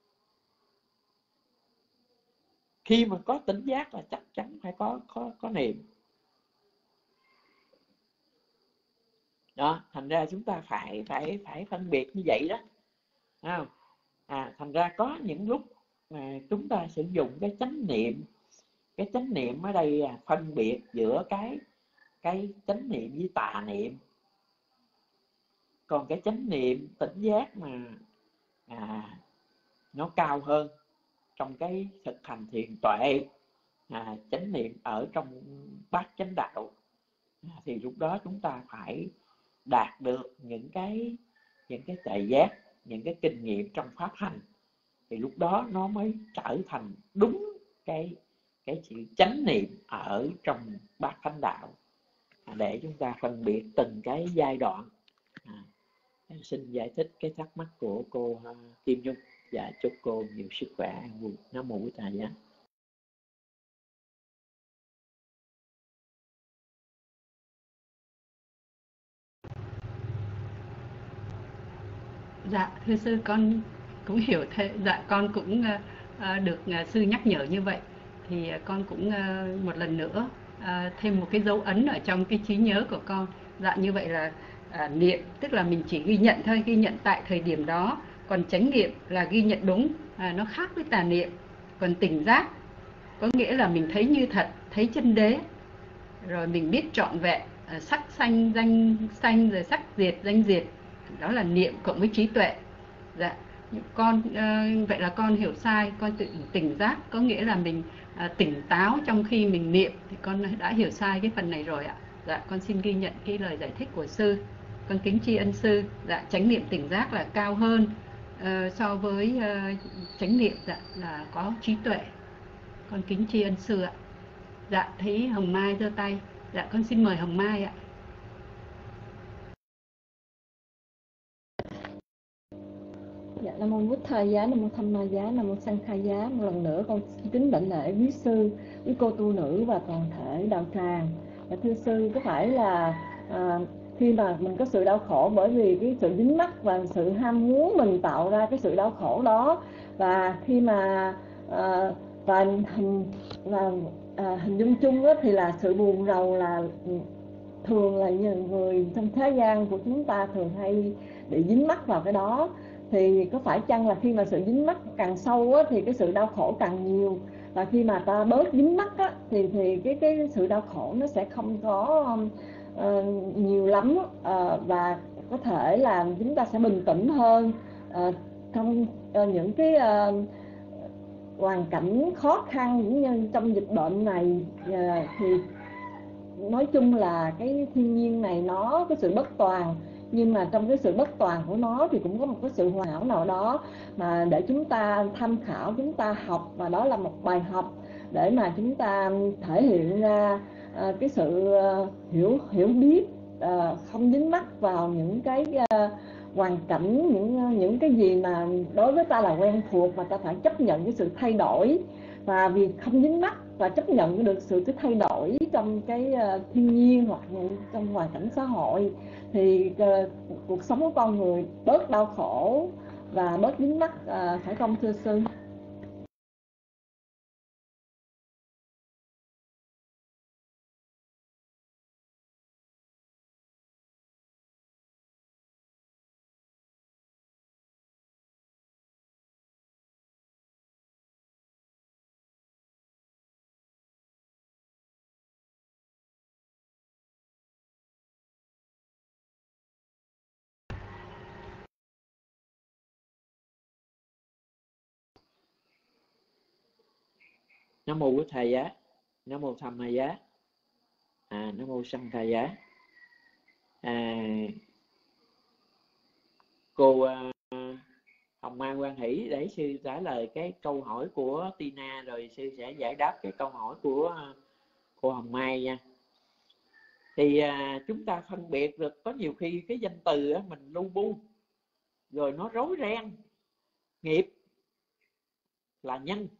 Khi mà có tỉnh giác là chắc chắn phải có niệm. Đó, thành ra chúng ta phải phân biệt như vậy đó. Thành ra có những lúc mà chúng ta sử dụng cái chánh niệm. Cái chánh niệm ở đây phân biệt giữa cái chánh niệm với tà niệm. Còn cái chánh niệm tỉnh giác mà nó cao hơn trong cái thực hành thiền tuệ, chánh niệm ở trong bát chánh đạo, thì lúc đó chúng ta phải đạt được những cái tuệ giác, những cái kinh nghiệm trong pháp hành, thì lúc đó nó mới trở thành đúng cái sự chánh niệm ở trong bát chánh đạo, để chúng ta phân biệt từng cái giai đoạn. Xin giải thích cái thắc mắc của cô Kim Nhung và chúc cô nhiều sức khỏe an vui. Nam mô Bổn Thầy Giá. Dạ thưa sư, con cũng hiểu thế. Dạ con cũng được sư nhắc nhở như vậy, thì con cũng một lần nữa thêm một cái dấu ấn ở trong cái trí nhớ của con. Dạ như vậy là niệm tức là mình chỉ ghi nhận thôi, ghi nhận tại thời điểm đó. Còn chánh niệm là ghi nhận đúng, nó khác với tà niệm. Còn tỉnh giác có nghĩa là mình thấy như thật, thấy chân đế, rồi mình biết trọn vẹn sắc sanh, danh sanh, rồi sắc diệt, danh diệt. Đó là niệm cộng với trí tuệ. Dạ con vậy là con hiểu sai. Con tỉnh giác có nghĩa là mình tỉnh táo trong khi mình niệm, thì con đã hiểu sai cái phần này rồi ạ. Dạ, con xin ghi nhận cái lời giải thích của sư. Con kính tri ân sư. Dạ, chánh niệm tỉnh giác là cao hơn so với chánh niệm là có trí tuệ. Con kính tri ân sư ạ. Dạ, thấy Hồng Mai giơ tay. Dạ, con xin mời Hồng Mai ạ. Dạ, Nam mô Bụt Thầy giá, Nam mô Tham Ma giá, Nam mô Sang Khai giá. Một lần nữa con kính đảnh lễ quý sư, quý cô tu nữ và toàn thể đạo tràng. Và thưa sư, có phải là khi mà mình có sự đau khổ bởi vì cái sự dính mắc và sự ham muốn mình tạo ra cái sự đau khổ đó, và khi mà và hình dung chung đó, thì là sự buồn rầu là thường là những người trong thế gian của chúng ta thường hay bị dính mắc vào cái đó. Thì có phải chăng là khi mà sự dính mắc càng sâu á, thì cái sự đau khổ càng nhiều, và khi mà ta bớt dính mắc á, thì cái sự đau khổ nó sẽ không có nhiều lắm, và có thể là chúng ta sẽ bình tĩnh hơn trong những cái hoàn cảnh khó khăn cũng như trong dịch bệnh này. Thì nói chung là cái thiên nhiên này nó có sự bất toàn, nhưng mà trong cái sự bất toàn của nó thì cũng có một cái sự hoàn hảo nào đó mà để chúng ta tham khảo, chúng ta học, và đó là một bài học để mà chúng ta thể hiện ra cái sự hiểu biết, không dính mắc vào những cái hoàn cảnh, những cái gì mà đối với ta là quen thuộc, mà ta phải chấp nhận cái sự thay đổi. Và vì không dính mắc và chấp nhận được sự thay đổi trong cái thiên nhiên hoặc trong hoàn cảnh xã hội, thì cuộc sống của con người bớt đau khổ và bớt dính mắc, phải không thưa sư? Nam mô Bụt Thầy giá, Nam mô Tham Ma giá, Nam mô Sang Khai giá. Cô Hồng Mai Quan Hỷ, để sư trả lời cái câu hỏi của Tina, rồi sư sẽ giải đáp cái câu hỏi của cô Hồng Mai nha. Thì chúng ta phân biệt được, có nhiều khi cái danh từ mình lu bu rồi nó rối ren. Nghiệp là nhân,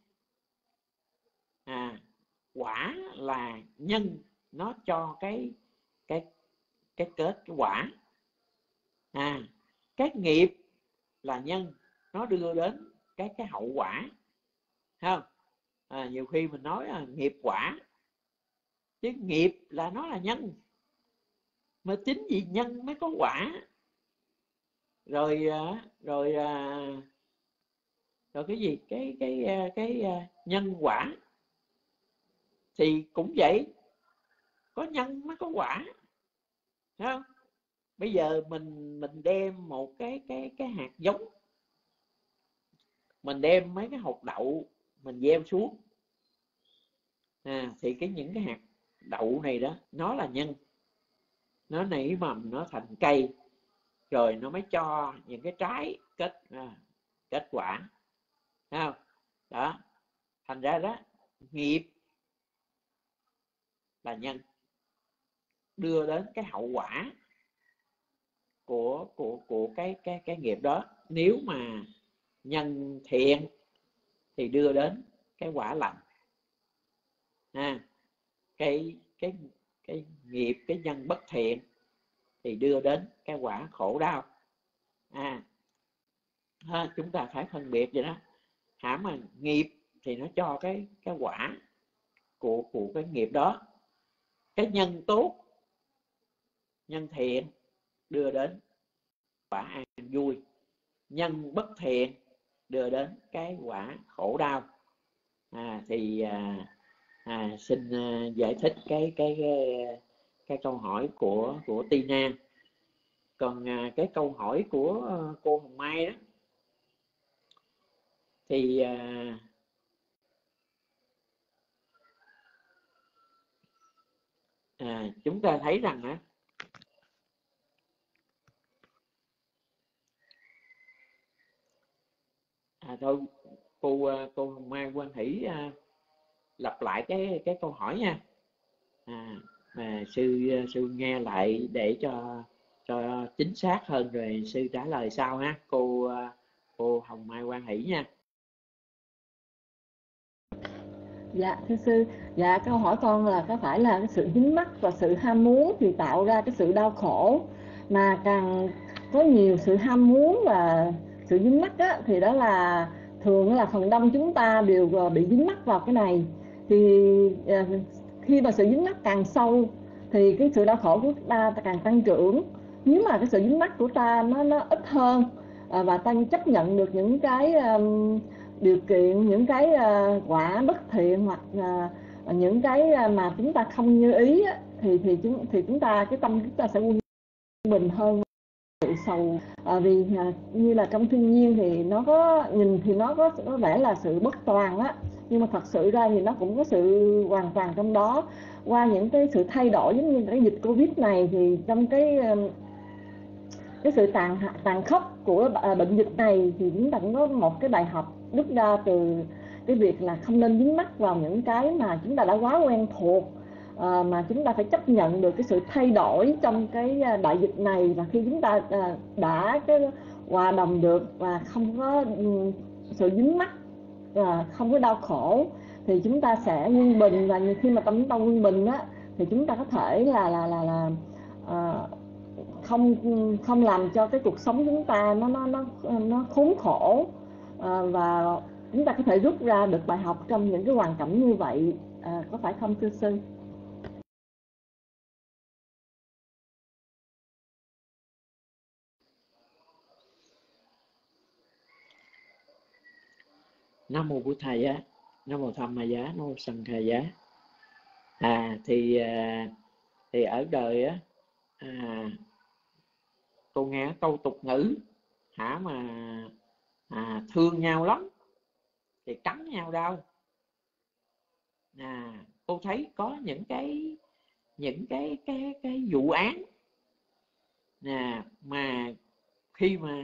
quả là nhân, nó cho cái kết cái quả. Cái nghiệp là nhân, nó đưa đến cái hậu quả, không? Nhiều khi mình nói nghiệp quả, chứ nghiệp là nó là nhân, mà chính vì nhân mới có quả. Rồi cái gì, cái nhân quả thì cũng vậy, có nhân mới có quả, thấy không? Bây giờ mình đem một cái hạt giống, mình đem mấy cái hột đậu mình gieo xuống, thì những cái hạt đậu này đó, nó là nhân, nó nảy mầm, nó thành cây, rồi nó mới cho những cái trái kết quả, thấy không? Đó, thành ra đó, nghiệp là nhân, đưa đến cái hậu quả của cái nghiệp đó. Nếu mà nhân thiện thì đưa đến cái quả lành, cái nghiệp, cái nhân bất thiện thì đưa đến cái quả khổ đau. Chúng ta phải phân biệt vậy đó. Hãm mà nghiệp thì nó cho cái quả của cái nghiệp đó. Cái nhân tốt, nhân thiện đưa đến quả an vui, nhân bất thiện đưa đến cái quả khổ đau. Xin giải thích cái câu hỏi của Tina. Còn cái câu hỏi của cô Hồng Mai đó, thì chúng ta thấy rằng á, thôi cô Hồng Mai Quan Hỷ lặp lại cái câu hỏi nha, mà sư nghe lại để cho chính xác hơn rồi sư trả lời sau ha. Cô Hồng Mai Quan Hỷ nha. Dạ thưa sư, dạ câu hỏi con là có phải là cái sự dính mắc và sự ham muốn thì tạo ra cái sự đau khổ, mà càng có nhiều sự ham muốn và sự dính mắc á, thì đó là thường là phần đông chúng ta đều bị dính mắc vào cái này. Thì khi mà sự dính mắc càng sâu thì cái sự đau khổ của ta càng tăng trưởng. Nếu mà cái sự dính mắc của ta nó ít hơn và ta chấp nhận được những cái điều kiện, những cái quả bất thiện hoặc những cái mà chúng ta không như ý á, thì chúng ta, cái tâm chúng ta sẽ quân bình hơn sự sầu. Vì như là trong thiên nhiên thì nó có nhìn thì nó có vẻ là sự bất toàn á, nhưng mà thật sự ra thì nó cũng có sự hoàn toàn trong đó. Qua những cái sự thay đổi giống như cái dịch Covid này, thì trong cái sự tàn khốc của bệnh dịch này thì chúng ta cũng có một cái bài học rút ra từ cái việc là không nên dính mắc vào những cái mà chúng ta đã quá quen thuộc, mà chúng ta phải chấp nhận được cái sự thay đổi trong cái đại dịch này. Và khi chúng ta đã cái hòa đồng được và không có sự dính mắc và không có đau khổ thì chúng ta sẽ quân bình. Và khi mà tâm chúng ta quân bình á thì chúng ta có thể là không làm cho cái cuộc sống chúng ta nó khốn khổ, và chúng ta có thể rút ra được bài học trong những cái hoàn cảnh như vậy, có phải không thưa sư? Nam mô Bụt Thầy á, Nam mô Tham Ma Giá, Nam mô Sanh Kha Giá. Thì ở đời á, cô nghe câu tục ngữ mà thương nhau lắm thì cắn nhau đau. Cô thấy có những cái vụ án mà khi mà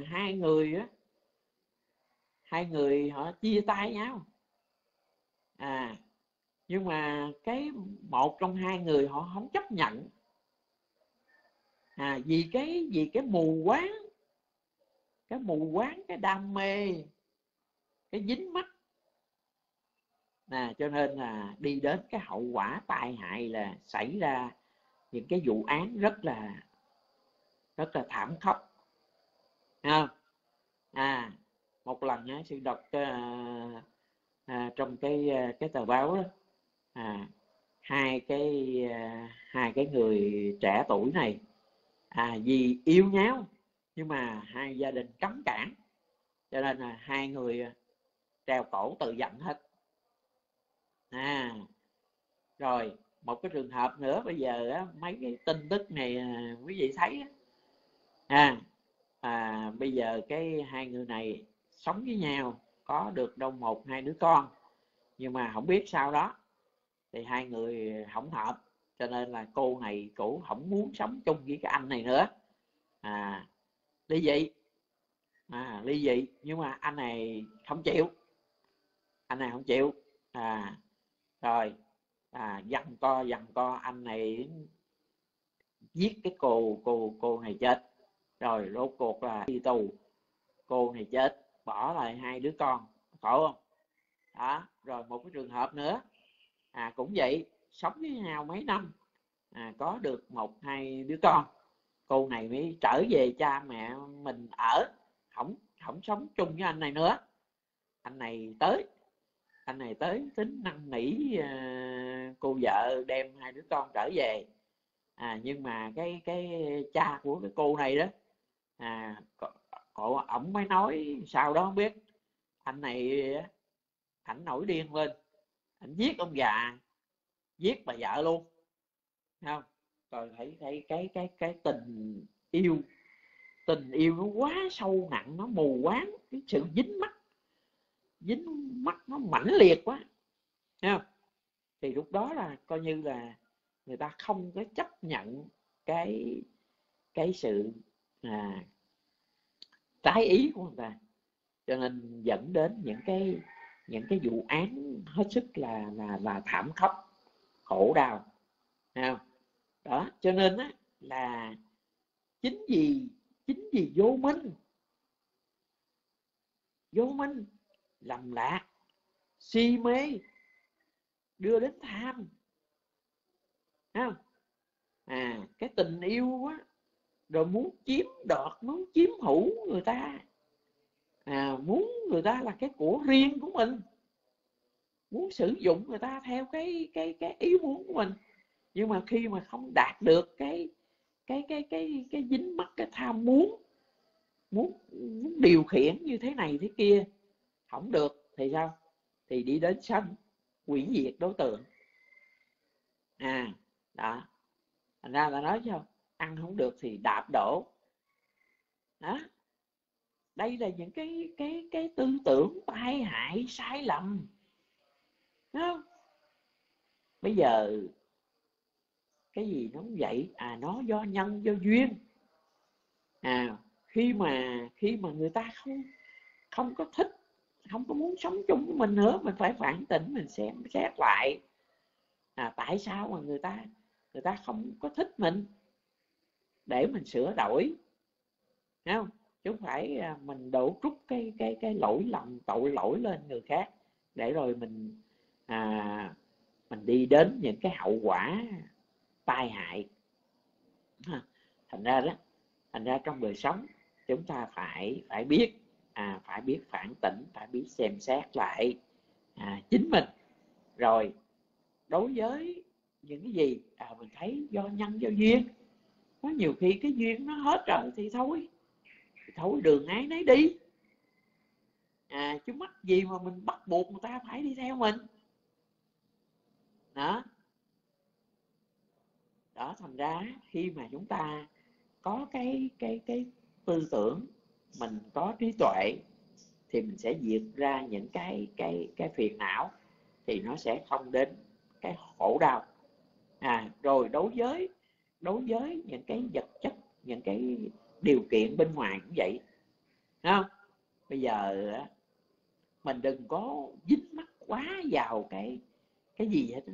hai người họ chia tay nhau, nhưng mà cái một trong hai người họ không chấp nhận, vì cái mù quáng, cái đam mê, cái dính mắc, cho nên là đi đến cái hậu quả tai hại là xảy ra những cái vụ án rất là thảm khốc. Một lần sư đọc trong cái tờ báo đó, hai cái người trẻ tuổi này vì yêu nhau nhưng mà hai gia đình cấm cản, cho nên là hai người treo cổ tự giận hết. Rồi một cái trường hợp nữa, bây giờ á, mấy cái tin tức này quý vị thấy bây giờ cái hai người này sống với nhau, có được đâu 1-2 đứa con, nhưng mà không biết sau đó thì hai người không hợp, cho nên là cô này cổ không muốn sống chung với cái anh này nữa, ly dị. Nhưng mà anh này không chịu, rồi dằn co anh này giết cái cô này chết, rồi rốt cuộc là đi tù, cô này chết, bỏ lại 2 đứa con, khổ không đó. Rồi một cái trường hợp nữa, cũng vậy, sống với nhau mấy năm, có được 1-2 đứa con, cô này mới trở về cha mẹ mình ở, không sống chung với anh này nữa. Anh này tới tính năn nỉ cô vợ đem 2 đứa con trở về, nhưng mà cái cha của cái cô này đó, ổng mới nói sau đó không biết, anh này ảnh nổi điên lên, ảnh giết ông già, giết bà vợ luôn, không? Rồi thấy cái tình yêu nó quá sâu nặng, nó mù quáng, cái sự dính mắc nó mãnh liệt quá, thấy không? Thì lúc đó là coi như là người ta không có chấp nhận cái sự trái ý của người ta, cho nên dẫn đến những cái vụ án hết sức là thảm khốc, khổ đau. Đó, cho nên á, là chính vì vô minh lầm lạc, si mê đưa đến tham. Cái tình yêu á, rồi muốn chiếm đoạt, muốn chiếm hữu người ta, muốn người ta là cái của riêng của mình, muốn sử dụng người ta theo cái ý muốn của mình. Nhưng mà khi mà không đạt được cái dính mắc cái tham muốn điều khiển như thế này thế kia, không được thì sao? Thì đi đến sân hủy diệt đối tượng. Đó, thành ra là nói sao, ăn không được thì đạp đổ. Đó, đây là những cái tư tưởng tai hại, sai lầm. Đúng không? Bây giờ cái gì nó cũng vậy, nó do nhân do duyên. Khi mà người ta không có thích, không có muốn sống chung với mình nữa, mình phải phản tỉnh, mình xem xét lại tại sao mà người ta không có thích mình, để mình sửa đổi. Thấy không? Chứ không phải mình đổ trút cái lỗi lầm, tội lỗi lên người khác, để rồi mình đi đến những cái hậu quả tai hại. Thành ra trong đời sống chúng ta phải biết phải biết phản tỉnh, phải biết xem xét lại chính mình. Rồi đối với những cái gì mình thấy do nhân do duyên, có nhiều khi cái duyên nó hết rồi thì thôi đường ái nấy đi. Chứ mắc gì mà mình bắt buộc người ta phải đi theo mình. Đó, thành ra khi mà chúng ta có cái tư tưởng, mình có trí tuệ, thì mình sẽ diệt ra những cái phiền não, thì nó sẽ không đến cái khổ đau. Rồi đối với những cái vật chất, những cái điều kiện bên ngoài cũng vậy. Đúng không? Bây giờ mình đừng có dính mắc quá vào cái gì hết.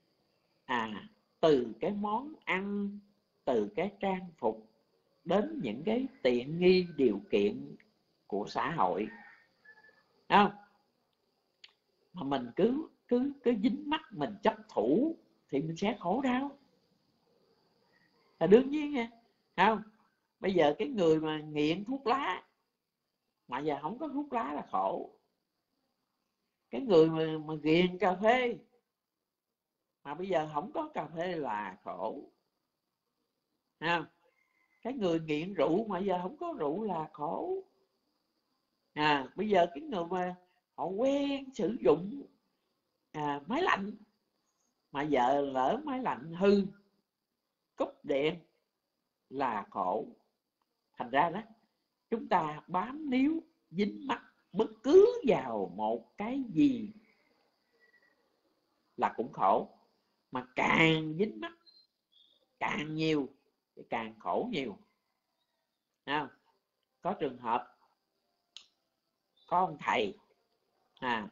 Từ cái món ăn, từ cái trang phục, đến những cái tiện nghi điều kiện của xã hội. Đúng không? Mà mình cứ dính mắc, mình chấp thủ thì mình sẽ khổ đau, là đương nhiên nha. Không? Bây giờ cái người mà nghiện thuốc lá mà giờ không có thuốc lá là khổ. Cái người mà nghiện cà phê mà bây giờ không có cà phê là khổ. Không? Cái người nghiện rượu mà giờ không có rượu là khổ. Bây giờ cái người mà họ quen sử dụng máy lạnh, mà giờ lỡ máy lạnh hư, cúp điện là khổ. Thành ra đó, chúng ta bám níu, dính mắc bất cứ vào một cái gì là cũng khổ. Mà càng dính mắc càng nhiều thì càng khổ nhiều. Có trường hợp có ông thầy này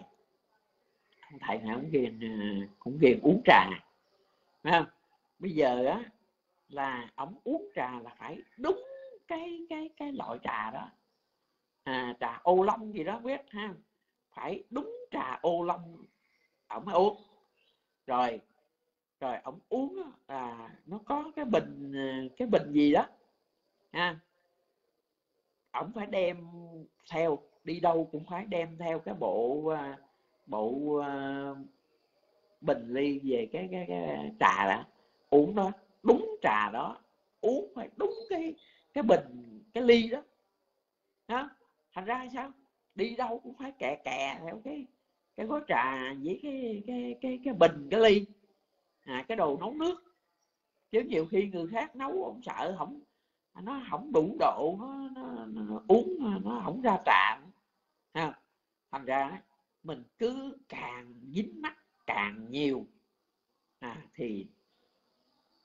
cũng ghiền uống trà. Bây giờ á là ổng uống trà là phải đúng cái loại trà đó, trà ô long gì đó biết ha, phải đúng trà ô long ổng mới uống. Rồi ổng uống nó có cái bình gì đó ổng phải đem theo, đi đâu cũng phải đem theo cái bộ bình ly về cái trà đó, uống đó đúng trà đó, uống phải đúng cái bình, cái ly đó. Thành ra sao, đi đâu cũng phải kè theo cái gói trà với cái bình, cái ly, cái đồ nấu nước. Chứ nhiều khi người khác nấu ông sợ nó không đủ độ, nó uống nó không ra trà. Thành ra mình cứ càng dính mắc càng nhiều thì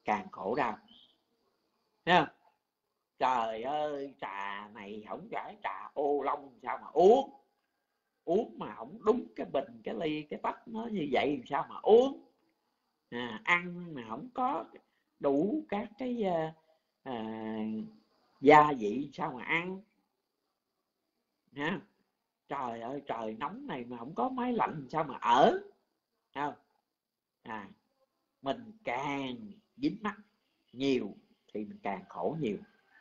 càng khổ đau. Thấy không? Trời ơi, trà này không phải trà ô long sao mà uống mà không đúng cái bình, cái ly, cái tách nó như vậy sao mà uống. Ăn mà không có đủ các cái gia vị sao mà ăn. Trời ơi, trời nóng này mà không có máy lạnh sao mà ở. Không? Mình càng dính mắc nhiều thì mình càng khổ nhiều.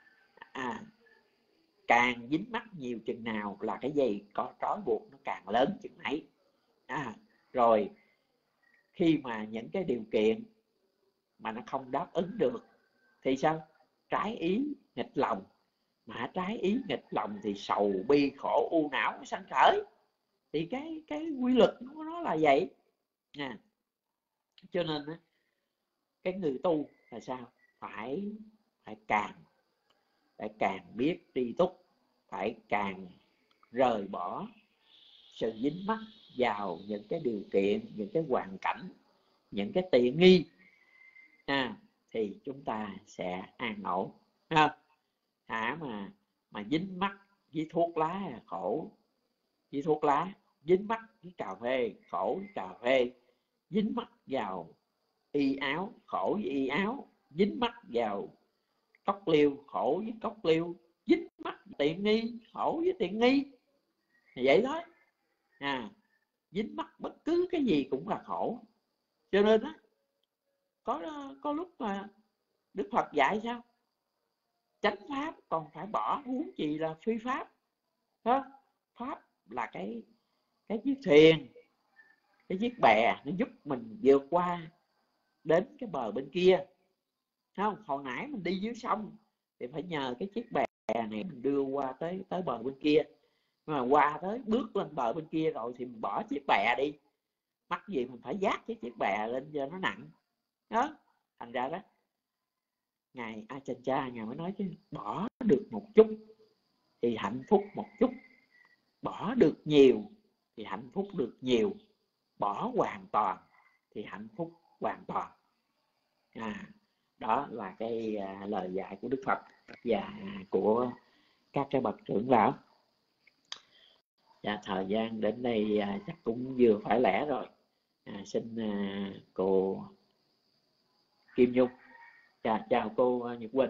Càng dính mắc nhiều chừng nào là cái dây có trói buộc nó càng lớn chừng ấy. Rồi khi mà những cái điều kiện mà nó không đáp ứng được thì sao? Trái ý nghịch lòng. Mà trái ý nghịch lòng thì sầu bi khổ u não nó sanh khởi. Thì cái quy luật của nó là vậy. Cho nên cái người tu là sao? Phải càng biết tri túc, phải càng rời bỏ sự dính mắc vào những cái điều kiện, những cái hoàn cảnh, những cái tiện nghi, thì chúng ta sẽ an ổn. Mà dính mắc với thuốc lá là khổ, với thuốc lá. Dính mắc với cà phê, khổ với cà phê. Dính mắc vào y áo, khổ với y áo. Dính mắc vào cốc liêu, khổ với cốc liêu. Dính mắc tiện nghi, khổ với tiện nghi. Vậy thôi. Dính mắc bất cứ cái gì cũng là khổ. Cho nên á, có lúc mà Đức Phật dạy sao? Chánh pháp còn phải bỏ, huống gì là phi pháp. Pháp là cái chiếc thuyền, cái chiếc bè, nó giúp mình vượt qua đến cái bờ bên kia. Không? Hồi nãy mình đi dưới sông thì phải nhờ cái chiếc bè này mình đưa qua tới bờ bên kia. Mà qua tới bước lên bờ bên kia rồi thì mình bỏ chiếc bè đi. Mắc gì mình phải vác cái chiếc bè lên cho nó nặng. Thành ra đó, Ngài Ajahn Ngài mới nói chứ, bỏ được một chút thì hạnh phúc một chút, bỏ được nhiều thì hạnh phúc được nhiều, bỏ hoàn toàn thì hạnh phúc hoàn toàn. Đó là cái lời dạy của Đức Phật và của các cái bậc trưởng lão. Và thời gian đến đây chắc cũng vừa phải lẽ rồi. Xin cô Kim Nhung. Chào cô Nhật Quỳnh.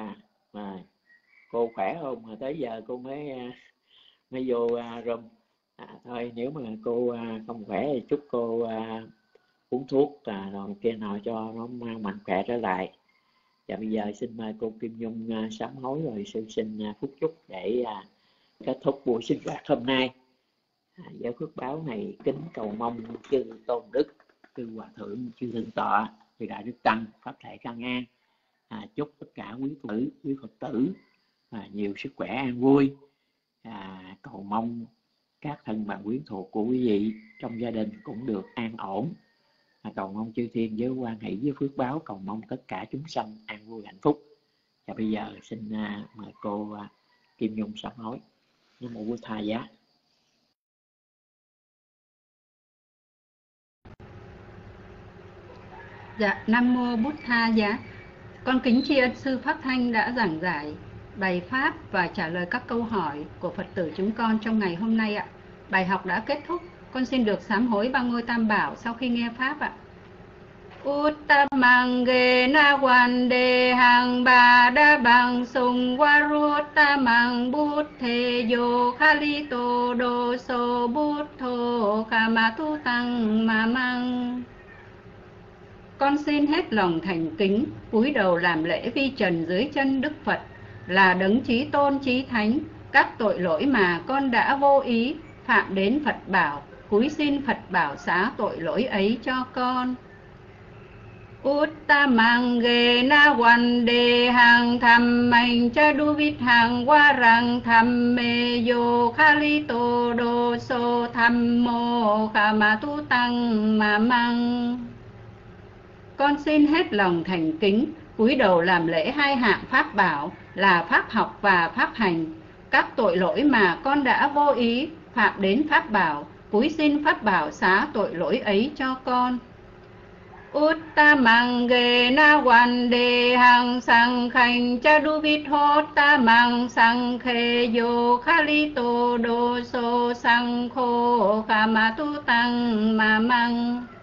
Cô khỏe không? Tới giờ cô mới vô room. Thôi nếu mà cô không khỏe thì chúc cô uống thuốc rồi kia nào cho nó mạnh khỏe trở lại. Và bây giờ xin mời cô Kim Nhung sám hối rồi sư xin phúc chúc để kết thúc buổi sinh hoạt hôm nay. Với phước báo này kính cầu mong chư tôn đức, chư hòa thượng, chư thượng tọa, chư đại đức tăng pháp thể căn an. Chúc tất cả quý Phật tử nhiều sức khỏe an vui. Cầu mong các thân bằng quyến thuộc của quý vị trong gia đình cũng được an ổn. Cầu mong chư thiên với quan hỷ với phước báo, cầu mong tất cả chúng sanh an vui hạnh phúc. Và bây giờ xin mời cô Kim Nhung sám hối. Nam mô Bụt Tha Giá. Dạ, Nam mô Bụt Tha Giá. Con kính tri ân sư Pháp Thanh đã giảng giải bài pháp và trả lời các câu hỏi của Phật tử chúng con trong ngày hôm nay ạ. Bài học đã kết thúc, con xin được sám hối ba ngôi Tam Bảo sau khi nghe pháp ạ. Uttamang ge na wan de hang ba da bang sung waruttamang buddhe yo khalito do so buddho kamatu tăng ma mang. Con xin hết lòng thành kính cúi đầu làm lễ vi trần dưới chân Đức Phật là đấng chí tôn chí thánh. Các tội lỗi mà con đã vô ý phạm đến Phật bảo, cúi xin Phật bảo xá tội lỗi ấy cho con. Uttamang ge na wan de hang tham mạnh cha du vít hang wa rang tham me yo khalito do so tham mô kama tu tăng ma mang. Con xin hết lòng thành kính cúi đầu làm lễ hai hạng pháp bảo là pháp học và pháp hành. Các tội lỗi mà con đã vô ý phạm đến pháp bảo, cúi xin pháp bảo xá tội lỗi ấy cho con. Uttamang ge na vande hang sankhanh cha duvitthottamang sankheyo khalito doso sankho kamatu tăng mamang.